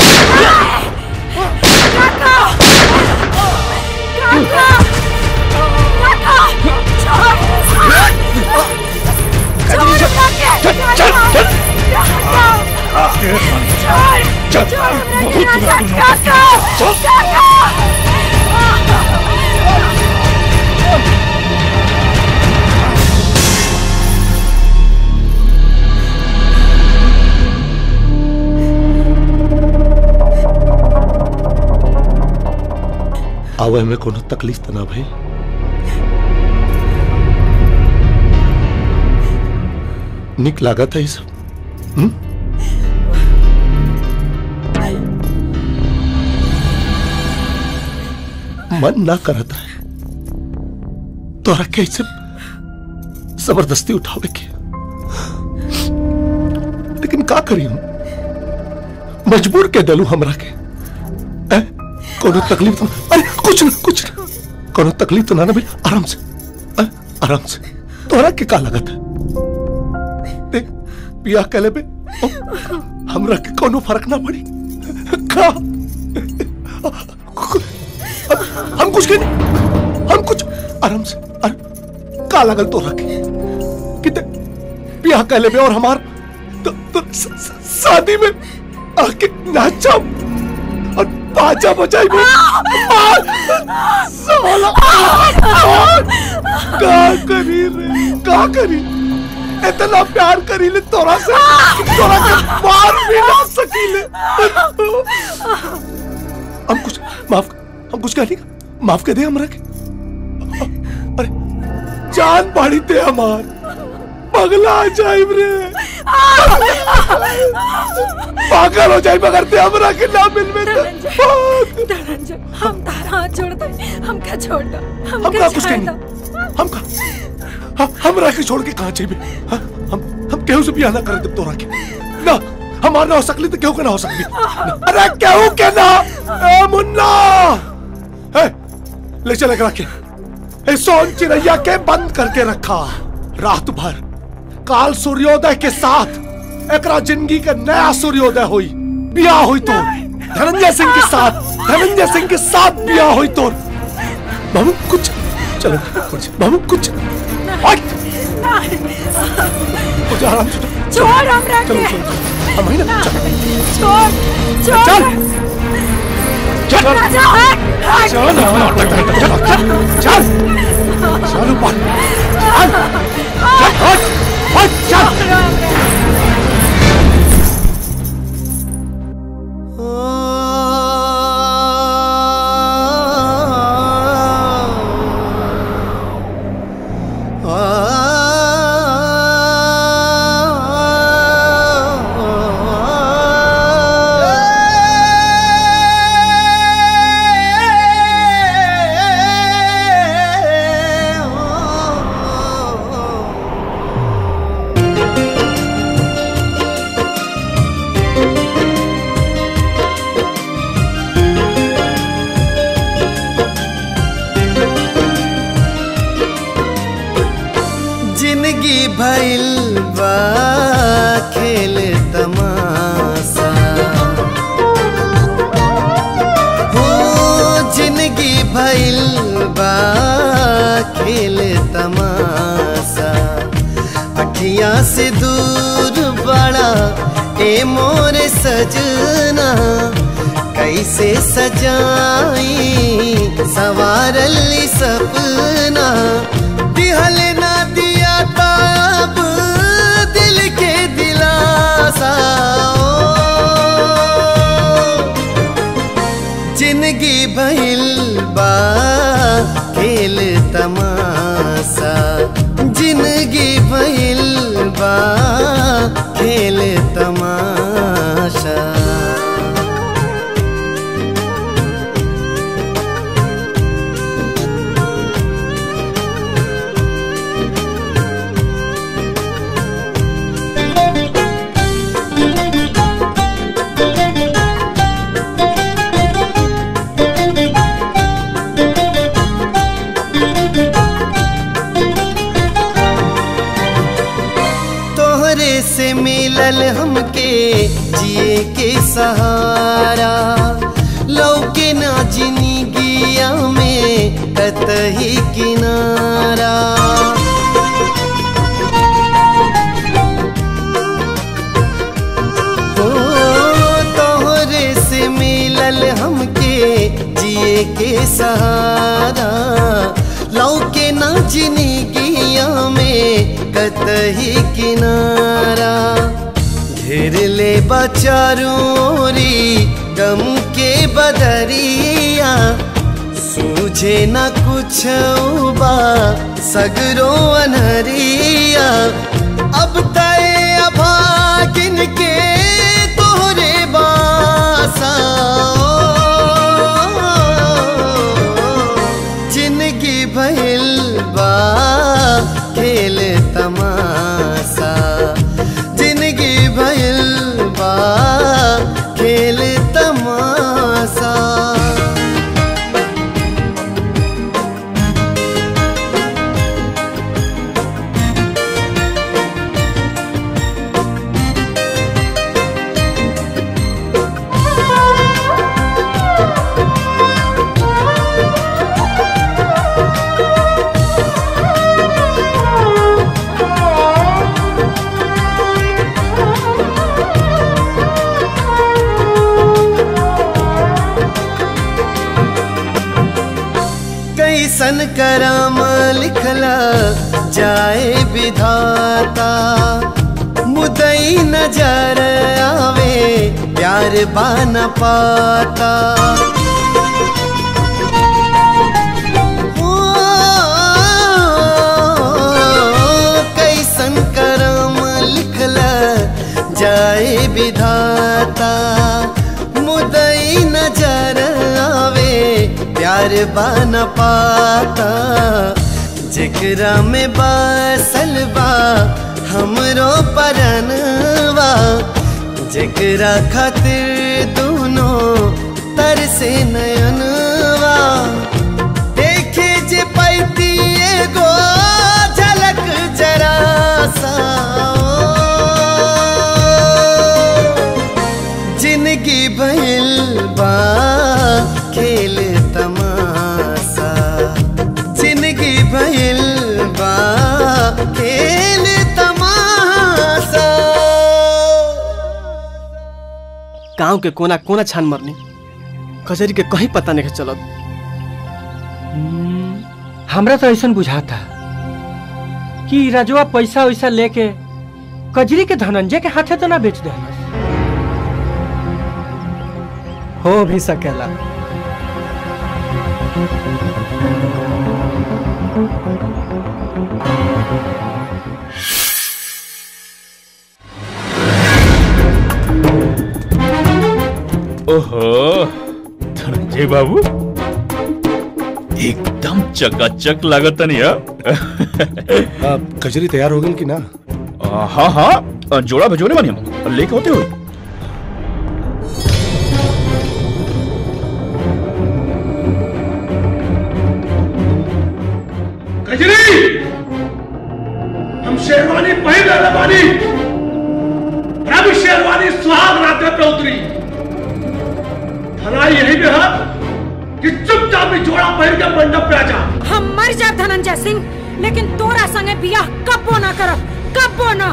Speaker 9: आवे में कोनो तकलीफ तो ना भाई? निक लागत है ये सब। मन ना करता है तोरा कैसे जबरदस्ती उठावे के, लेकिन का करी हम? मजबूर के दलू हमरा के। कोनो तकलीफ तो? अरे कुछ ना कोनो तकलीफ तो ना भाई। आराम से आराम से। तोरा के का लगत है? देख पिया कले पे हमरा के कोनो फर्क ना पड़ी का? हम कुछ के नहीं, हम कुछ आराम से। अरे का लगल तोरा के किते पिया कले पे और हमार तो शादी में आके नाचा और बाजा बजाई में साला का करी रे, का करी? इतना प्यार करी ले तोरा से, तोरा के मार भी ना सकीले। हम कुछ कह नहीं, माफ कर दे हमरा के। अरे जान बाड़ी ते हमार, पगला जाइब रे, पागल हो जाइब अगर ते हमरा के ना मिलबे तो।
Speaker 11: धनंजय हम तारा हाथ छोड़ दे, हम का छोड़ दो,
Speaker 9: हम का कुछ नहीं, हम का हमरा के छोड़ के कहां जाइबे? हम केहू से बियाह ना करे तब तोरा के ना। हमार ना हो सकली तो केहू के ना हो सकली। अरे केहू के ना। ए मुन्ना ले चल एकरा के। ए सोन चिड़ैया के बंद करके रखा रात भर। काल सूर्योदय के साथ एकरा जिंदगी का नया सूर्योदय हुई, बियाह हुई तो धनंजय सिंह के साथ, धनंजय सिंह के साथ बियाह हुई तो। बाबू कुछ चलो, बाबू कुछ आराम से
Speaker 11: छोड़ हमरा के।
Speaker 9: हम ही ना
Speaker 11: छोड़
Speaker 9: चल
Speaker 11: चल राजा हट
Speaker 9: चल चल चल ऊपर
Speaker 20: जिंदगी भइल बा खेल तमाशा हो जिंदगी भइल बा खेल तमाशा अखियां से दूर बड़ा ए मोर सजना कैसे सजाई सवारली सपना दिहल ना दिया ताब दिल के दिलासा जिंदगी भइल बा खेल तमाशा जिंदगी भइल बा खेल तमाशा से मिलल हमके जिए के सहारा लौके ना जिंदगिया में कतही किनारा हो तोहरे से मिलल हमके जिए के सहारा लौके ना जिंदगिया में कतही किनारा घेर ले बचारोरी गम के बदरिया सूझे न कुछ बा सगरो अनहरिया अब तय अभागिन के तोहरे बासा जिंदगी भइल बा खेल तमाशा जिंदगी भइल बा खेल तमाशा कैसन कराम लिखला जाए विधाता मुदई नजर आवे प्यार बान पाता कैसन कराम लिखला जाए विधाता मुदई नजर आवे प्यार बान पाता जेकरा में बसल बा हमरो परनवा जेकरा खातिर दोनों तरसे नयनवा देखे जे पैती एगो झलक जरा सा जिंदगी भइल बा खेल तमाशा जिंदगी भइल बा खेल तमाशा
Speaker 21: गांव के कोना कोना छान मरनी कचहरी के कहीं पता नहीं चलत।
Speaker 2: हमरा तो ऐसा बुझाता कि राजवा पैसा वैसा लेके कजरी के धनंजय के हाथे तो ना बेच दे
Speaker 21: हो भी सकेला।
Speaker 19: ओहो धनंजय बाबू एकदम चकाचक लागत नहीं।
Speaker 9: कचरी तैयार हो गई कि ना?
Speaker 19: हाँ हाँ जोड़ा भजोरे बनी हम लेके होते हुए।
Speaker 9: हम शेरवानी पहन रहे बानी। अब शेरवानी सुहाग रात पे उतरी। भलाई यही में है कि चुपचाप भी जोड़ा पहन के मंडप पे आ जा।
Speaker 11: हम मर जाए धनंजय सिंह, लेकिन तोरा संगे बियाह कब्बो ना करब, कब्बो ना।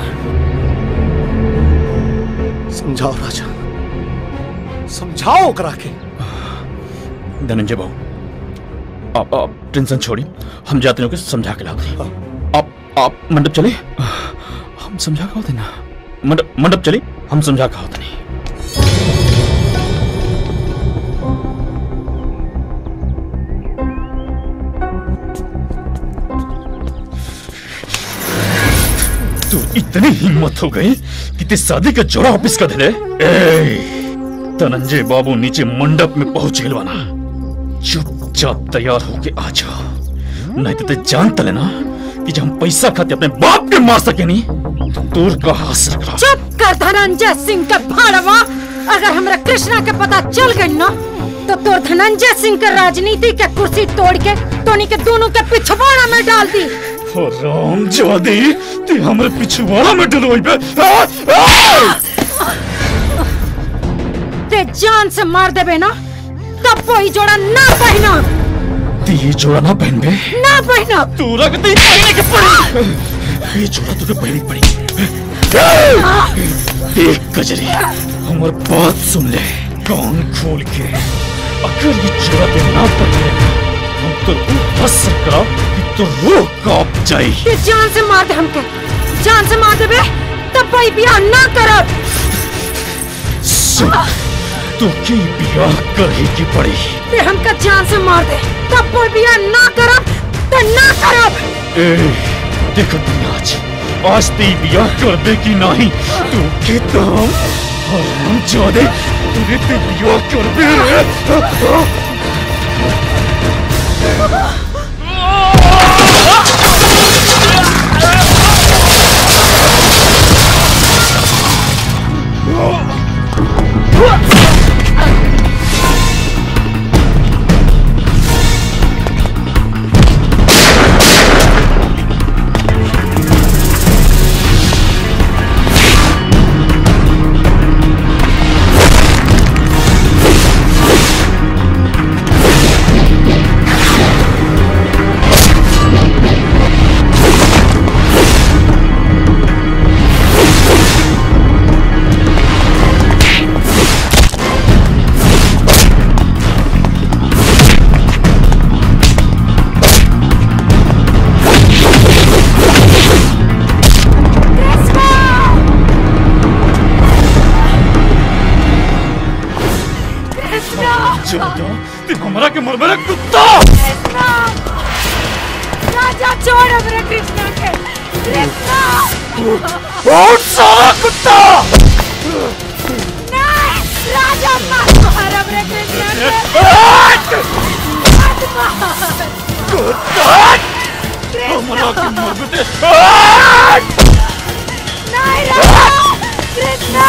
Speaker 9: समझाओ राजा, समझाओ करा के।
Speaker 19: धनंजय बाबू, आप टेंशन छोड़ी, हम जाते हैं, समझा के लाते। आप मंडप चले, हम समझा के होते ना। मंडप चले, हम समझा के होते नहीं। तो इतनी हिम्मत हो गई कि ते शादी का जोड़ा वापिस कर दे। धनंजय बाबू नीचे मंडप में पहुंच गए बना। चुपचाप तैयार होके आ जाओ, नहीं तो ते जानता लेना कि जब हम पैसा खाते अपने बाप के मार सके नहीं तो दूर का हाथ रखा।
Speaker 11: चुप कर धनंजय सिंह के भाड़वा। अगर हमरा कृष्णा के पता चल गई ना तो तोर धनंजय सिंह के राजनीति के कुर्सी तोड़ के तोनी के दोनों के पिछवाड़ा में डाल दी।
Speaker 19: राम जादी, ते हमरे पिछवाड़ा में डलवाई पे।
Speaker 11: ते जान से मार देबे ना तब कोई जोड़ा ना पहना।
Speaker 19: ये जोड़ा ना पहन बे,
Speaker 11: ना पहना।
Speaker 19: तू रखते पहने के पड़ी। ये जोड़ा तुझे पहनी पड़ी। देख कजरी, हमार बात सुन ले कान खोल के। अगर ये जोड़ा ते ना पहने हम तो बस करा कि तो रूह कांप जाए।
Speaker 11: ये जान से मार दे हमके, जान से मार देबे तब कोई बियाह ना करब।
Speaker 19: तू की बियाह करही की पड़ी।
Speaker 11: ते हमका जान से मार दे तब कोई बियाह ना करब तो ना करब।
Speaker 19: देखो आज ते बियाह कर दे कि नहीं। तू के तो हम जादे तुझे ते बियाह कर दे। हमारा के मर मेरा कुत्ता।
Speaker 11: राजा छोड़ हमरे कृष्णा के। कृष्णा
Speaker 19: बहुत सारा कुत्ता।
Speaker 11: नहीं, राजा मत मार हमरे कृष्णा के। मत मार
Speaker 19: कुत्ता। हमारा के मर बेटे।
Speaker 11: नहीं राजा, कृष्णा।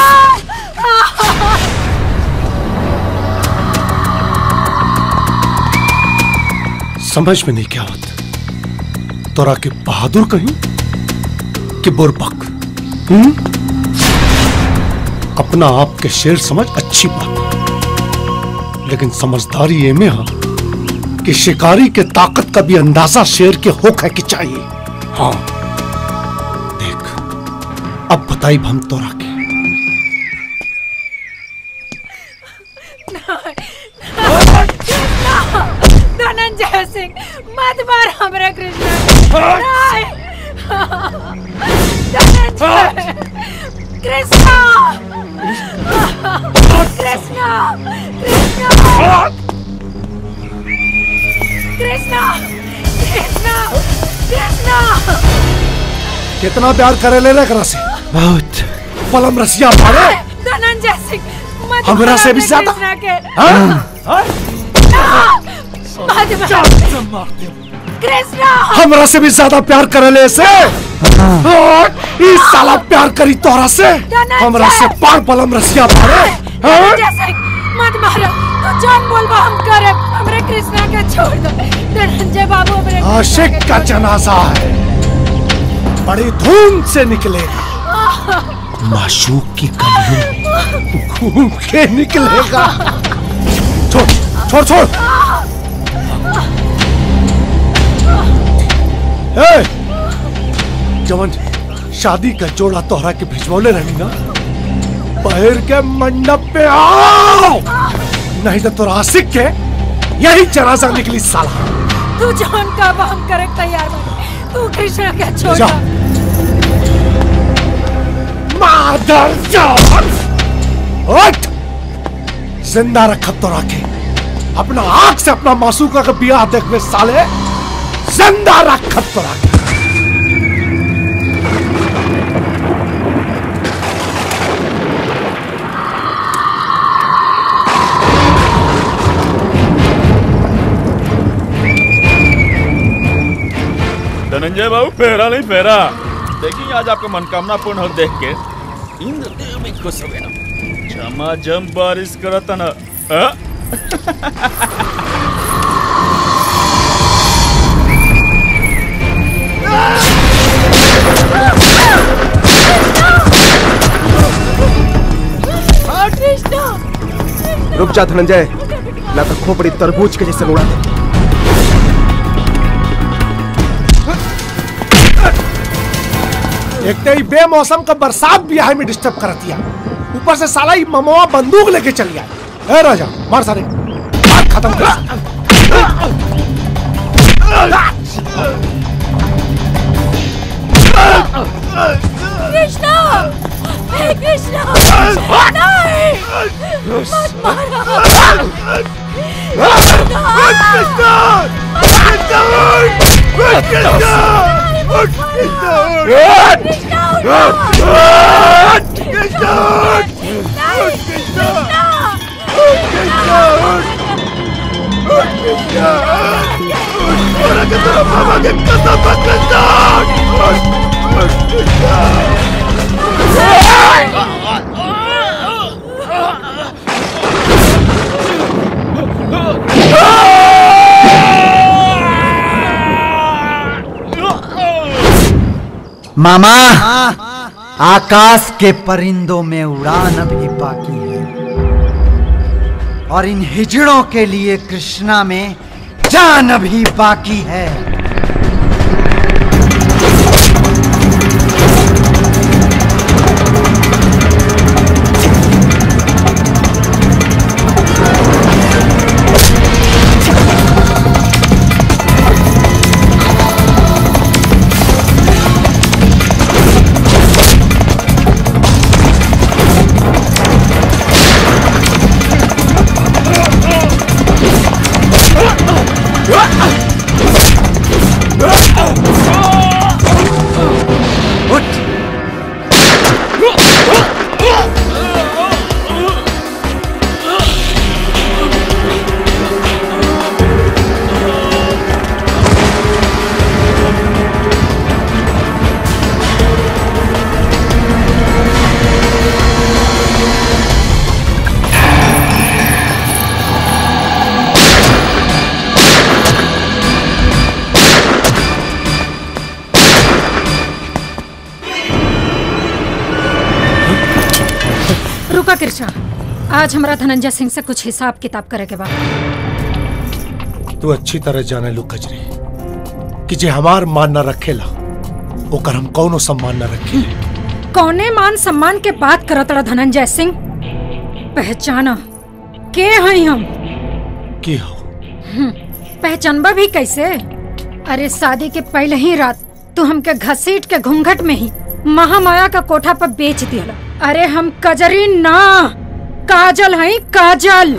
Speaker 9: समझ में नहीं क्या होता, तोरा के बहादुर कहीं कि बुरबक। अपना आप के शेर समझ अच्छी बात, लेकिन समझदारी ये में है कि शिकारी के ताकत का भी अंदाजा शेर के होक है कि चाहिए। हाँ देख, अब बताई हम तोरा के।
Speaker 11: धनंजय सिंह मत मार हमरे कृष्णा। नहीं, धनंजय, कृष्णा, कृष्णा, कृष्णा, कृष्णा, कृष्णा, कृष्णा।
Speaker 9: कितना प्यार करे ले रहा से? बहुत। पलम रसिया मारे
Speaker 11: धनंजय सिंह मत
Speaker 9: हमरा से भी ज्यादा।
Speaker 11: कृष्णा
Speaker 9: हमरा से भी ज्यादा प्यार करे ले से। इस साला प्यार करी तोरा से, हमरा से पार पलम रसिया मारे।
Speaker 11: मत मारो, तो जान बोलबा हम करे। हमरे कृष्णा के छोड़ दो। धनंजय बाबू हमरे
Speaker 9: आशिक का जनाजा है, बड़ी धूम से निकलेगा, माशूक की गलियों घूम के निकलेगा। छोड़ छोड़ छोड़। जवन शादी का जोड़ा तोहरा के भिजवले रही ना, बाहर के मंडप पे आओ, नहीं तो तोरा आशिक के यही जनाजा निकली साला।
Speaker 11: तू जान का हम करे तैयार बन, तू कृष्णा के छोड़।
Speaker 9: मादर जान, उठ, जिंदा रखब तो रखे, अपना आंख से अपना मासूका का बियाह देखवे साले, जिंदा रखब तो रखे।
Speaker 19: धनंजय बाबू फेरा नहीं फेरा, देखिए आज आपका मनकामना पूर्ण हो देख के इंद्रदेव भी खुश हो गए ना। झमाझम बारिश करता ना।
Speaker 5: रुक जा धनंजय, ना तो खोपड़ी तरबूज के जैसे उड़ा दे।
Speaker 9: एक तो बेमौसम का बरसात भी है में डिस्टर्ब कर दिया, ऊपर से साला ही ममवा बंदूक लेके चल गया। ए राजा मार सारे, बात खत्म कर।
Speaker 14: कृष्णा, हे कृष्णा, नहीं, मत
Speaker 3: मामा, आकाश के परिंदों में उड़ान अभी बाकी है और इन हिजड़ों के लिए कृष्णा में जान अभी बाकी है।
Speaker 11: कृष्णा, आज हमारा धनंजय सिंह से कुछ हिसाब किताब करे के बाद।
Speaker 9: तू अच्छी तरह जाने लू कजरी कि जे हमार मान न रखेला ओकर हम कौनो सम्मान न रखे।
Speaker 11: कौने मान सम्मान के बात करत रहा धनंजय सिंह? पहचाना के हैं हम?
Speaker 9: की हो?
Speaker 11: पहचानबा भी कैसे? अरे शादी के पहले ही रात तू हमके घसीट के घूंघट में ही महामाया का कोठा पर बेच दिया। अरे हम कजरी ना, काजल हैं, काजल।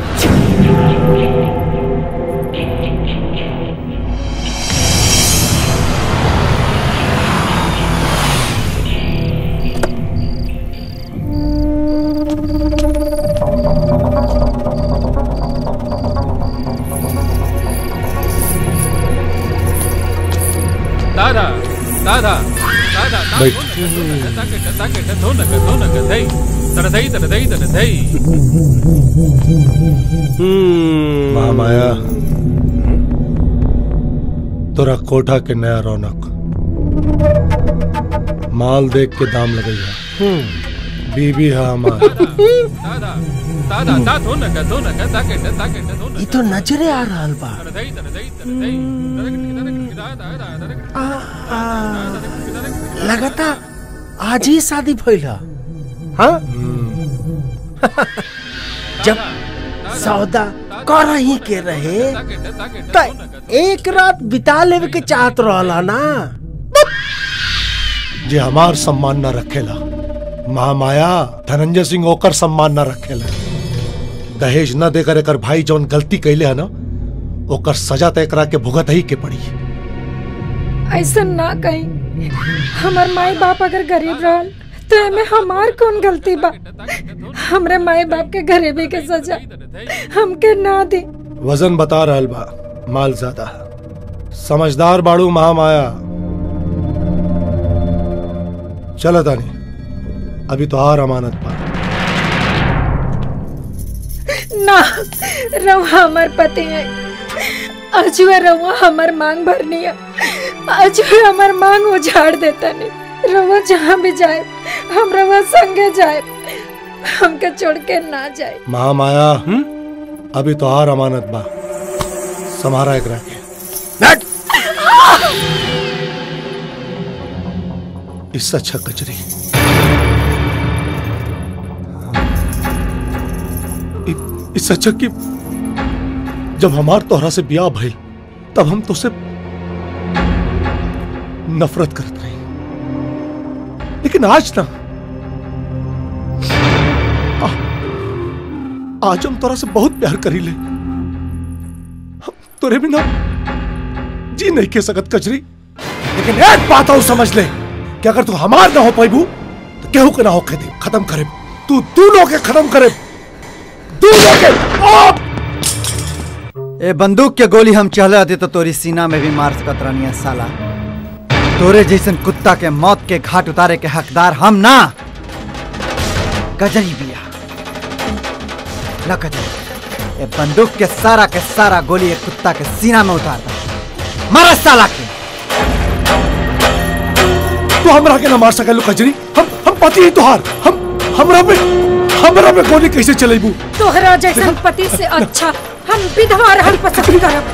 Speaker 6: दादा दादा दादा
Speaker 9: महामाया, तोरा कोठा के नया रौनक माल देख के दाम लगई है। बीबी है हमार।
Speaker 12: ये तो नजरे आ रहा बा। लगाता आज ही शादी भइल है। हाँ? जब सौदा कर ही के रहे तो एक रात बिता लेवे के चाहत रहला ना।
Speaker 9: जे हमार सम्मान न रखेला महामाया धनंजय सिंह ओकर सम्मान न रखेला। दहेज न देकर एकर भाई जौन गलती कैले है ना ओकर सजा तय करा के भुगत ही के पड़ी।
Speaker 11: ऐसा ना कहीं। हमार माई बाप अगर गरीब रहल तो एमे हमार कौन गलती बा। हमरे माई बाप के गरीबी के सजा हमके ना दे।
Speaker 9: वजन बता रहल बा माल ज्यादा है। समझदार बाड़ू महामाया। चलो तानी अभी तो हार अमानत पा।
Speaker 11: ना रवा हमार पति है। अजुए रवा हमार मांग भरनी है। अजुए हमार मांग उजाड़ देता नहीं। रवा जहाँ भी जाए हम रवा संगे जाए। हमके छोड़ के ना जाए।
Speaker 9: महामाया अभी तो हार अमानत बा। समारा एक रखे। इससे अच्छा कचरी। इससे अच्छा कि जब हमार तोहरा से ब्याह भइल तब हम तो से नफरत करत रही, लेकिन आज ना आज हम तोरा से बहुत प्यार करी ले। हम तोरे बिना जी नहीं कह सकत कचरी। लेकिन एक बात और समझ ले कि अगर तू हमार ना हो पाइबू तो केहू के ना हो दे खत्म करे। तू दोनों के खत्म करे।
Speaker 3: ए बंदूक के गोली हम चहले आते तो तोरी सीना में भी मार सकत रहनी साला। तोरे जैसन कुत्ता के मौत के घाट उतारे के हकदार हम ना गजरी बिया। ए बंदूक के सारा गोली एक कुत्ता के सीना में उतारता। मारा साला के।
Speaker 9: तू हमरा के ना मार सकल कजरी। हम पति ही तोहार। हमरा पे गोली कैसे चलेबू?
Speaker 11: तोहरा जैसन पति से अच्छा हम विधवा रहल पसंद करब।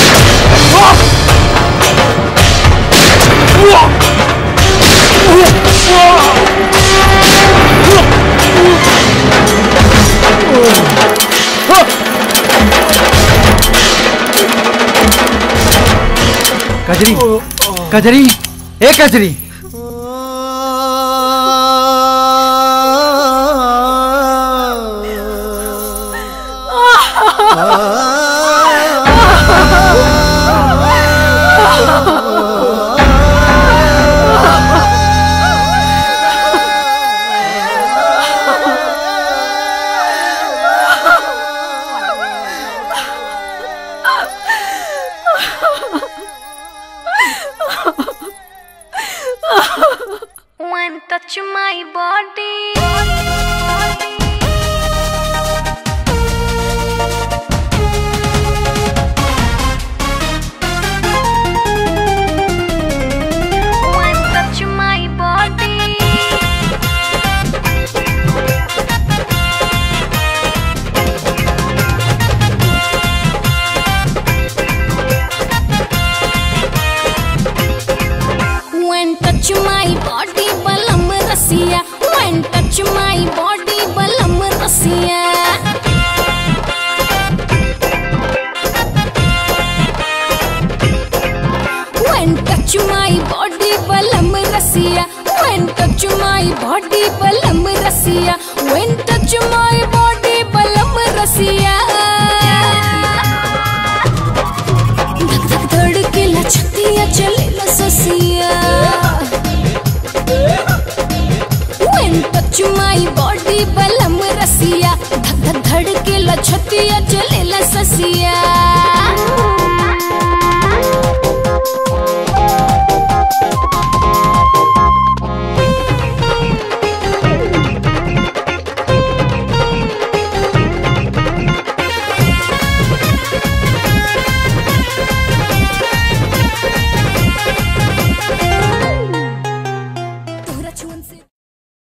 Speaker 3: कजरी कजरी ए कजरी
Speaker 14: When touch my body. Touch my body, balam rasiya. When touch my body, balam rasiya. When touch my body, balam rasiya. When touch my body, balam rasiya. When touch my body, balam rasiya. धक धक धड़के ला छतिया चले ला ससिया. When touch my